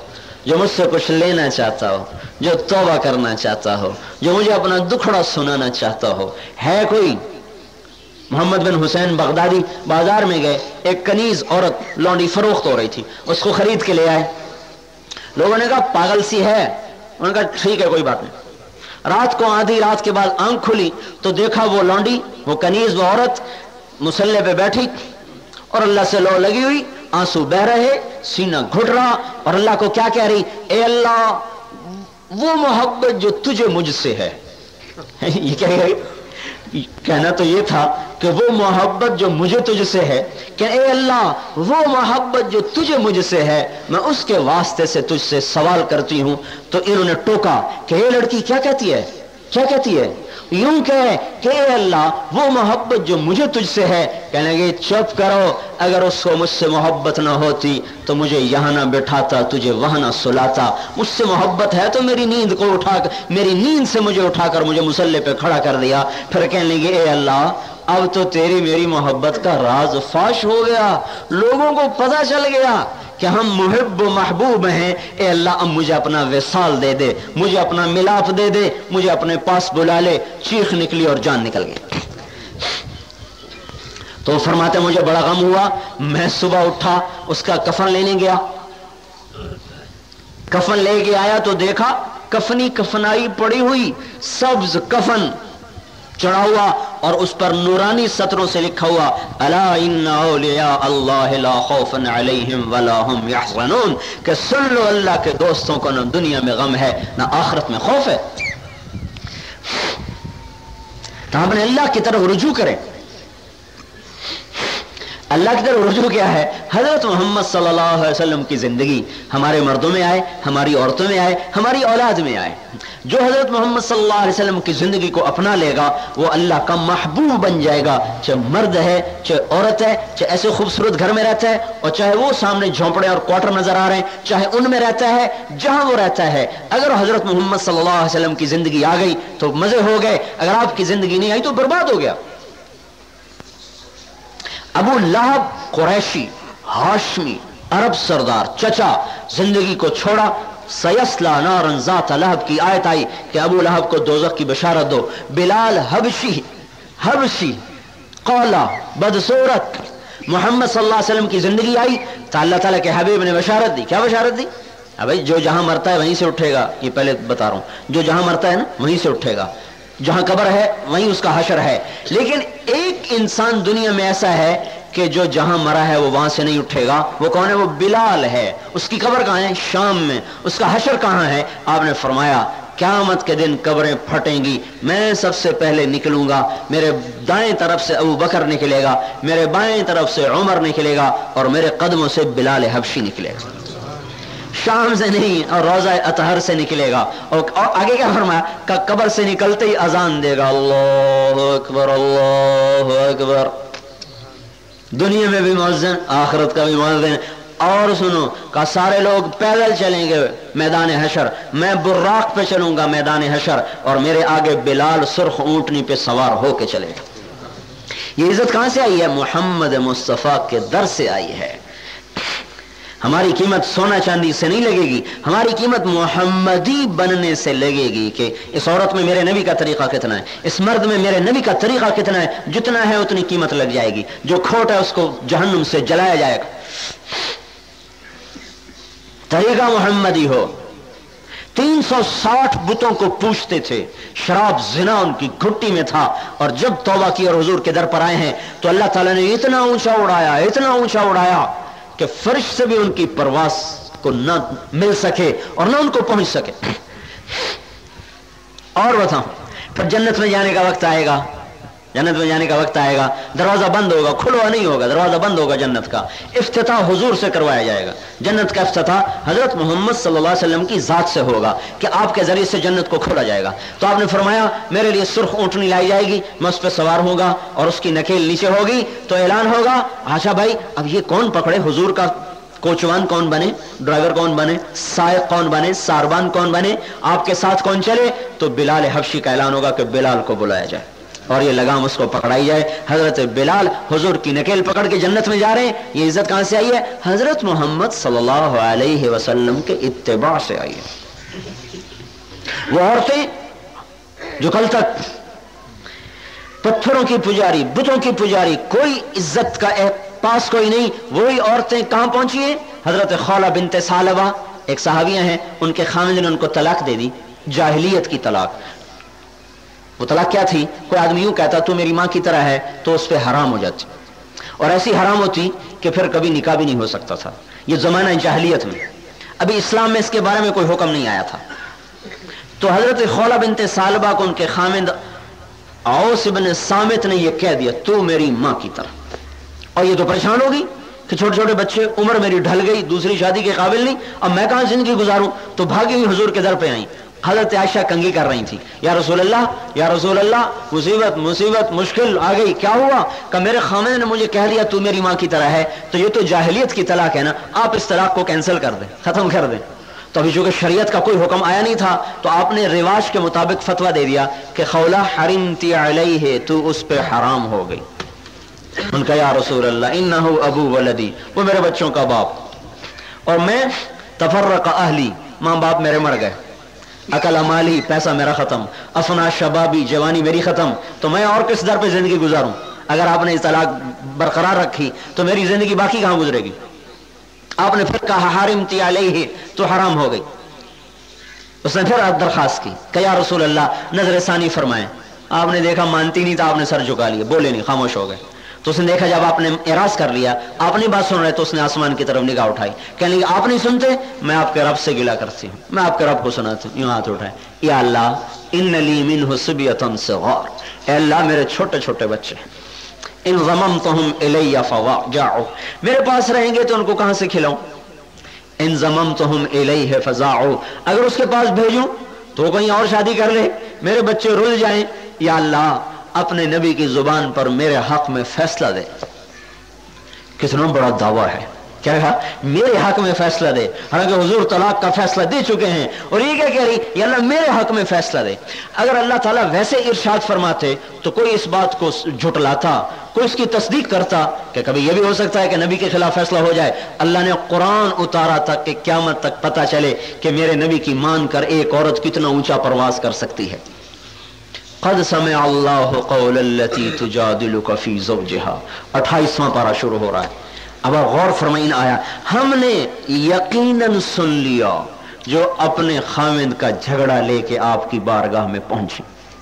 जो मुझसे कुछ लेना चाहता हो, जो तौबा करना चाहता हो, जो मुझे अपना दुखड़ा सुनाना चाहता हो, है कोई? मोहम्मद बिन हुसैन बगदादी बाजार में गए, एक कनीज औरत लौंडी फरोख्त हो रही थी, उसको खरीद के ले आए। लोगों ने कहा पागल सी है, उन्होंने कहा ठीक है कोई बात नहीं। रात को आधी रात के बाद आंख खुली तो देखा वो लौंडी, वो कनीज, वो औरत मुसल्ले पे बैठी और अल्लाह से लो लगी हुई, आंसू बह रहे, सीना घुट रहा और अल्लाह को क्या कह रही, ए अल्लाह वो मोहब्बत जो तुझे मुझसे है। ये क्या है? कहना तो ये था कि वो मोहब्बत जो मुझे तुझसे है, कि ए अल्लाह वो मोहब्बत जो तुझे मुझसे है, मैं उसके वास्ते से तुझसे सवाल करती हूं। तो इन्होंने टोका कि ये लड़की क्या कहती है, क्या कहती है? यूं कहे कि ए अल्लाह वो मोहब्बत जो मुझे तुझसे है। कहने लगे चुप करो, अगर उसको मुझसे मोहब्बत ना होती तो मुझे यहां ना बिठाता, तुझे वहां ना सुलाता। मुझसे मोहब्बत है तो मेरी नींद को उठाकर, मेरी नींद से मुझे उठाकर मुझे मुसल्ले पे खड़ा कर दिया। फिर कहने लगे ए अल्लाह अब तो तेरी मेरी मोहब्बत का राज फाश हो गया, लोगों को पता चल गया कि हम मुहिब महबूब हैं। ए अल्लाह अब मुझे अपना विसाल दे दे, मुझे अपना मिलाप दे दे, मुझे अपने पास बुला ले। चीख निकली और जान निकल गई। तो फरमाते मुझे बड़ा गम हुआ, मैं सुबह उठा, उसका कफन लेने गया, कफन लेके आया तो देखा कफनी कफनाई पड़ी हुई, सब्ज कफन चढ़ा हुआ और उस पर नूरानी सतरों से लिखा हुआ अला इन्ना औलिया अल्लाह ला खौफुन अलैहिम वला हुम यहज़नून, कि सुन लो अल्लाह के दोस्तों को न दुनिया में गम है न आखिरत में खौफ है। तो हमने अल्लाह की तरफ रुजू करें। अल्लाह की तरफ रुजू क्या है? हजरत मोहम्मद सल्लल्लाहु अलैहि वसल्लम की जिंदगी हमारे मर्दों में आए, हमारी औरतों में आए, हमारी औलाद में आए। जो हजरत मोहम्मद सल्लल्लाहु अलैहि वसल्लम की जिंदगी को अपना लेगा वो अल्लाह का महबूब बन जाएगा, चाहे मर्द है, चाहे औरत है, चाहे ऐसे खूबसूरत घर में रहता है और चाहे वो सामने झोंपड़े और क्वार्टर नजर आ रहे हैं, चाहे उनमें रहता है, जहां वो रहता है। अगर हजरत मोहम्मद सल्लल्लाहु अलैहि वसल्लम की जिंदगी आ गई तो मजे हो गए, अगर आपकी जिंदगी नहीं आई तो बर्बाद हो गया। अबू लहब कुरैशी हाशमी अरब सरदार चचा जिंदगी को छोड़ा, सयस्ला नारन ज़ात लहब की आयत आई कि अबू लहब को दोज़ख की बशारत दो। बिलाल हबशी कौला बदसूरत मोहम्मद सल्लल्लाहु अलैहि वसल्लम की जिंदगी आई तो अल्लाह ताला के हबीब ने बशारत दी। क्या बशारत दी? भाई जो जहां मरता है वहीं से उठेगा, ये पहले बता रहा हूं, जो जहां मरता है ना वहीं से उठेगा, जहां कब्र है वहीं उसका हशर है। लेकिन एक इंसान दुनिया में ऐसा है कि जो जहां मरा है वो वहां से नहीं उठेगा। वो कौन है? वो बिलाल है। उसकी कब्र कहां है? शाम में। उसका हशर कहां है? आपने फरमाया क़यामत के दिन कब्रें फटेंगी, मैं सबसे पहले निकलूंगा, मेरे दाएं तरफ से अबू बकर निकलेगा, मेरे बाएं तरफ से उमर निकलेगा और मेरे कदमों से बिलाल हबशी निकलेगा। शाम से नहीं और रोजा अतहर से निकलेगा। और आगे क्या फरमाया? कब्र से निकलते ही अजान देगा, अल्लाहु अकबर अल्लाहु अकबर। दुनिया में भी मुअज्जिन, आखिरत का भी मुअज्जिन। और सुनो का सारे लोग पैदल चलेंगे मैदान हशर, मैं बुर्राक पे चलूंगा मैदान हशर और मेरे आगे बिलाल सुर्ख ऊंटनी पे सवार होके चलेगा। ये इज्जत कहां से आई है? मोहम्मद मुस्तफा के दर से आई है। हमारी कीमत सोना चांदी से नहीं लगेगी, हमारी कीमत मोहम्मदी बनने से लगेगी कि इस औरत में मेरे नबी का तरीका कितना है, इस मर्द में मेरे नबी का तरीका कितना है। जितना है उतनी कीमत लग जाएगी, जो खोट है उसको जहन्नुम से जलाया जाएगा। तरीका मोहम्मदी हो। 360 बुतों को पूछते थे, शराब जिना उनकी घुट्टी में था, और जब तौबा की और हुजूर के दर पर आए हैं तो अल्लाह ताला ने इतना ऊंचा उड़ाया, इतना ऊंचा उड़ाया कि फर्श से भी उनकी परवास को न मिल सके और न उनको पहुंच सके। और बताओ, फिर जन्नत में जाने का वक्त आएगा, जन्नत में जाने का वक्त आएगा, दरवाजा बंद होगा, खुलवा नहीं होगा, दरवाजा बंद होगा जन्नत का। इफ्तिताह हुजूर से करवाया जाएगा। जन्नत का इफ्तिताह हजरत मोहम्मद सल्लल्लाहु अलैहि वसल्लम की जात से होगा कि आपके जरिए से जन्नत को खोला जाएगा। तो आपने फरमाया मेरे लिए सुर्ख ऊंटनी लाई जाएगी, मैं उस पर सवार होगा और उसकी नकेल नीचे होगी तो ऐलान होगा, आशा भाई अब ये कौन पकड़े, हुजूर का कोचवान कौन बने, ड्राइवर कौन बने, सायक कौन बने, सारबान कौन बने, आपके साथ कौन चले। तो बिलाल हबशी का ऐलान होगा कि बिलाल को बुलाया जाए। اور یہ لگام اس کو پکڑائی جائے. حضرت بلال حضور کی نکیل پکڑ کے جنت میں جا رہے ہیں. یہ عزت کہاں سے آئی ہے؟ حضرت محمد صلی اللہ علیہ وسلم کے اتباع سے آئی ہے. وہ عورتیں جو کل تک پتھروں کی پجاری، بتوں کی پجاری، کوئی عزت کا پاس کوئی نہیں، وہی عورتیں کہاں پہنچی ہیں؟ حضرت خولہ بنت ثعلبہ ایک صحابیہ ہیں، ان کے خامد نے ان کو طلاق دے دی، جاہلیت کی طلاق. وہ طلاق کیا تھی؟ کوئی آدمی یوں کہتا تو میری ماں کی طرح ہے تو اس پہ حرام ہو جاتی، اور ایسی حرام ہوتی کہ پھر کبھی نکاح بھی نہیں ہو سکتا تھا. یہ زمانہ جاہلیت میں، ابھی اسلام میں اس کے بارے میں کوئی حکم نہیں آیا تھا. تو حضرت خولہ بنت ثعلبہ کو ان کے خامد اوس بن صامت نے یہ کہہ دیا تو میری ماں کی طرح. اور یہ تو پریشان ہوگی کہ چھوٹے چھوٹے بچے، عمر میری ڈھل گئی، دوسری شادی کے قابل نہیں، اب میں کہاں زندگی گزاروں؟ تو بھاگی ہوئی حضور کے در پہ آئیں. حضرت عائشہ کنگھی کر رہی تھی، یا رسول اللہ، یا رسول اللہ، مصیبت مصیبت مشکل آ گئی. کیا ہوا؟ کہ میرے خامد نے مجھے کہہ دیا تو میری ماں کی طرح ہے. تو یہ تو جاہلیت کی طلاق ہے نا، آپ اس طلاق کو کینسل کر دیں، ختم کر دیں. تو ابھی چونکہ شریعت کا کوئی حکم آیا نہیں تھا تو آپ نے رواج کے مطابق فتویٰ دے دیا کہ خولہ حرمتی علیہ، تو اس پہ حرام ہو گئی. ان کا یا رسول اللہ انہ ابو ولدی، وہ میرے بچوں کا باپ، اور میں تفرق اہلی، ماں باپ میرے مر گئے، اکل مالی، پیسہ میرا ختم، افنا شبابی، جوانی میری ختم، تو میں اور کس در پہ زندگی گزاروں؟ اگر آپ نے طلاق برقرار رکھی تو میری زندگی باقی کہاں گزرے گی؟ آپ نے پھر کہا حرمتی علیہ، تو حرام ہو گئی. اس نے پھر درخواست کی کہ یا رسول اللہ نظر ثانی فرمائیں. آپ نے دیکھا مانتی نہیں تو آپ نے سر جھکا لیا، بولے نہیں، خاموش ہو گئے. تو اس نے دیکھا جب آپ نے اعراض کر لیا، آپ نہیں بات سن رہے، تو اس نے آسمان کی طرف نگاہ اٹھائی، کہنے لگی آپ نہیں سنتے، میں آپ کے رب سے گلہ کرتی ہوں، میں آپ کے رب کو سناتی ہوں. یوں ہاتھ اٹھائے، یا اللہ ان لی منہ صبیۃ صغار، اے اللہ میرے چھوٹے چھوٹے بچے، ان ضممتہم الی فواجعوا، میرے پاس رہیں گے تو ان کو کہاں سے کھلاؤں؟ ان ضممتہم الیہ فزاعوا، اگر اس کے پاس بھیجوں تو کہیں اور شادی کر لے، میرے بچے رل جائیں. یا اللہ اپنے نبی کی زبان پر میرے حق میں فیصلہ دے. کتنا بڑا دعویٰ ہے، کیا کہا؟ میرے حق میں فیصلہ دے. حالانکہ حضور طلاق کا فیصلہ دے چکے ہیں، اور یہ کیا کہہ رہی؟ یا اللہ میرے حق میں فیصلہ دے. اگر اللہ تعالیٰ ویسے ارشاد فرماتے تو کوئی اس بات کو جھٹلاتا، کوئی اس کی تصدیق کرتا کہ کبھی یہ بھی ہو سکتا ہے کہ نبی کے خلاف فیصلہ ہو جائے. اللہ نے قرآن اتارا تک کہ قیامت تک پتہ چلے کہ میرے نبی کی مان کر ایک عورت کتنا اونچا پرواز کر سکتی ہے. قد سمع اللہ قول التی تجادلک فی زوجہا، 28واں پارہ شروع ہو رہا ہے. اب غور فرمائیں آیا، ہم نے یقیناً سن لیا جو اپنے خامد کا جھگڑا لے کے آپ کی بارگاہ میں پہنچی،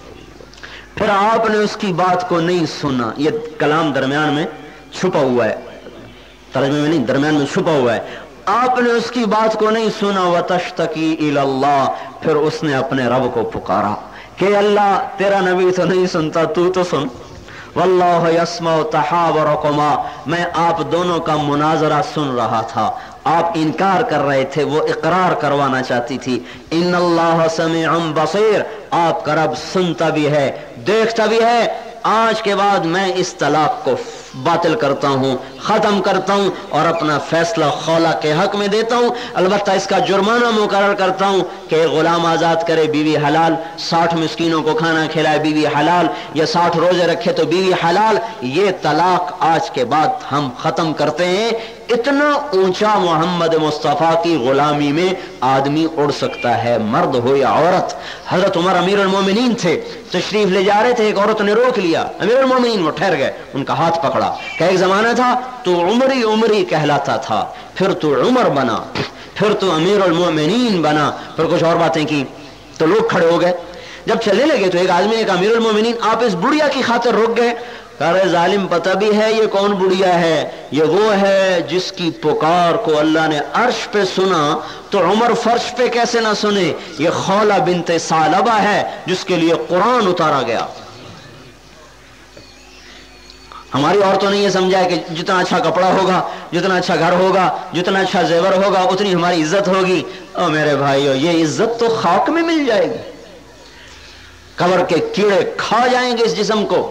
پھر آپ نے اس کی بات کو نہیں سنا. یہ کلام درمیان میں چھپا ہوا ہے، ترجمے میں نہیں، درمیان میں چھپا ہوا ہے. آپ نے اس کی بات کو نہیں سنا. وتشتکی الی اللہ، پھر اس نے اپنے رب کو پکارا کہ اللہ تیرا نبی تو نہیں سنتا، تو سن. واللہ یسمع تحاورکما، میں آپ دونوں کا مناظرہ سن رہا تھا. آپ انکار کر رہے تھے، وہ اقرار کروانا چاہتی تھی. ان اللہ سمیع بصیر، آپ کا رب سنتا بھی ہے، دیکھتا بھی ہے. آج کے بعد میں اس طلاق کو باطل کرتا ہوں، ختم کرتا ہوں، اور اپنا فیصلہ خولہ کے حق میں دیتا ہوں. البتہ اس کا جرمانہ مقرر کرتا ہوں کہ غلام آزاد کرے، بیوی حلال، 60 مسکینوں کو کھانا کھلائے، بیوی حلال، یا 60 روزے رکھے تو بیوی حلال. یہ طلاق آج کے بعد ہم ختم کرتے ہیں. اتنا اونچا محمد مصطفیٰ کی غلامی میں آدمی اڑ سکتا ہے، مرد ہو یا عورت. حضرت عمر امیر المومنین تھے، تشریف لے جا رہے تھے، ایک عورت نے روک لیا. امیر المومنین وہ ٹھہر گئے، ان کا ہاتھ پکڑا کہ ایک زمانہ تھا تو عمری کہلاتا تھا، پھر تو عمر بنا، پھر تو امیر المومنین بنا، پھر کچھ اور باتیں کی تو لوگ کھڑے ہو گئے. جب چلنے لگے تو ایک آدمی نے کہا امیر المومنین آپ اس بڑھیا کی خاطر رک گئے؟ ارے ظالم پتہ بھی ہے یہ کون بڑھیا ہے؟ یہ وہ ہے جس کی پکار کو اللہ نے عرش پہ سنا تو عمر فرش پہ کیسے نہ سنے. یہ خولہ بنت ثعلبہ ہے جس کے لیے قرآن اتارا گیا. ہماری عورتوں نے یہ سمجھا ہے کہ جتنا اچھا کپڑا ہوگا، جتنا اچھا گھر ہوگا، جتنا اچھا زیور ہوگا، اتنی ہماری عزت ہوگی. او میرے بھائیو، یہ عزت تو خاک میں مل جائے گی، قبر کے کیڑے کھا جائیں گے اس جسم کو.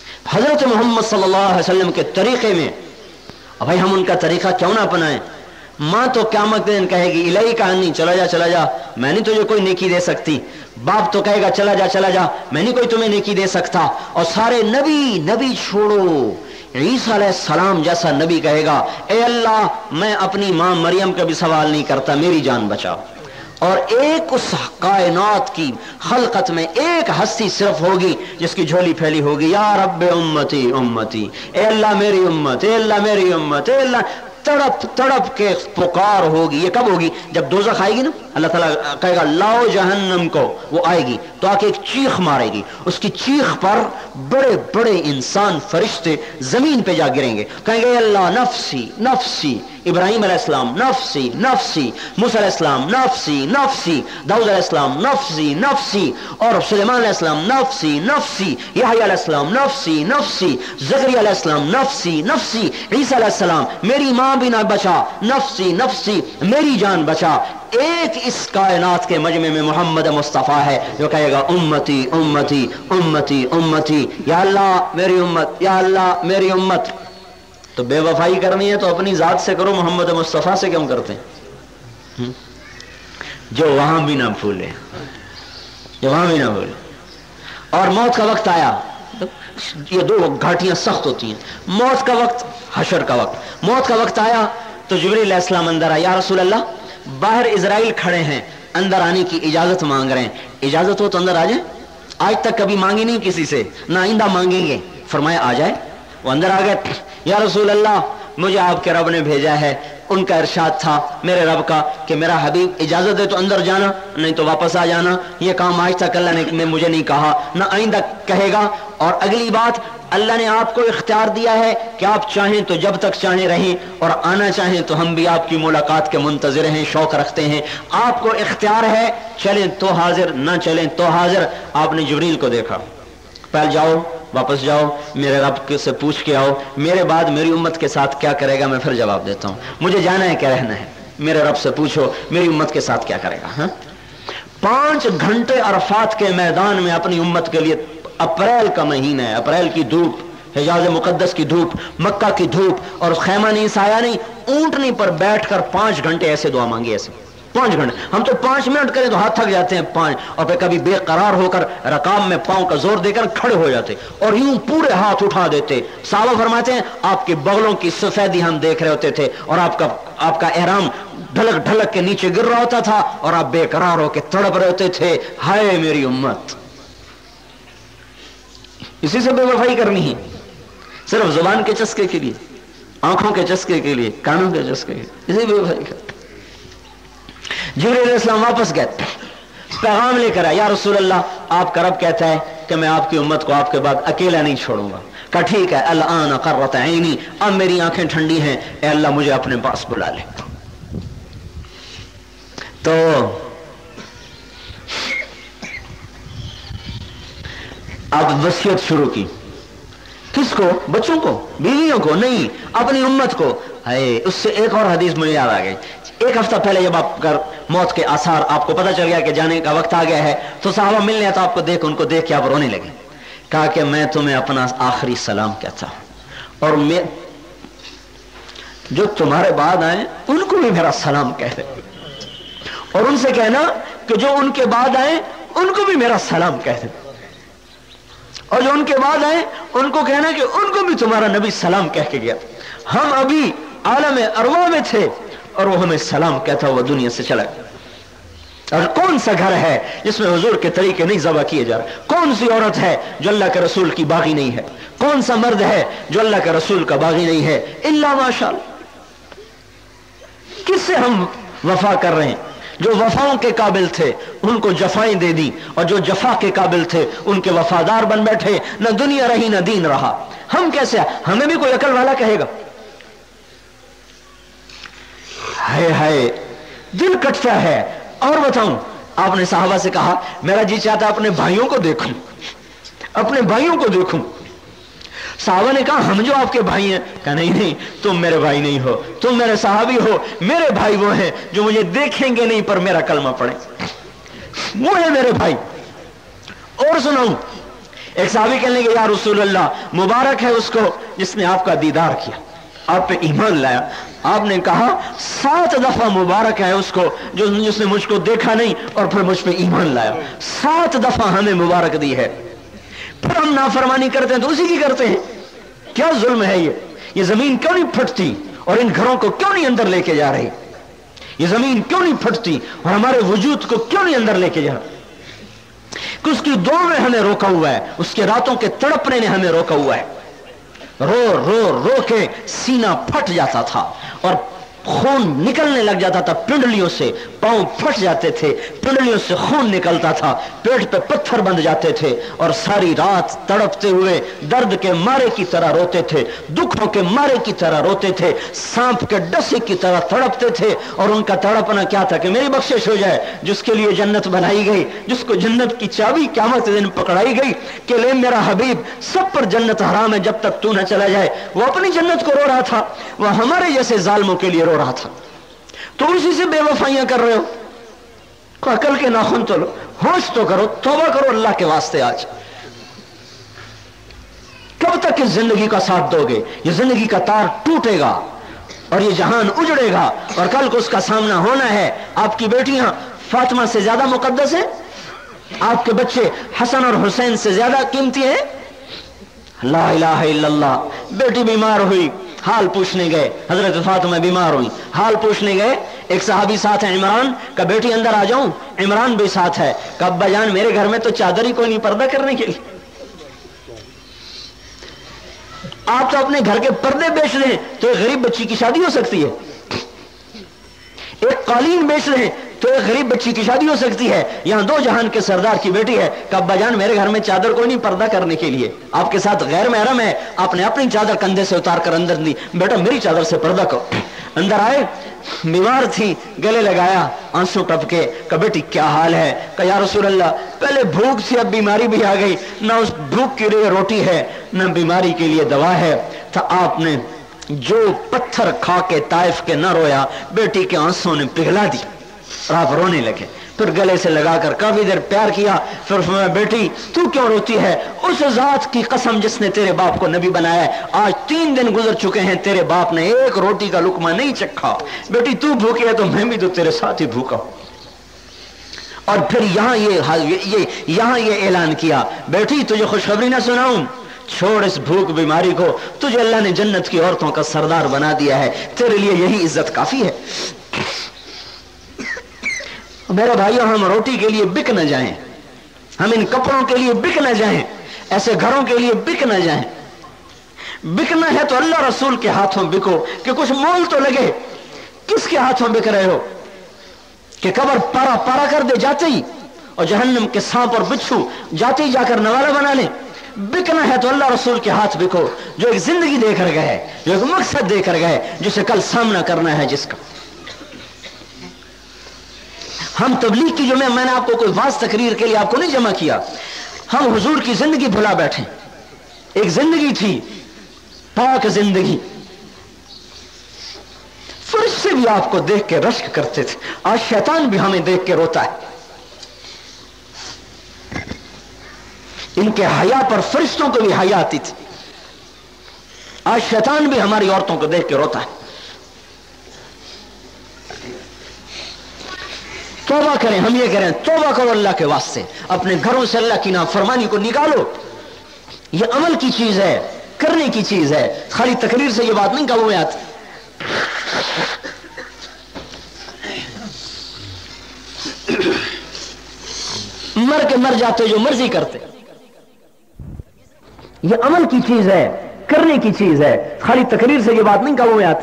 حضرت محمد صلی اللہ علیہ وسلم کے طریقے میں، بھائی ہم ان کا طریقہ کیوں نہ اپنائیں؟ ماں تو قیامت کے دن کہے گی الہی کہانی چلا جا چلا جا، میں نہیں تجھے کوئی نیکی دے سکتی. باپ تو کہے گا چلا جا چلا جا، میں نہیں کوئی تمہیں نیکی دے سکتا. اور سارے نبی چھوڑو، عیسیٰ علیہ السلام جیسا نبی کہے گا اے اللہ میں اپنی ماں مریم کا بھی سوال نہیں کرتا، میری جان بچا. اور ایک اس کائنات کی خلقت میں ایک ہستی صرف ہوگی جس کی جھولی پھیلی ہوگی یا رب امتی امتی، اے اللہ میری امت، اے اللہ میری امت، اے اللہ. تڑپ تڑپ کے پکار ہوگی. یہ کب ہوگی؟ جب دوزخ آئے گی نا، اللہ تعالیٰ کہے گا لاؤ جہنم کو، وہ آئے گی تو آ کے ایک چیخ مارے گی. اس کی چیخ پر بڑے بڑے انسان فرشتے زمین پہ جا گریں گے، کہیں گے اللہ نفسی نفسی. ابراہیم علیہ السلام نفسی نفسی، موسیٰ علیہ السلام نفسی نفسی، داؤد علیہ السلام نفسی نفسی، اور سلیمان علیہ السلام نفسی نفسی، یحییٰ علیہ السلام نفسی نفسی، زکریا علیہ السلام نفسی نفسی، عیسیٰ علیہ السلام میری ماں بھی نہ بچا، نفسی نفسی، میری جان بچا. ایک اس کائنات کے مجمع میں محمد مصطفیٰ ہے جو کہے گا امتی امتی امتی امتی، یا اللہ میری امت، یا اللہ میری امت. تو بے وفائی کرنی ہے تو اپنی ذات سے کرو، محمد مصطفیٰ سے کیوں کرتے ہیں؟ جو وہاں بھی نہ بھولے، جو وہاں بھی نہ بھولے. اور موت کا وقت آیا، یہ دو گھاٹیاں سخت ہوتی ہیں. موت کا وقت، حشر کا وقت. موت کا وقت آیا تو جبریل علیہ السلام اندر آیا، یا رسول اللہ باہر اسرائیل کھڑے ہیں، اندر آنے کی اجازت مانگ رہے ہیں. اجازت ہو تو اندر آ جائیں. آج تک کبھی مانگی نہیں کسی سے، نہ آئندہ مانگیں گے. فرمایا آ جائے. وہ اندر آ گئے. یا رسول اللہ مجھے آپ کے رب نے بھیجا ہے. ان کا ارشاد تھا میرے رب کا کہ میرا حبیب اجازت دے تو اندر جانا، نہیں تو واپس آ جانا. یہ کام آج تک اللہ نے مجھے نہیں کہا، نہ آئندہ کہے گا. اور اگلی بات، اللہ نے آپ کو اختیار دیا ہے کہ آپ چاہیں تو جب تک چاہیں رہیں، اور آنا چاہیں تو ہم بھی آپ کی ملاقات کے منتظر ہیں، شوق رکھتے ہیں. آپ کو اختیار ہے، چلیں تو حاضر، نہ چلیں تو حاضر. آپ نے جبریل کو دیکھا، پہل جاؤ واپس جاؤ، میرے رب سے پوچھ کے آؤ، میرے بعد میری امت کے ساتھ کیا کرے گا میں پھر جواب دیتا ہوں. مجھے جانا ہے کیا رہنا ہے، میرے رب سے پوچھو میری امت کے ساتھ کیا کرے گا. 5 گھنٹے عرفات کے میدان میں اپنی امت کے لیے. اپریل کا مہینہ ہے، اپریل کی دھوپ، حجاز مقدس کی دھوپ، مکہ کی دھوپ، اور خیمہ نہیں، سایہ نہیں، اونٹنی پر بیٹھ کر 5 گھنٹے ایسے دعا مانگی. ایسے 5 گھنٹے. ہم تو 5 منٹ کریں تو ہاتھ تھک جاتے ہیں 5، اور پھر کبھی بے قرار ہو کر رکاب میں پاؤں کا زور دے کر کھڑے ہو جاتے اور یوں پورے ہاتھ اٹھا دیتے. صحابہ فرماتے ہیں آپ کے بغلوں کی سفیدی ہم دیکھ رہے ہوتے تھے، اور آپ کا احرام ڈھلک ڈھلک کے نیچے گر رہا ہوتا تھا، اور آپ بے قرار ہو کے تڑپ رہے ہوتے تھے، ہائے میری امت. اسی سے بے وفائی کرنی ہے، صرف زبان کے چسکے کے لیے، آنکھوں کے چسکے کے لیے، کانوں کے چسکے کے لیے، اسی بے وفائی کرنی. جبریل علیہ السلام واپس گئے، پیغام لے کر آئے، یا رسول اللہ آپ کا رب کہتا ہے کہ میں آپ کی امت کو آپ کے بعد اکیلا نہیں چھوڑوں گا. کہا ٹھیک ہے، الآن قرۃ عینی، اب میری آنکھیں ٹھنڈی ہیں، اے اللہ مجھے اپنے پاس بلا لے. تو اب وصیت شروع کی. کس کو؟ بچوں کو، بیویوں کو نہیں، اپنی امت کو. اس سے ایک اور حدیث مجھے یاد آ گئی. ایک ہفتہ پہلے جب آپ کا موت کے آثار آپ کو پتہ چل گیا کہ جانے کا وقت آ گیا ہے، تو صحابہ ملنے آیا تو آپ کو ان کو دیکھ کے آپ رونے لگے. کہا کہ میں تمہیں اپنا آخری سلام کہتا ہوں، اور میں جو تمہارے بعد آئے ان کو بھی میرا سلام کہہ دے، اور ان سے کہنا کہ جو ان کے بعد آئے ان کو بھی میرا سلام کہہ دے، اور جو ان کے بعد آئے ان کو کہنا کہ ان کو بھی تمہارا نبی سلام کہہ کے گیا. ہم ابھی عالم ارواح میں تھے اور وہ ہمیں سلام کہتا ہوا دنیا سے چلا گیا. اور کون سا گھر ہے جس میں حضور کے طریقے نہیں ذبح کیے جا رہے؟ کون سی عورت ہے جو اللہ کے رسول کی باغی نہیں ہے؟ کون سا مرد ہے جو اللہ کے رسول کا باغی نہیں ہے؟ الا ماشاءاللہ. کس سے ہم وفا کر رہے ہیں؟ جو وفاؤں کے قابل تھے ان کو جفائیں دے دی، اور جو جفا کے قابل تھے ان کے وفادار بن بیٹھے. نہ دنیا رہی نہ دین رہا. ہم کیسے؟ ہمیں بھی کوئی عقل والا کہے گا. ہائے ہائے دل کٹتا ہے. اور بتاؤں، آپ نے صحابہ سے کہا میرا جی چاہتا اپنے بھائیوں کو دیکھوں، اپنے بھائیوں کو دیکھوں. صحابہ نے کہا ہم جو آپ کے بھائی ہیں. کہا نہیں، تم میرے بھائی نہیں ہو، تم میرے صحابی ہو. میرے بھائی وہ ہیں جو مجھے دیکھیں گے نہیں پر میرا کلمہ پڑھیں، وہ ہے میرے بھائی. اور سناؤں، ایک صحابی کہنے لگے یا رسول اللہ مبارک ہے اس کو جس نے آپ کا دیدار کیا، آپ پہ ایمان لایا. آپ نے کہا 7 دفعہ مبارک ہے اس کو جس نے مجھ کو دیکھا نہیں اور پھر مجھ پہ ایمان لایا. 7 دفعہ ہمیں مبارک دی ہے. پھر ہم نافرمانی کرتے ہیں تو اسی کی کرتے ہیں. کیا ظلم ہے یہ زمین کیوں نہیں پھٹتی اور ان گھروں کو کیوں نہیں اندر لے کے جا رہی؟ یہ زمین کیوں نہیں پھٹتی اور ہمارے وجود کو کیوں نہیں اندر لے کے جا رہا؟ کہ اس کی دعا نے ہمیں روکا ہوا ہے, اس کے راتوں کے تڑپنے نے ہمیں روکا ہوا ہے. رو رو رو کے سینہ پھٹ جاتا تھا اور خون نکلنے لگ جاتا تھا پنڈلیوں سے, پاؤں پھٹ جاتے تھے, پنڈلیوں سے خون نکلتا تھا, پیٹ پہ پتھر بندھ جاتے تھے اور ساری رات تڑپتے ہوئے درد کے مارے کی طرح روتے تھے, دکھوں کے مارے کی طرح روتے تھے, سانپ کے ڈسے کی طرح تڑپتے تھے. اور ان کا تڑپنا کیا تھا کہ میری بخشش ہو جائے. جس کے لیے جنت بنائی گئی, جس کو جنت کی چابی قیامت کے دن پکڑائی گئی کہ لے میرا حبیب سب پر جنت حرام ہے جب تک تو نہ چلا جائے, وہ اپنی جنت کو رو رہا تھا, وہ ہمارے جیسے ظالموں کے لیے رو رہا تھا. تو اسی سے بے وفائیاں کر رہے ہو. عقل کے ناخن تو لو, ہوش تو کرو, توبہ کرو اللہ کے واسطے. آج کب تک اس زندگی کا ساتھ دو گے؟ یہ زندگی کا تار ٹوٹے گا اور یہ جہان اجڑے گا اور کل کو اس کا سامنا ہونا ہے. آپ کی بیٹیاں فاطمہ سے زیادہ مقدس ہیں, آپ کے بچے حسن اور حسین سے زیادہ قیمتی ہیں. لا الہ الا اللہ. بیٹی بیمار ہوئی, حال پوچھنے گئے, حضرت فاطمہ بیمار ہوئی, حال پوچھنے گئے. ایک صحابی ساتھ ہے عمران, کا بیٹی اندر آ جاؤں؟ عمران بھی ساتھ ہے. کہ ابا جان میرے گھر میں تو چادر ہی کوئی نہیں پردہ کرنے کے لیے, آپ تو اپنے گھر کے پردے بیچ رہے ہیں تو ایک غریب بچی کی شادی ہو سکتی ہے. ایک قالین بیچ رہے ہیں تو ایک غریب بچی کی شادی ہو سکتی ہے. یہاں 2 جہان کے سردار کی بیٹی ہے. کہ ابا جان میرے گھر میں چادر کوئی نہیں پردہ کرنے کے لیے, آپ کے ساتھ غیر محرم ہے, آپ نے اپنی چادر کندھے سے اتار کر اندر دی, بیٹا میری چادر سے پردہ کرو. اندر آئے, بیمار تھی, گلے لگایا, آنسو ٹپکے. کہ بیٹی کیا حال ہے؟ کہ یا رسول اللہ پہلے بھوک تھی اب بیماری بھی آ گئی, نہ اس بھوک کے لیے روٹی ہے نہ بیماری کے لیے دوا ہے. تو آپ نے جو پتھر کھا کے طائف کے نہ رویا, بیٹی کے آنسوں نے پگھلا دی اور آپ رونے لگے. پھر گلے سے لگا کر کافی دیر پیار کیا. پھر فرمایا بیٹی تو کیوں روتی ہے؟ اس ذات کی قسم جس نے تیرے باپ کو نبی بنایا ہے, آج 3 دن گزر چکے ہیں, تیرے باپ نے ایک روٹی کا لقمہ نہیں چکھا. بیٹی تو بھوکی ہے تو میں بھی تو تیرے ساتھ ہی بھوکا ہوں. اور پھر یہاں یہ اعلان کیا, بیٹی تجھے خوشخبری نہ سناؤں؟ چھوڑ اس بھوک بیماری کو, تجھے اللہ نے جنت کی عورتوں کا سردار بنا دیا ہے, تیرے لیے یہی عزت کافی ہے. میرے بھائیوں ہم روٹی کے لیے بک نہ جائیں, ہم ان کپڑوں کے لیے بک نہ جائیں, ایسے گھروں کے لیے بک نہ جائیں. بکنا ہے تو اللہ رسول کے ہاتھوں بکو کہ کچھ مول تو لگے. کس کے ہاتھوں بک رہے ہو کہ قبر پارا پارا کر دے جاتے ہی, اور جہنم کے سانپ اور بچھو جاتے ہی جا کر نوالا بنا لیں. بکنا ہے تو اللہ رسول کے ہاتھ بکو, جو ایک زندگی دے کر گئے, جو ایک مقصد دے کر گئے, جسے کل سامنا کرنا ہے جس کا. ہم تبلیغ کی جو میں نے آپ کو کوئی واضح تقریر کے لیے آپ کو نہیں جمع کیا, ہم حضور کی زندگی بھلا بیٹھے. ایک زندگی تھی پاک زندگی, فرشتے بھی آپ کو دیکھ کے رشک کرتے تھے. آج شیطان بھی ہمیں دیکھ کے روتا ہے. ان کے حیا پر فرشتوں کو بھی حیا آتی تھی. آج شیطان بھی ہماری عورتوں کو دیکھ کے روتا ہے. توبہ کریں, ہم یہ کریں, توبہ کرو اللہ کے واسطے, اپنے گھروں سے اللہ کی نافرمانی کو نکالو. یہ عمل کی چیز ہے, کرنے کی چیز ہے, خالی تقریر سے یہ بات نہیں قابو میں آتی. مر کے مر جاتے جو مرضی کرتے. یہ عمل کی چیز ہے, کرنے کی چیز ہے, خالی تقریر سے یہ بات نہیں قابو میں آتی.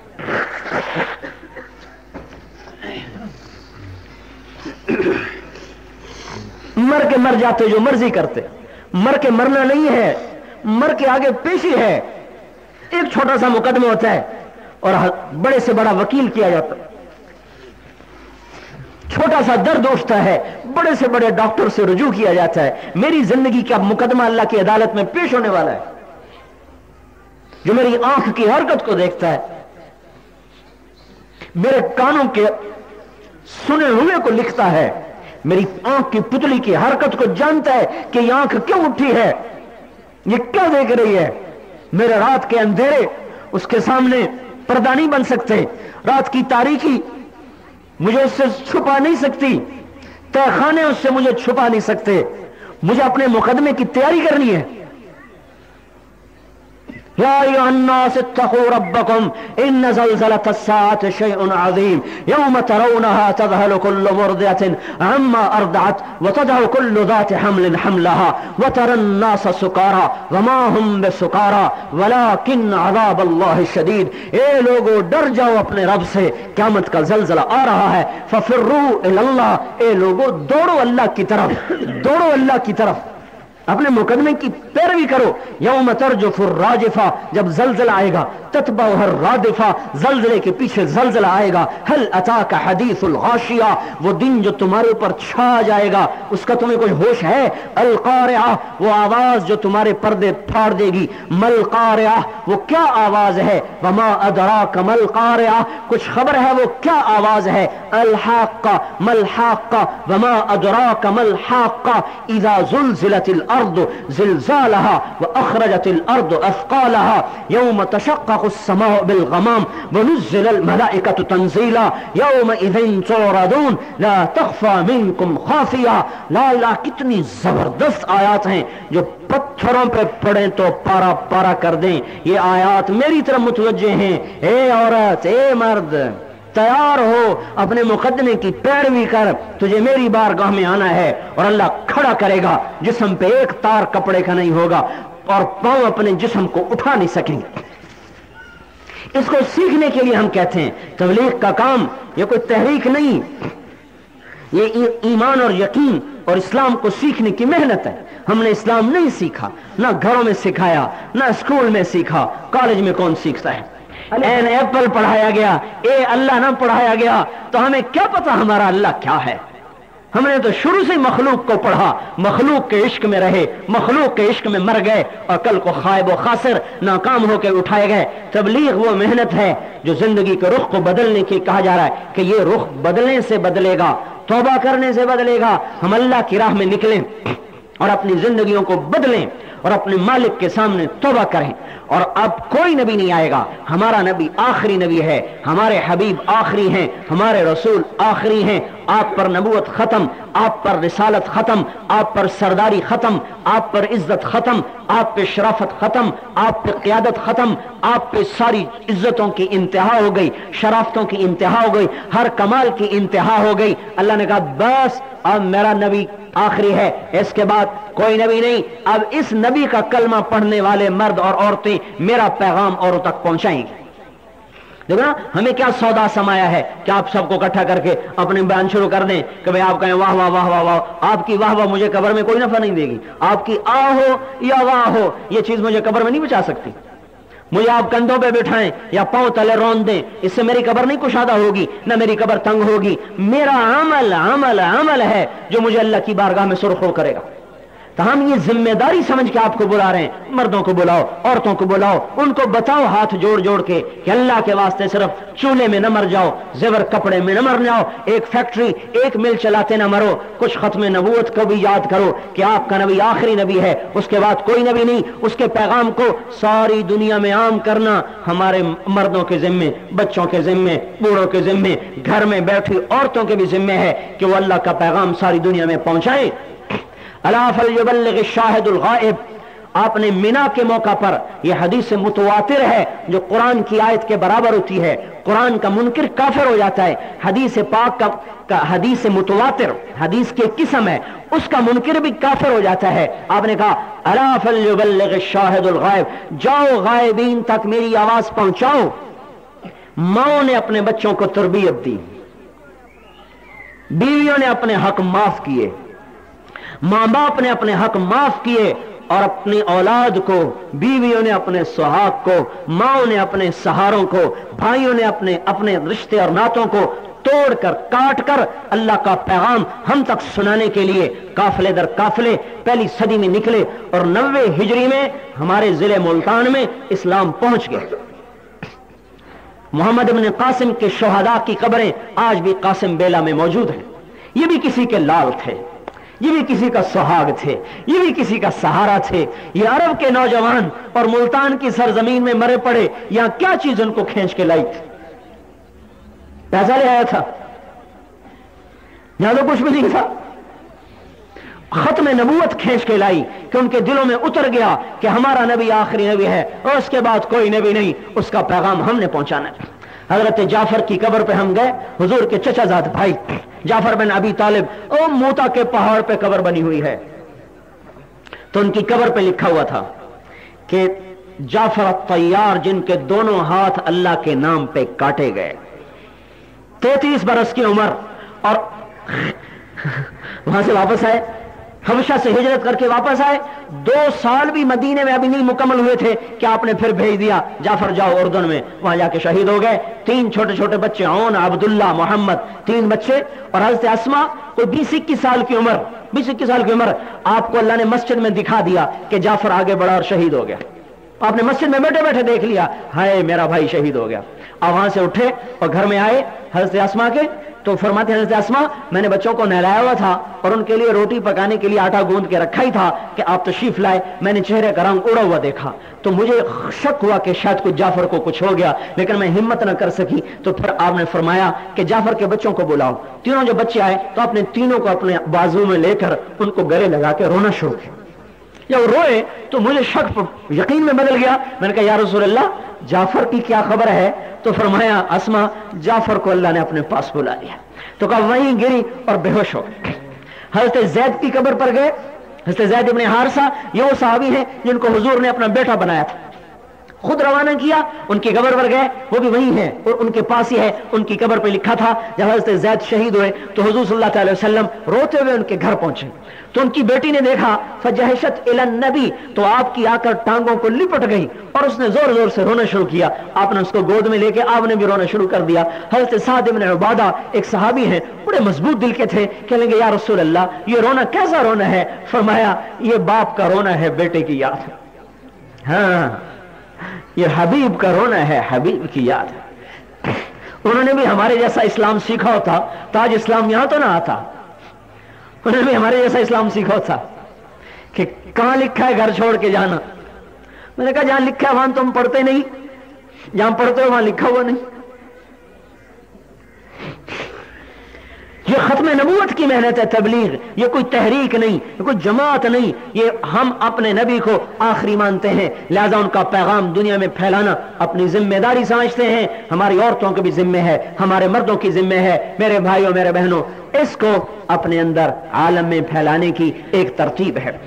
مر کے مر جاتے جو مرضی کرتے. مر کے مرنا نہیں ہے, مر کے آگے پیشی ہے. ایک چھوٹا سا مقدمہ ہوتا ہے اور بڑے سے بڑا وکیل کیا جاتا ہے. چھوٹا سا درد اٹھتا ہے, بڑے سے بڑے ڈاکٹر سے رجوع کیا جاتا ہے. میری زندگی کا مقدمہ اللہ کی عدالت میں پیش ہونے والا ہے. جو میری آنکھ کی حرکت کو دیکھتا ہے, میرے کانوں کے سنے ہوئے کو لکھتا ہے, میری آنکھ کی پتلی کی حرکت کو جانتا ہے کہ یہ آنکھ کیوں اٹھی ہے, یہ کیا دیکھ رہی ہے. میرے رات کے اندھیرے اس کے سامنے پردہ نہیں بن سکتے. رات کی تاریکی مجھے اس سے چھپا نہیں سکتی، تہ خانے اس سے مجھے چھپا نہیں سکتے. مجھے اپنے مقدمے کی تیاری کرنی ہے. یا ایھا الناس اتقوا ربکم ان زلزلۃ الساعۃ شیء عظیم یوم ترونها تذهل كل مرضعة عما ارضعت وتضع كل ذات حمل حملها وترى الناس سکارى وما هم بسکارى ولكن عذاب اللہ شدید. اے لوگو ڈر جاؤ اپنے رب سے، قیامت کا زلزلہ آ رہا ہے. ففروا الی اللہ، اے لوگو دوڑو اللہ کی طرف، دوڑو اللہ کی طرف، اپنے مقدمے کی پیروی کرو. یوم ترجف الراجفہ، جب زلزلہ آئے گا، تتبعها الرادفہ، زلزلے کے پیچھے زلزلہ آئے گا. هل اتاک حدیث الغاشیہ، وہ دن جو تمہارے اوپر چھا جائے گا، اس کا تمہیں کوئی ہوش ہے؟ القارعہ، وہ آواز جو تمہارے پردے پھاڑ دے گی. مل قارعہ، وہ کیا آواز ہے؟ وما ادراک مل قارعہ، کچھ خبر ہے وہ کیا آواز ہے؟ الحاقہ، مل حاقہ، وما ادراک مل حاقہ، اذا زلزلت الارض زلزالها واخرجت الارض اثقالها يوم تشقق السماء بالغمام ونزل الملائكة تنزيلا يومئذ تعرضون لا تخفى منكم خافية. لا لا، کتنی زبردست آیات ہیں جو پتھروں پہ پڑیں تو پارا پارا کر دیں. یہ آیات میری طرف متوجہ ہیں. اے عورت، اے مرد، تیار ہو، اپنے مقدمے کی پیروی کر. تجھے میری بارگاہ میں آنا ہے اور اللہ کھڑا کرے گا. جسم پہ ایک تار کپڑے کا نہیں ہوگا اور پاؤں اپنے جسم کو اٹھا نہیں سکیں گے. اس کو سیکھنے کے لیے ہم کہتے ہیں تبلیغ کا کام یہ کوئی تحریک نہیں، یہ ایمان اور یقین اور اسلام کو سیکھنے کی محنت ہے. ہم نے اسلام نہیں سیکھا، نہ گھروں میں سکھایا، نہ اسکول میں سیکھا. کالج میں کون سیکھتا ہے؟ این ایپل پڑھایا گیا، اے اللہ نہ پڑھایا گیا تو ہمیں کیا پتا ہمارا اللہ کیا ہے؟ ہم نے تو شروع سے مخلوق کو پڑھا، مخلوق کے عشق میں رہے، مخلوق کے عشق میں مر گئے اور کل کو خائب و خاسر ناکام ہو کے اٹھائے گئے. تبلیغ وہ محنت ہے جو زندگی کے رخ کو بدلنے کی کہا جا رہا ہے کہ یہ رخ بدلنے سے بدلے گا، توبہ کرنے سے بدلے گا. ہم اللہ کی راہ میں نکلیں اور اپنی زندگیوں کو بدلیں اور اپنے مالک کے سامنے توبہ کریں. اور اب کوئی نبی نہیں آئے گا، ہمارا نبی آخری نبی ہے، ہمارے حبیب آخری ہیں، ہمارے رسول آخری ہیں. آپ پر نبوت ختم، آپ پر رسالت ختم، آپ پر سرداری ختم، آپ پر عزت ختم، آپ پہ شرافت ختم، آپ پہ قیادت ختم، آپ پہ ساری عزتوں کی انتہا ہو گئی، شرافتوں کی انتہا ہو گئی، ہر کمال کی انتہا ہو گئی. اللہ نے کہا بس اب میرا نبی آخری ہے، اس کے بعد کوئی نبی نہیں. اب اس نبی کا کلمہ پڑھنے والے مرد اور عورتیں میرا پیغام اوروں تک پہنچائیں گے. دیکھو نا ہمیں کیا سودا سمایا ہے کہ آپ سب کو اکٹھا کر کے اپنے بیان شروع کر دیں کہ بھئی آپ کہیں واہ واہ واہ واہ واہ. آپ کی واہ واہ مجھے قبر میں کوئی نفع نہیں دے گی. آپ کی آ ہو یا واہ ہو یہ چیز مجھے قبر میں نہیں بچا سکتی. مجھے آپ کندھوں پہ بٹھائیں یا پاؤں تلے رون دیں، اس سے میری قبر نہیں کشادہ ہوگی، نہ میری قبر تنگ ہوگی. میرا عمل عمل عمل ہے جو مجھے اللہ کی بارگاہ میں سرخرو کرے گا. تو ہم یہ ذمہ داری سمجھ کے آپ کو بلا رہے ہیں. مردوں کو بلاؤ، عورتوں کو بلاؤ، ان کو بتاؤ ہاتھ جوڑ جوڑ کے کہ اللہ کے واسطے صرف چولہے میں نہ مر جاؤ، زیور کپڑے میں نہ مر جاؤ، ایک فیکٹری ایک مل چلاتے نہ مرو. کچھ ختم نبوت کو بھی یاد کرو کہ آپ کا نبی آخری نبی ہے، اس کے بعد کوئی نبی نہیں. اس کے پیغام کو ساری دنیا میں عام کرنا ہمارے مردوں کے ذمے، بچوں کے ذمے، بوڑھوں کے ذمے، گھر میں بیٹھی عورتوں کے بھی ذمے ہے کہ وہ اللہ کا پیغام ساری دنیا میں پہنچائیں. الا فلیبلغ الشاہد الغائب. آپ نے مینا کے موقع پر یہ حدیث متواتر ہے جو قرآن کی آیت کے برابر ہوتی ہے. قرآن کا منکر کافر ہو جاتا ہے. حدیث پاک کا حدیث متواتر حدیث کی قسم ہے، اس کا منکر بھی کافر ہو جاتا ہے. آپ نے کہا الا فلیبلغ الشاہد الغائب، جاؤ غائبین تک میری آواز پہنچاؤ. ماؤں نے اپنے بچوں کو تربیت دی، بیویوں نے اپنے حق معاف کیے، ماں باپ نے اپنے حق معاف کیے اور اپنی اولاد کو، بیویوں نے اپنے سہاگ کو، ماں نے اپنے سہاروں کو، بھائیوں نے اپنے رشتے اور ناتوں کو توڑ کر کاٹ کر اللہ کا پیغام ہم تک سنانے کے لیے قافلے در قافلے پہلی صدی میں نکلے اور 90 ہجری میں ہمارے ضلع ملتان میں اسلام پہنچ گئے. محمد ابن قاسم کے شہداء کی قبریں آج بھی قاسم بیلا میں موجود ہیں. یہ بھی کسی کے لال تھے، یہ بھی کسی کا سہاگ تھے، یہ بھی کسی کا سہارا تھے. یہ عرب کے نوجوان اور ملتان کی سرزمین میں مرے پڑے، یہاں کیا چیز ان کو کھینچ کے لائی تھی؟ پیسہ لے آیا تھا؟ یہاں تو کچھ بھی نہیں تھا. ختم نبوت کھینچ کے لائی کہ ان کے دلوں میں اتر گیا کہ ہمارا نبی آخری نبی ہے اور اس کے بعد کوئی نبی نہیں، اس کا پیغام ہم نے پہنچانا ہے. حضرت جعفر کی قبر پہ ہم گئے، حضور کے چچا زاد بھائی جعفر بن ابی طالب، او موتا کے پہاڑ پہ قبر بنی ہوئی ہے. تو ان کی قبر پہ لکھا ہوا تھا کہ جعفر الطیار، جن کے دونوں ہاتھ اللہ کے نام پہ کاٹے گئے، 33 برس کی عمر، اور وہاں سے واپس آئے، حبشہ سے ہجرت کر کے واپس آئے. 2 سال بھی مدینے میں ابھی نہیں مکمل ہوئے تھے کہ آپ نے پھر بھیج دیا جعفر جاؤ اردن میں، وہاں جا کے شہید ہو گئے. 3 چھوٹے چھوٹے بچے، عون، عبداللہ، محمد، 3 بچے. اور حضرت اسما کوئی 20-21 سال کی عمر، 20-21 سال کی عمر، آپ کو اللہ نے مسجد میں دکھا دیا کہ جعفر آگے بڑھا اور شہید ہو گیا. آپ نے مسجد میں بیٹھے بیٹھے دیکھ لیا، ہائے میرا بھائی شہید ہو گیا. آپ وہاں سے اٹھے اور گھر میں آئے حضرت اسما کے، تو فرماتے ہیں حضرت اسما، میں نے بچوں کو نہلایا ہوا تھا اور ان کے لیے روٹی پکانے کے لیے آٹا گوندھ کے رکھا ہی تھا کہ آپ تشریف لائے. میں نے چہرے کا رنگ اڑا ہوا دیکھا تو مجھے شک ہوا کہ شاید کچھ جعفر کو کچھ ہو گیا، لیکن میں ہمت نہ کر سکی. تو پھر آپ نے فرمایا کہ جعفر کے بچوں کو بلاؤ. تینوں جو بچے آئے تو آپ نے تینوں کو اپنے بازو میں لے کر ان کو گلے لگا کے رونا شروع کیا. جب روئے تو مجھے شک یقین میں بدل گیا. میں نے کہا یا رسول اللہ، جعفر کی کیا خبر ہے؟ تو فرمایا اسما، جعفر کو اللہ نے اپنے پاس بلا لیا. تو کہا وہیں گری اور بے ہوش ہو گئے. حضرت زید کی قبر پر گئے. حضرت زید ابن حارثہ، یہ وہ صحابی ہیں جن کو حضور نے اپنا بیٹا بنایا تھا، خود روانہ کیا. ان کی قبر پر گئے، وہ بھی وہیں ہے اور ان کے پاس ہی ہے. ان کی قبر پہ لکھا تھا جب حضرت زید شہید ہوئے تو حضور صلی اللہ علیہ وسلم روتے ہوئے ان کے گھر پہنچے. تو ان کی بیٹی نے دیکھا، فجہشت الی النبی، تو آپ کی آ کر ٹانگوں کو لپٹ گئی اور اس نے زور زور سے رونا شروع کیا. آپ نے اس کو گود میں لے کے آپ نے بھی رونا شروع کر دیا. حضرت سعد بن عبادہ ایک صحابی ہیں، بڑے مضبوط دل کے تھے، کہنے لگے یا رسول اللہ، یہ رونا کیسا رونا ہے؟ فرمایا یہ باپ کا رونا ہے بیٹے کی یاد. ہاں، یہ حبیب کا رونا ہے، حبیب کی یاد. انہوں نے بھی ہمارے جیسا اسلام سیکھا ہوتا تو آج اسلام یہاں تو نہ آتا. انہوں نے بھی ہمارے جیسا اسلام سیکھا ہوتا کہ کہاں لکھا ہے گھر چھوڑ کے جانا. میں نے کہا جہاں لکھا ہے وہاں تم پڑھتے نہیں، جہاں پڑھتے ہو وہاں لکھا ہوا نہیں. یہ ختم نبوت کی محنت ہے تبلیغ، یہ کوئی تحریک نہیں، یہ کوئی جماعت نہیں. یہ ہم اپنے نبی کو آخری مانتے ہیں، لہذا ان کا پیغام دنیا میں پھیلانا اپنی ذمہ داری سمجھتے ہیں. ہماری عورتوں کے بھی ذمہ ہے، ہمارے مردوں کی ذمہ ہے. میرے بھائیوں، میرے بہنوں، اس کو اپنے اندر عالم میں پھیلانے کی ایک ترتیب ہے.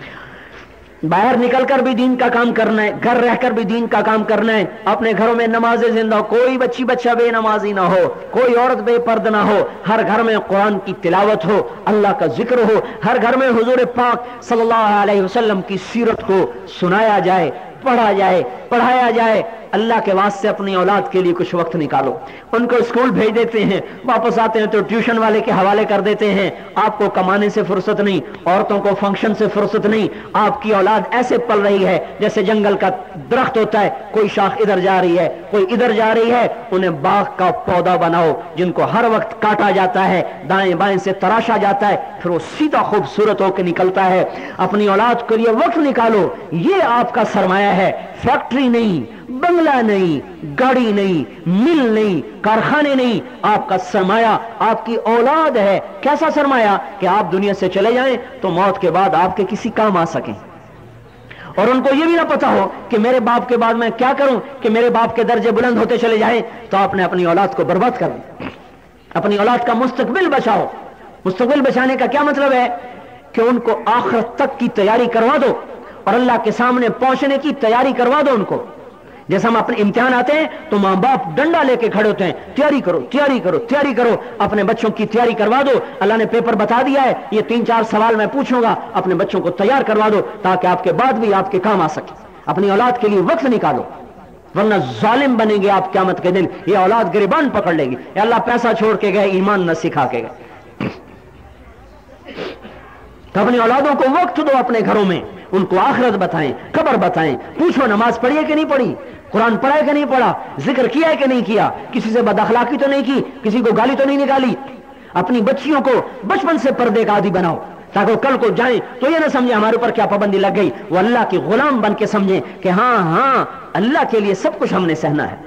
باہر نکل کر بھی دین کا کام کرنا ہے، گھر رہ کر بھی دین کا کام کرنا ہے. اپنے گھروں میں نمازیں زندہ ہو، کوئی بچہ بے نمازی نہ ہو، کوئی عورت بے پرد نہ ہو. ہر گھر میں قرآن کی تلاوت ہو، اللہ کا ذکر ہو. ہر گھر میں حضور پاک صلی اللہ علیہ وسلم کی سیرت کو سنایا جائے، پڑھا جائے، پڑھایا جائے. اللہ کے واسطے اپنی اولاد کے لیے کچھ وقت نکالو. ان کو اسکول بھیج دیتے ہیں، واپس آتے ہیں تو ٹیوشن والے کے حوالے کر دیتے ہیں. آپ کو کمانے سے فرصت نہیں، عورتوں کو فنکشن سے فرصت نہیں. آپ کی اولاد ایسے پل رہی ہے جیسے جنگل کا درخت ہوتا ہے، کوئی شاخ ادھر جا رہی ہے، کوئی ادھر جا رہی ہے. انہیں باغ کا پودا بناؤ جن کو ہر وقت کاٹا جاتا ہے، دائیں بائیں سے تراشا جاتا ہے، پھر وہ سیدھا خوبصورت ہو کے نکلتا ہے. اپنی اولاد کے لیے وقت نکالو، یہ آپ کا سرمایہ ہے. فیکٹری نہیں، بنگلہ نہیں، گاڑی نہیں، مل نہیں، کارخانے نہیں. آپ کا سرمایہ آپ کی اولاد ہے. کیسا سرمایہ کہ آپ دنیا سے چلے جائیں تو موت کے بعد آپ کے کسی کام آ سکیں. اور ان کو یہ بھی نہ پتا ہو کہ میرے باپ کے بعد میں کیا کروں کہ میرے باپ کے درجے بلند ہوتے چلے جائیں. تو آپ نے اپنی اولاد کو برباد کر دیا. اپنی اولاد کا مستقبل بچاؤ. مستقبل بچانے کا کیا مطلب ہے کہ ان کو آخرت تک کی تیاری کروا دو اور اللہ کے سامنے پہنچنے کی تیاری کروا دو ان کو. جیسے ہم اپنے امتحان آتے ہیں تو ماں باپ ڈنڈا لے کے کھڑے ہوتے ہیں، تیاری کرو، تیاری کرو، تیاری کرو. اپنے بچوں کی تیاری کروا دو. اللہ نے پیپر بتا دیا ہے، یہ 3-4 سوال میں پوچھوں گا، اپنے بچوں کو تیار کروا دو تاکہ آپ کے بعد بھی آپ کے کام آ سکے. اپنی اولاد کے لیے وقت نکالو، ورنہ ظالم بنیں گے آپ قیامت کے دن. یہ اولاد گریبان پکڑ لے گی. یا اللہ پیسہ چھوڑ کے گئے، ایمان نہ سکھا کے گئے. تو اپنی اولادوں کو وقت دو اپنے گھروں میں، ان کو آخرت بتائیں، خبر بتائیں. پوچھو نماز پڑھی ہے کہ نہیں پڑھی، قرآن پڑھا ہے کہ نہیں پڑھا، ذکر کیا ہے کہ نہیں کیا، کسی سے بد اخلاقی تو نہیں کی، کسی کو گالی تو نہیں نکالی. اپنی بچیوں کو بچپن سے پردے کا عادی بناؤ. تاکہ کل کو جائیں تو یہ نہ سمجھے ہمارے اوپر کیا پابندی لگ گئی، وہ اللہ کے غلام بن کے سمجھیں کہ ہاں اللہ کے لیے سب کچھ ہم نے سہنا ہے۔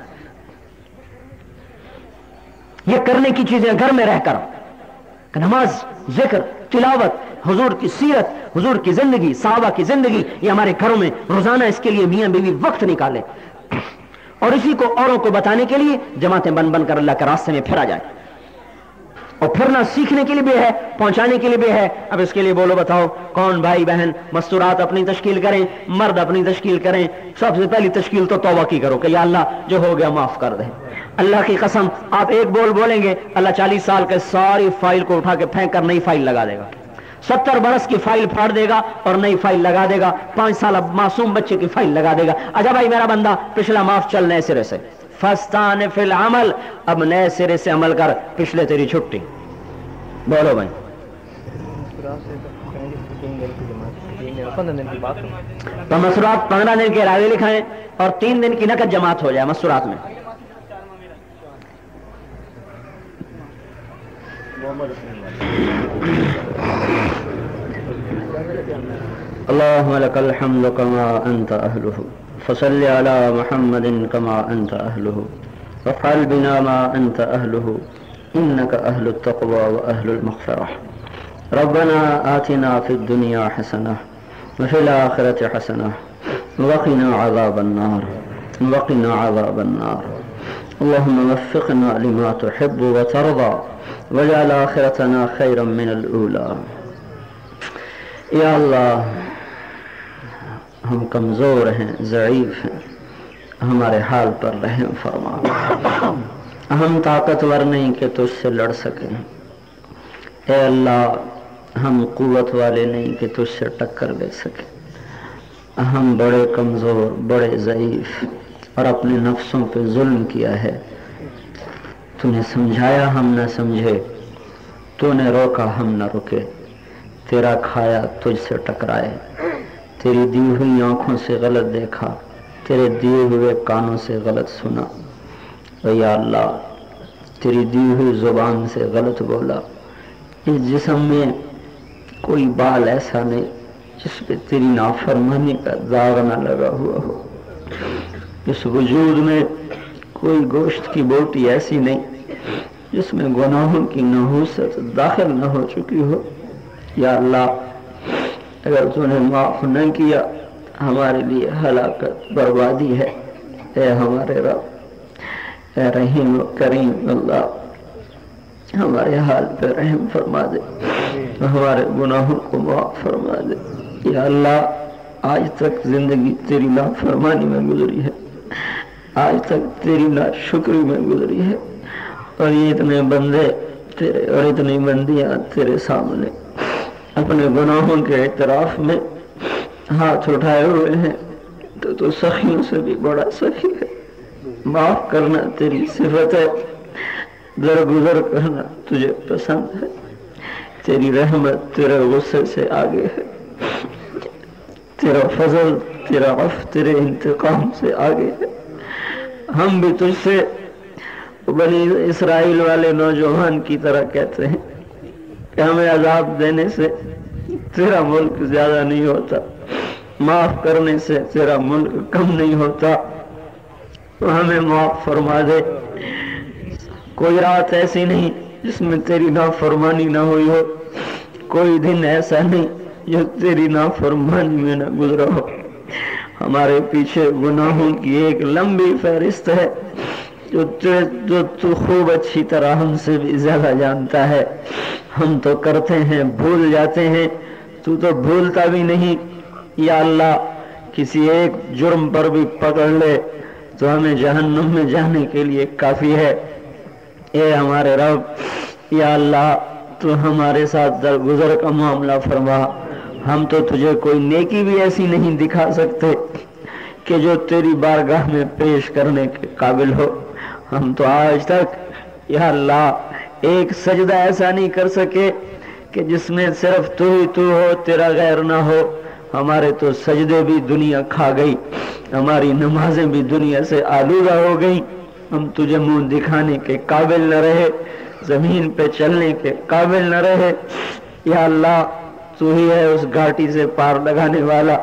یہ کرنے کی چیزیں گھر میں رہ کر نماز، ذکر، تلاوت، حضور کی سیرت، حضور کی زندگی، صحابہ کی زندگی، یہ ہمارے گھروں میں روزانہ اس کے لیے میاں بیوی وقت نکالے اور اسی کو اوروں کو بتانے کے لیے جماعتیں بن کر اللہ کے راستے میں پھرا جائے۔ اور پھرنا سیکھنے کے لیے بھی ہے، پہنچانے کے لیے بھی ہے۔ اب اس کے لیے بولو بتاؤ کون بھائی بہن مستورات اپنی تشکیل کریں، مرد اپنی تشکیل کریں۔ سب سے پہلی تشکیل تو توبہ کی کرو کہ یا اللہ جو ہو گیا معاف کر دے۔ اللہ کی قسم آپ ایک بولیں گے، اللہ 40 سال کے ساری فائل کو اٹھا کے پھینک کر نئی فائل لگا دے گا، 70 برس کی فائل پھاڑ دے گا اور نئی فائل لگا دے گا، 5 سال معصوم بچے کی فائل لگا دے گا۔ اچھا بھائی میرا بندہ پچھلا معاف، چل نئے سرے سے، فستان فی العمل، اب نئے سرے سے عمل کر، پچھلے تیری چھٹی۔ بولو بھائی، تو مسورات 15 دن کے ارادے لکھائیں اور 3 دن کی نقد جماعت ہو جائے مسورات میں۔ اللهم لك الحمد كما أنت أهله فصل على محمد كما أنت أهله وافعل بنا ما أنت أهله إنك أهل التقوى وأهل المغفرة ربنا آتنا في الدنيا حسنة وفي الآخرة حسنة وقنا عذاب النار وقنا عذاب النار اللهم وفقنا لما تحب وترضى واجعل آخرتنا خيرا من الأولى۔ یا اللہ ہم کمزور ہیں، ضعیف ہیں، ہمارے حال پر رحم فرما۔ ہم طاقتور نہیں کہ تجھ سے لڑ سکیں، اے اللہ ہم قوت والے نہیں کہ تجھ سے ٹکر لے سکیں، ہم بڑے کمزور، بڑے ضعیف اور اپنے نفسوں پہ ظلم کیا ہے۔ تو نے سمجھایا ہم نہ سمجھے، تو نے روکا ہم نہ رکے، تیرا کھایا تجھ سے ٹکرائے، تیری دی ہوئی آنکھوں سے غلط دیکھا، تیرے دیے ہوئے کانوں سے غلط سنا، اور یا اللہ تیری دی ہوئی زبان سے غلط بولا۔ اس جسم میں کوئی بال ایسا نہیں جس پہ تیری نافرمانی کا داغ نہ لگا ہوا ہو، اس وجود میں کوئی گوشت کی بوٹی ایسی نہیں جس میں گناہوں کی نحوست داخل نہ ہو چکی ہو۔ یا اللہ اگر تو نے معاف نہ کیا ہمارے لیے ہلاکت، بربادی ہے۔ اے ہمارے رب، اے رحیم و کریم اللہ ہمارے حال پہ رحم فرما دے، ہمارے گناہوں کو معاف فرما دے۔ یا اللہ آج تک زندگی تیری نافرمانی میں گزری ہے، آج تک تیری ناشکری میں گزری ہے، اور یہ اتنے بندے تیرے اور اتنی بندیاں تیرے سامنے اپنے گناہوں کے اعتراف میں ہاتھ اٹھائے ہوئے ہیں، تو سخیوں سے بھی بڑا سخی ہے۔ معاف کرنا تیری صفت ہے، درگزر کرنا تجھے پسند ہے، تیری رحمت تیرے غصے سے آگے ہے، تیرا فضل، تیرا عفو، تیرے انتقام سے آگے ہے۔ ہم بھی تجھ سے بنی اسرائیل والے نوجوان کی طرح کہتے ہیں کہ ہمیں عذاب دینے سے تیرا ملک زیادہ نہیں ہوتا، معاف کرنے سے تیرا ملک کم نہیں ہوتا، تو ہمیں معاف فرما دے۔ کوئی رات ایسی نہیں جس میں تیری نافرمانی نہ ہوئی ہو، کوئی دن ایسا نہیں جو تیری نافرمانی میں نہ گزرا ہو۔ ہمارے پیچھے گناہوں کی ایک لمبی فہرست ہے جو تو خوب اچھی طرح ہم سے بھی زیادہ جانتا ہے۔ ہم تو کرتے ہیں، بھول جاتے ہیں، تو بھولتا بھی نہیں۔ یا اللہ کسی ایک جرم پر بھی پکڑ لے تو ہمیں جہنم میں جانے کے لیے کافی ہے۔ اے ہمارے رب، یا اللہ تو ہمارے ساتھ درگزر کا معاملہ فرما۔ ہم تو تجھے کوئی نیکی بھی ایسی نہیں دکھا سکتے کہ جو تیری بارگاہ میں پیش کرنے کے قابل ہو۔ ہم تو آج تک یا اللہ ایک سجدہ ایسا نہیں کر سکے کہ جس میں صرف تو ہی تو ہو، تیرا غیر نہ ہو۔ ہمارے تو سجدے بھی دنیا کھا گئی، ہماری نمازیں بھی دنیا سے آلودہ ہو گئی، ہم تجھے منہ دکھانے کے قابل نہ رہے، زمین پہ چلنے کے قابل نہ رہے۔ یا اللہ تو ہی ہے اس گھاٹی سے پار لگانے والا.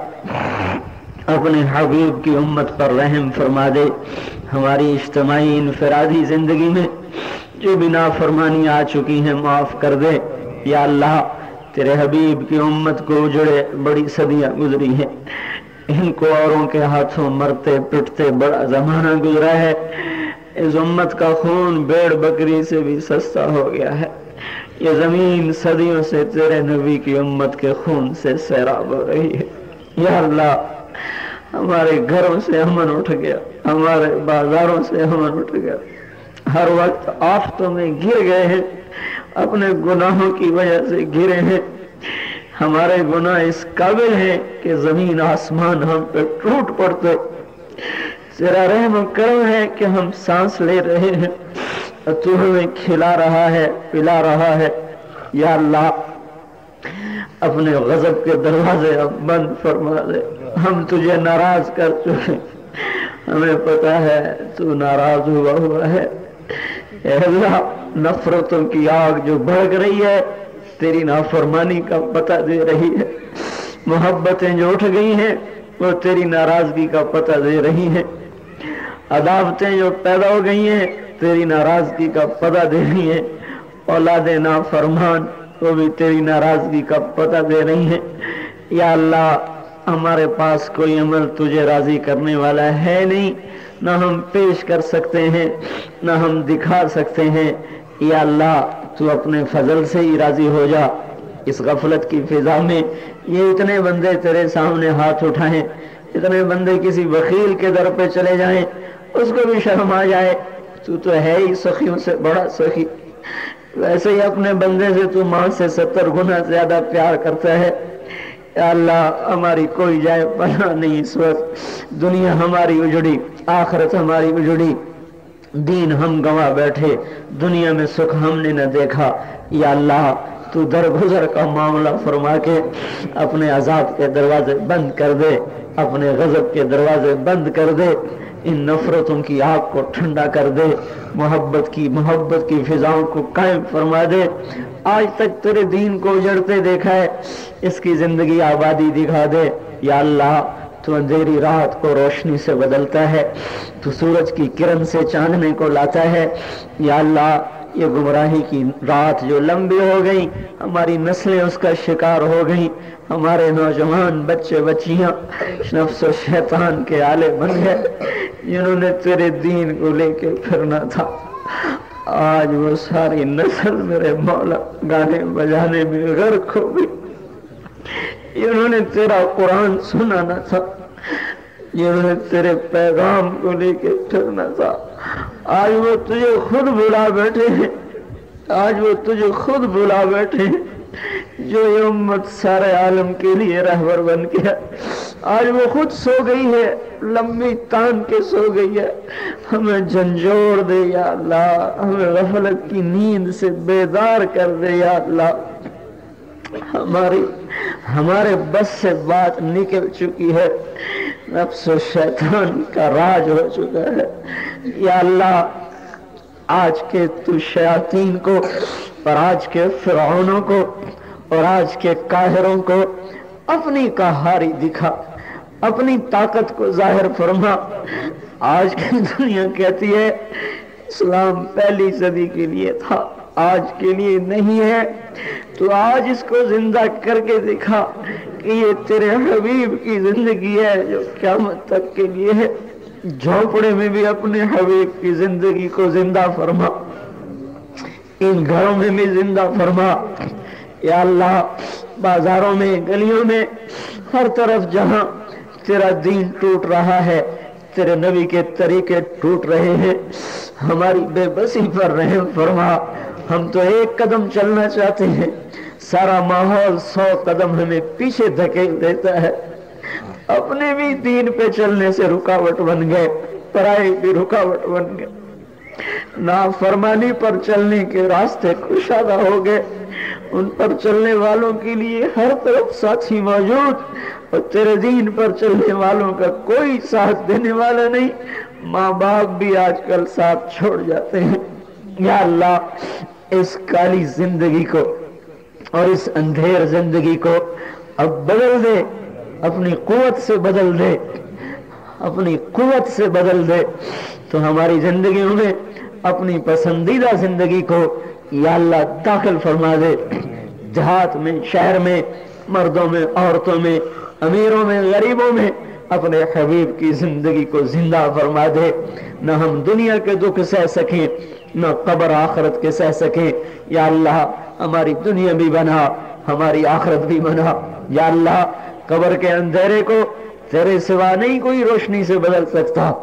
اپنے حبیب کی امت پر رحم فرما دے. ہماری اجتماعی انفرادی زندگی میں جو بھی نافرمانی آ چکی ہیں معاف کر دے. یا اللہ تیرے حبیب کی امت کو اجڑے بڑی صدیاں گزری ہیں, ان کو اوروں کے ہاتھوں مرتے پٹتے بڑا زمانہ گزرا ہے. اس امت کا خون بیڑ بکری سے بھی سستا ہو گیا ہے. یہ زمین صدیوں سے تیرے نبی کی امت کے خون سے سیراب ہو رہی ہے. یا اللہ ہمارے گھروں سے امن اٹھ گیا, ہمارے بازاروں سے امن اٹھ گیا. ہر وقت آفتوں میں گر گئے ہیں, اپنے گناہوں کی وجہ سے گرے ہیں. ہمارے گناہ اس قابل ہیں کہ زمین آسمان ہم پہ ٹوٹ پڑتے. تیرا رحم و کرم ہے کہ ہم سانس لے رہے ہیں, تو ہمیں کھلا رہا ہے, پلا رہا ہے. یا اللہ اپنے غضب کے دروازے اب بند فرما دے. ہم تجھے ناراض کر چکے, ہمیں پتا ہے تو ناراض ہوا ہے. اے اللہ نفرتوں کی آگ جو بھڑک رہی ہے تیری نافرمانی کا پتہ دے رہی ہے. محبتیں جو اٹھ گئی ہیں وہ تیری ناراضگی کا پتہ دے رہی ہیں. عداوتیں جو پیدا ہو گئی ہیں تیری ناراضگی کا پتہ دے رہی ہیں. اولاد نافرمان وہ بھی تیری ناراضگی کا پتہ دے رہی ہیں. یا اللہ ہمارے پاس کوئی عمل تجھے راضی کرنے والا ہے نہیں, نہ ہم پیش کر سکتے ہیں نہ ہم دکھا سکتے ہیں. یا اللہ تو اپنے فضل سے ہی راضی ہو جا. اس غفلت کی فضا میں یہ اتنے بندے تیرے سامنے ہاتھ اٹھائیں, اتنے بندے کسی بخیل کے در پہ چلے جائیں, اس کو بھی شرم آ جائے. تو ہے ہی سخیوں سے بڑا سخی, ویسے ہی اپنے بندے سے تو ماں سے 70 گنا زیادہ پیار کرتا ہے. یا اللہ ہماری کوئی جائے پناہ نہیں. اس وقت دنیا ہماری اجڑی, آخرت ہماری اجڑی, دین ہم گنوا بیٹھے, دنیا میں سکھ ہم نے نہ دیکھا. یا اللہ تو درگزر کا معاملہ فرما کے اپنے عذاب کے دروازے بند کر دے, اپنے غضب کے دروازے بند کر دے. ان نفرتوں کی آگ کو ٹھنڈا کر دے, محبت کی فضاؤں کو قائم فرما دے. آج تک تیرے دین کو اجڑتے دیکھا ہے, اس کی زندگی آبادی دکھا دے. یا اللہ تو اندھیری رات کو روشنی سے بدلتا ہے, تو سورج کی کرن سے چاندنے کو لاتا ہے. یا اللہ یہ گمراہی کی رات جو لمبی ہو گئی, ہماری نسلیں اس کا شکار ہو گئیں, ہمارے نوجوان بچے بچیاں نفس و شیطان کے آلے بن گئے, جنہوں نے تیرے دین کو لے کے پھرنا تھا. آج وہ ساری نسل میرے مولا گانے بجانے میں غرق ہو گئی. انہوں نے تیرا قرآن سنانا تھا, جنہوں نے تیرے پیغام کو لے کے پھرنا تھا. آج وہ تجھے خود بلا بیٹھے ہیں, آج وہ تجھے خود بلا بیٹھے ہیں. جو یہ امت سارے عالم کے لیے رہبر بن گیا, آج وہ خود سو گئی ہے, لمبی تان کے سو گئی ہے. ہمیں جھنجھوڑ دے یا اللہ, ہمیں غفلت کی نیند سے بیدار کر دے یا اللہ. ہمارے بس سے بات نکل چکی ہے, نفس و شیطان کا راج ہو چکا ہے. یا اللہ آج کے تو شیاطین کو اور آج کے فرعونوں کو اور آج کے قاہروں کو اپنی قہاری دکھا, اپنی طاقت کو ظاہر فرما. آج کی دنیا کہتی ہے اسلام پہلی صدی کے لیے تھا, آج کے لیے نہیں ہے. تو آج اس کو زندہ کر کے دکھا کہ یہ تیرے حبیب کی زندگی ہے جو قیامت تک کے لیے ہے. جھونپڑے میں بھی اپنے حبیب کی زندگی کو زندہ فرما, ان گھروں میں بھی زندہ فرما. یا اللہ بازاروں میں, گلیوں میں, ہر طرف جہاں تیرا دین ٹوٹ رہا ہے, تیرے نبی کے طریقے ٹوٹ رہے ہیں, ہماری بے بسی پر رحم فرما. ہم تو ایک قدم چلنا چاہتے ہیں, سارا ماحول 100 قدم ہمیں پیچھے دھکیل دیتا ہے. اپنے بھی دین پہ چلنے سے رکاوٹ بن گئے, پرائے بھی رکاوٹ بن گئے. نافرمانی پر چلنے کے راستے کشادہ ہو گئے. ان پر چلنے والوں کے لیے ہر طرف ساتھی موجود, اور تیرے دین پر چلنے والوں کا کوئی ساتھ دینے والا نہیں. ماں باپ بھی آج کل ساتھ چھوڑ جاتے ہیں. یا اللہ اس کالی زندگی کو اور اس اندھیر زندگی کو اب بدل دے، اپنی قوت سے بدل دے، اپنی قوت سے بدل دے۔ تو ہماری زندگیوں میں اپنی پسندیدہ زندگی کو یا اللہ داخل فرما دے، دیہات میں، شہر میں، مردوں میں، عورتوں میں، امیروں میں، غریبوں میں اپنے حبیب کی زندگی کو زندہ فرما دے۔ نہ ہم دنیا کے دکھ سہ سکیں، نہ قبر آخرت کے سہ سکیں۔ یا اللہ ہماری دنیا بھی بنا، ہماری آخرت بھی بنا۔ یا اللہ قبر کے اندھیرے کو تیرے سوا نہیں کوئی روشنی سے بدل سکتا۔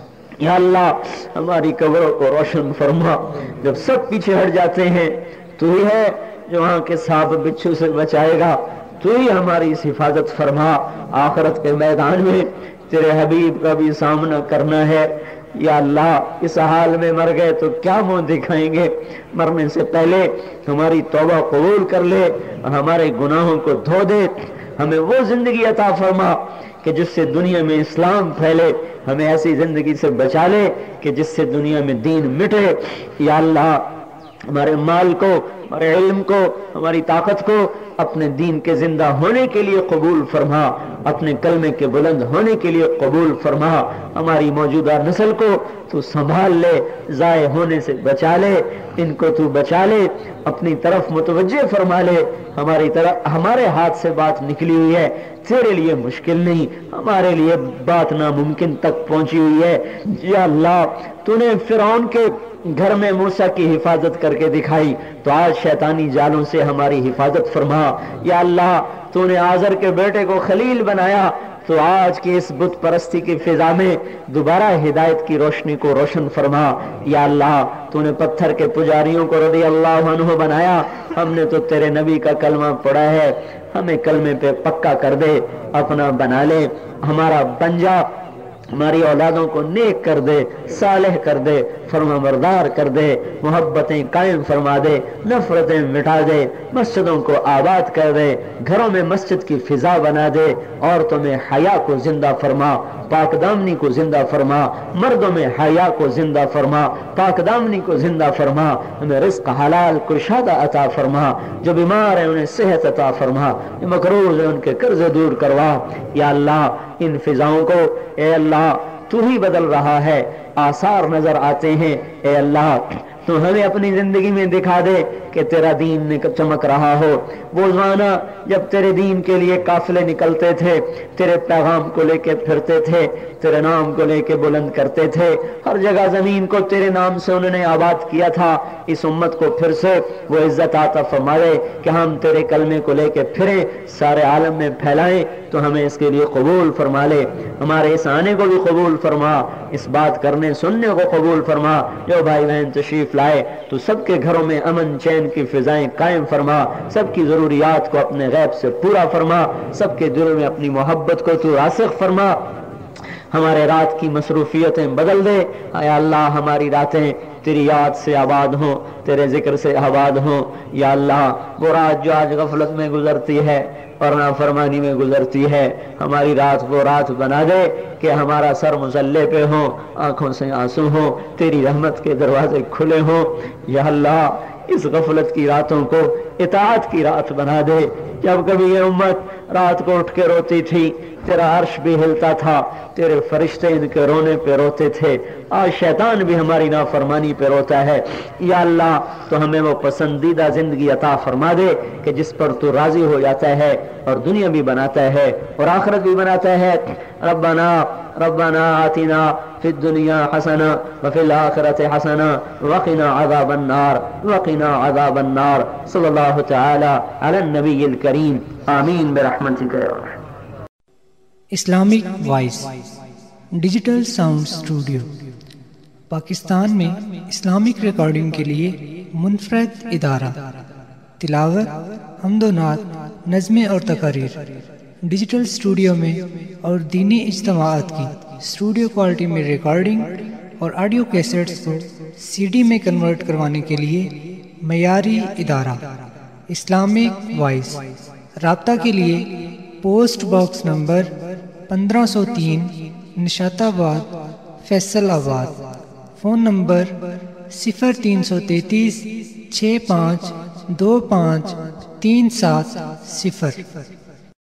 یا اللہ ہماری قبروں کو روشن فرما۔ جب سب پیچھے ہٹ جاتے ہیں تو ہی ہے جو وہاں کے سانپ بچھو سے بچائے گا، تو ہی ہماری اس حفاظت فرما۔ آخرت کے میدان میں تیرے حبیب کا بھی سامنا کرنا ہے۔ یا اللہ اس حال میں مر گئے تو کیا منہ دکھائیں گے؟ مرنے سے پہلے ہماری توبہ قبول کر لے اور ہمارے گناہوں کو دھو دے۔ ہمیں وہ زندگی عطا فرما کہ جس سے دنیا میں اسلام پھیلے، ہمیں ایسی زندگی سے بچا لے کہ جس سے دنیا میں دین مٹے۔ یا اللہ ہمارے مال کو، ہمارے علم کو، ہماری طاقت کو اپنے دین کے زندہ ہونے کے لیے قبول فرما، اپنے کلمے کے بلند ہونے کے لیے قبول فرما۔ ہماری موجودہ نسل کو تو سنبھال لے، ضائع ہونے سے بچا لے، ان کو تو بچا لے، اپنی طرف متوجہ فرما لے۔ ہماری طرف ہمارے ہاتھ سے بات نکلی ہوئی ہے، تیرے لیے مشکل نہیں، ہمارے لیے بات ناممکن تک پہنچی ہوئی ہے۔ یا اللہ تو نے فرعون کے گھر میں موسیٰ کی حفاظت کر کے دکھائی، تو آج شیطانی جالوں سے ہماری حفاظت فرما۔ یا اللہ تو نے آزر کے بیٹے کو خلیل بنایا، تو آج کی اس بت پرستی کی فضا میں دوبارہ ہدایت کی روشنی کو روشن فرما۔ یا اللہ تو نے پتھر کے پجاریوں کو رضی اللہ عنہ بنایا، ہم نے تو تیرے نبی کا کلمہ پڑھا ہے، ہمیں کلمے پہ پکا کر دے، اپنا بنا لے، ہمارا بن جا، ہماری اولادوں کو نیک کر دے، صالح کر دے، فرما بردار کر دے، محبتیں قائم فرما دے، نفرتیں مٹا دے، مسجدوں کو آباد کر دے، گھروں میں مسجد کی فضا بنا دے، عورتوں میں حیا کو زندہ فرما، پاک دامنی کو زندہ فرما، مردوں میں حیا کو زندہ فرما، پاک دامنی کو زندہ فرما، ہمیں رزق حلال کشادہ عطا فرما، جو بیمار ہیں انہیں صحت عطا فرما، جو مقروض ہیں ان کے قرض دور کروا۔ یا اللہ ان فضاؤں کو اے اللہ تو ہی بدل رہا ہے، آثار نظر آتے ہیں، اے اللہ تو ہمیں اپنی زندگی میں دکھا دے کہ تیرا دین چمک رہا ہو۔ وہ زمانہ جب تیرے دین کے لیے قافلے نکلتے تھے، تیرے پیغام کو لے کے پھرتے تھے، تیرے نام کو لے کے بلند کرتے تھے، ہر جگہ زمین کو تیرے نام سے انہوں نے آباد کیا تھا، اس امت کو پھر سے وہ عزت عطا فرمائے کہ ہم تیرے کلمے کو لے کے پھریں، سارے عالم میں پھیلائیں، تو ہمیں اس کے لیے قبول فرما لے، ہمارے اس آنے کو بھی قبول فرما، اس بات کرنے سننے کو قبول فرما۔ جو بھائی بہن تشریف لائے تو سب کے گھروں میں امن چین کی فضائیں قائم فرما، سب کی ضروریات کو اپنے غیب سے پورا فرما، سب کے دلوں میں اپنی محبت کو تو راسخ فرما، ہمارے رات کی مصروفیتیں بدل دے۔ اے اللہ ہماری راتیں تیری یاد سے آباد ہوں، تیرے ذکر سے آباد ہوں۔ یا اللہ وہ رات جو آج غفلت میں گزرتی ہے اور نافرمانی میں گزرتی ہے، ہماری رات وہ رات بنا دے کہ ہمارا سر مصلے پہ ہو، آنکھوں سے آنسو ہوں، تیری رحمت کے دروازے کھلے ہوں۔ یا اللہ اس غفلت کی راتوں کو اطاعت کی رات بنا دے۔ جب کبھی یہ امت رات کو اٹھ کے روتی تھی، تیرا عرش بھی ہلتا تھا، تیرے فرشتے ان کے رونے پہ روتے تھے، آج شیطان بھی ہماری نافرمانی پہ روتا ہے۔ یا اللہ تو ہمیں وہ پسندیدہ زندگی عطا فرما دے کہ جس پر تو راضی ہو جاتا ہے اور دنیا بھی بناتا ہے اور آخرت بھی بناتا ہے۔ ربنا آتنا فی الدنیا حسنہ وفی الآخرۃ حسنہ وقنا عذاب النار صلی اللہ تعالی علی النبی الکریم آمین برحمتک یا ارحم۔ Islamic voice digital sound studio Pakistan میں اسلامک ریکارڈنگ کے لیے منفرد ادارہ، تلاوت، حمد و نعت، نظمیں اور تقاریر ڈیجیٹل اسٹوڈیو میں اور دینی اجتماعات کی اسٹوڈیو کوالٹی میں ریکارڈنگ اور آڈیو کیسٹس کو سی ڈی میں کنورٹ کروانے کے لیے معیاری ادارہ اسلامک وائس۔ رابطہ کے لیے پوسٹ باکس نمبر 1503 نشات آباد فیصل آباد، فون نمبر 0333 6525 370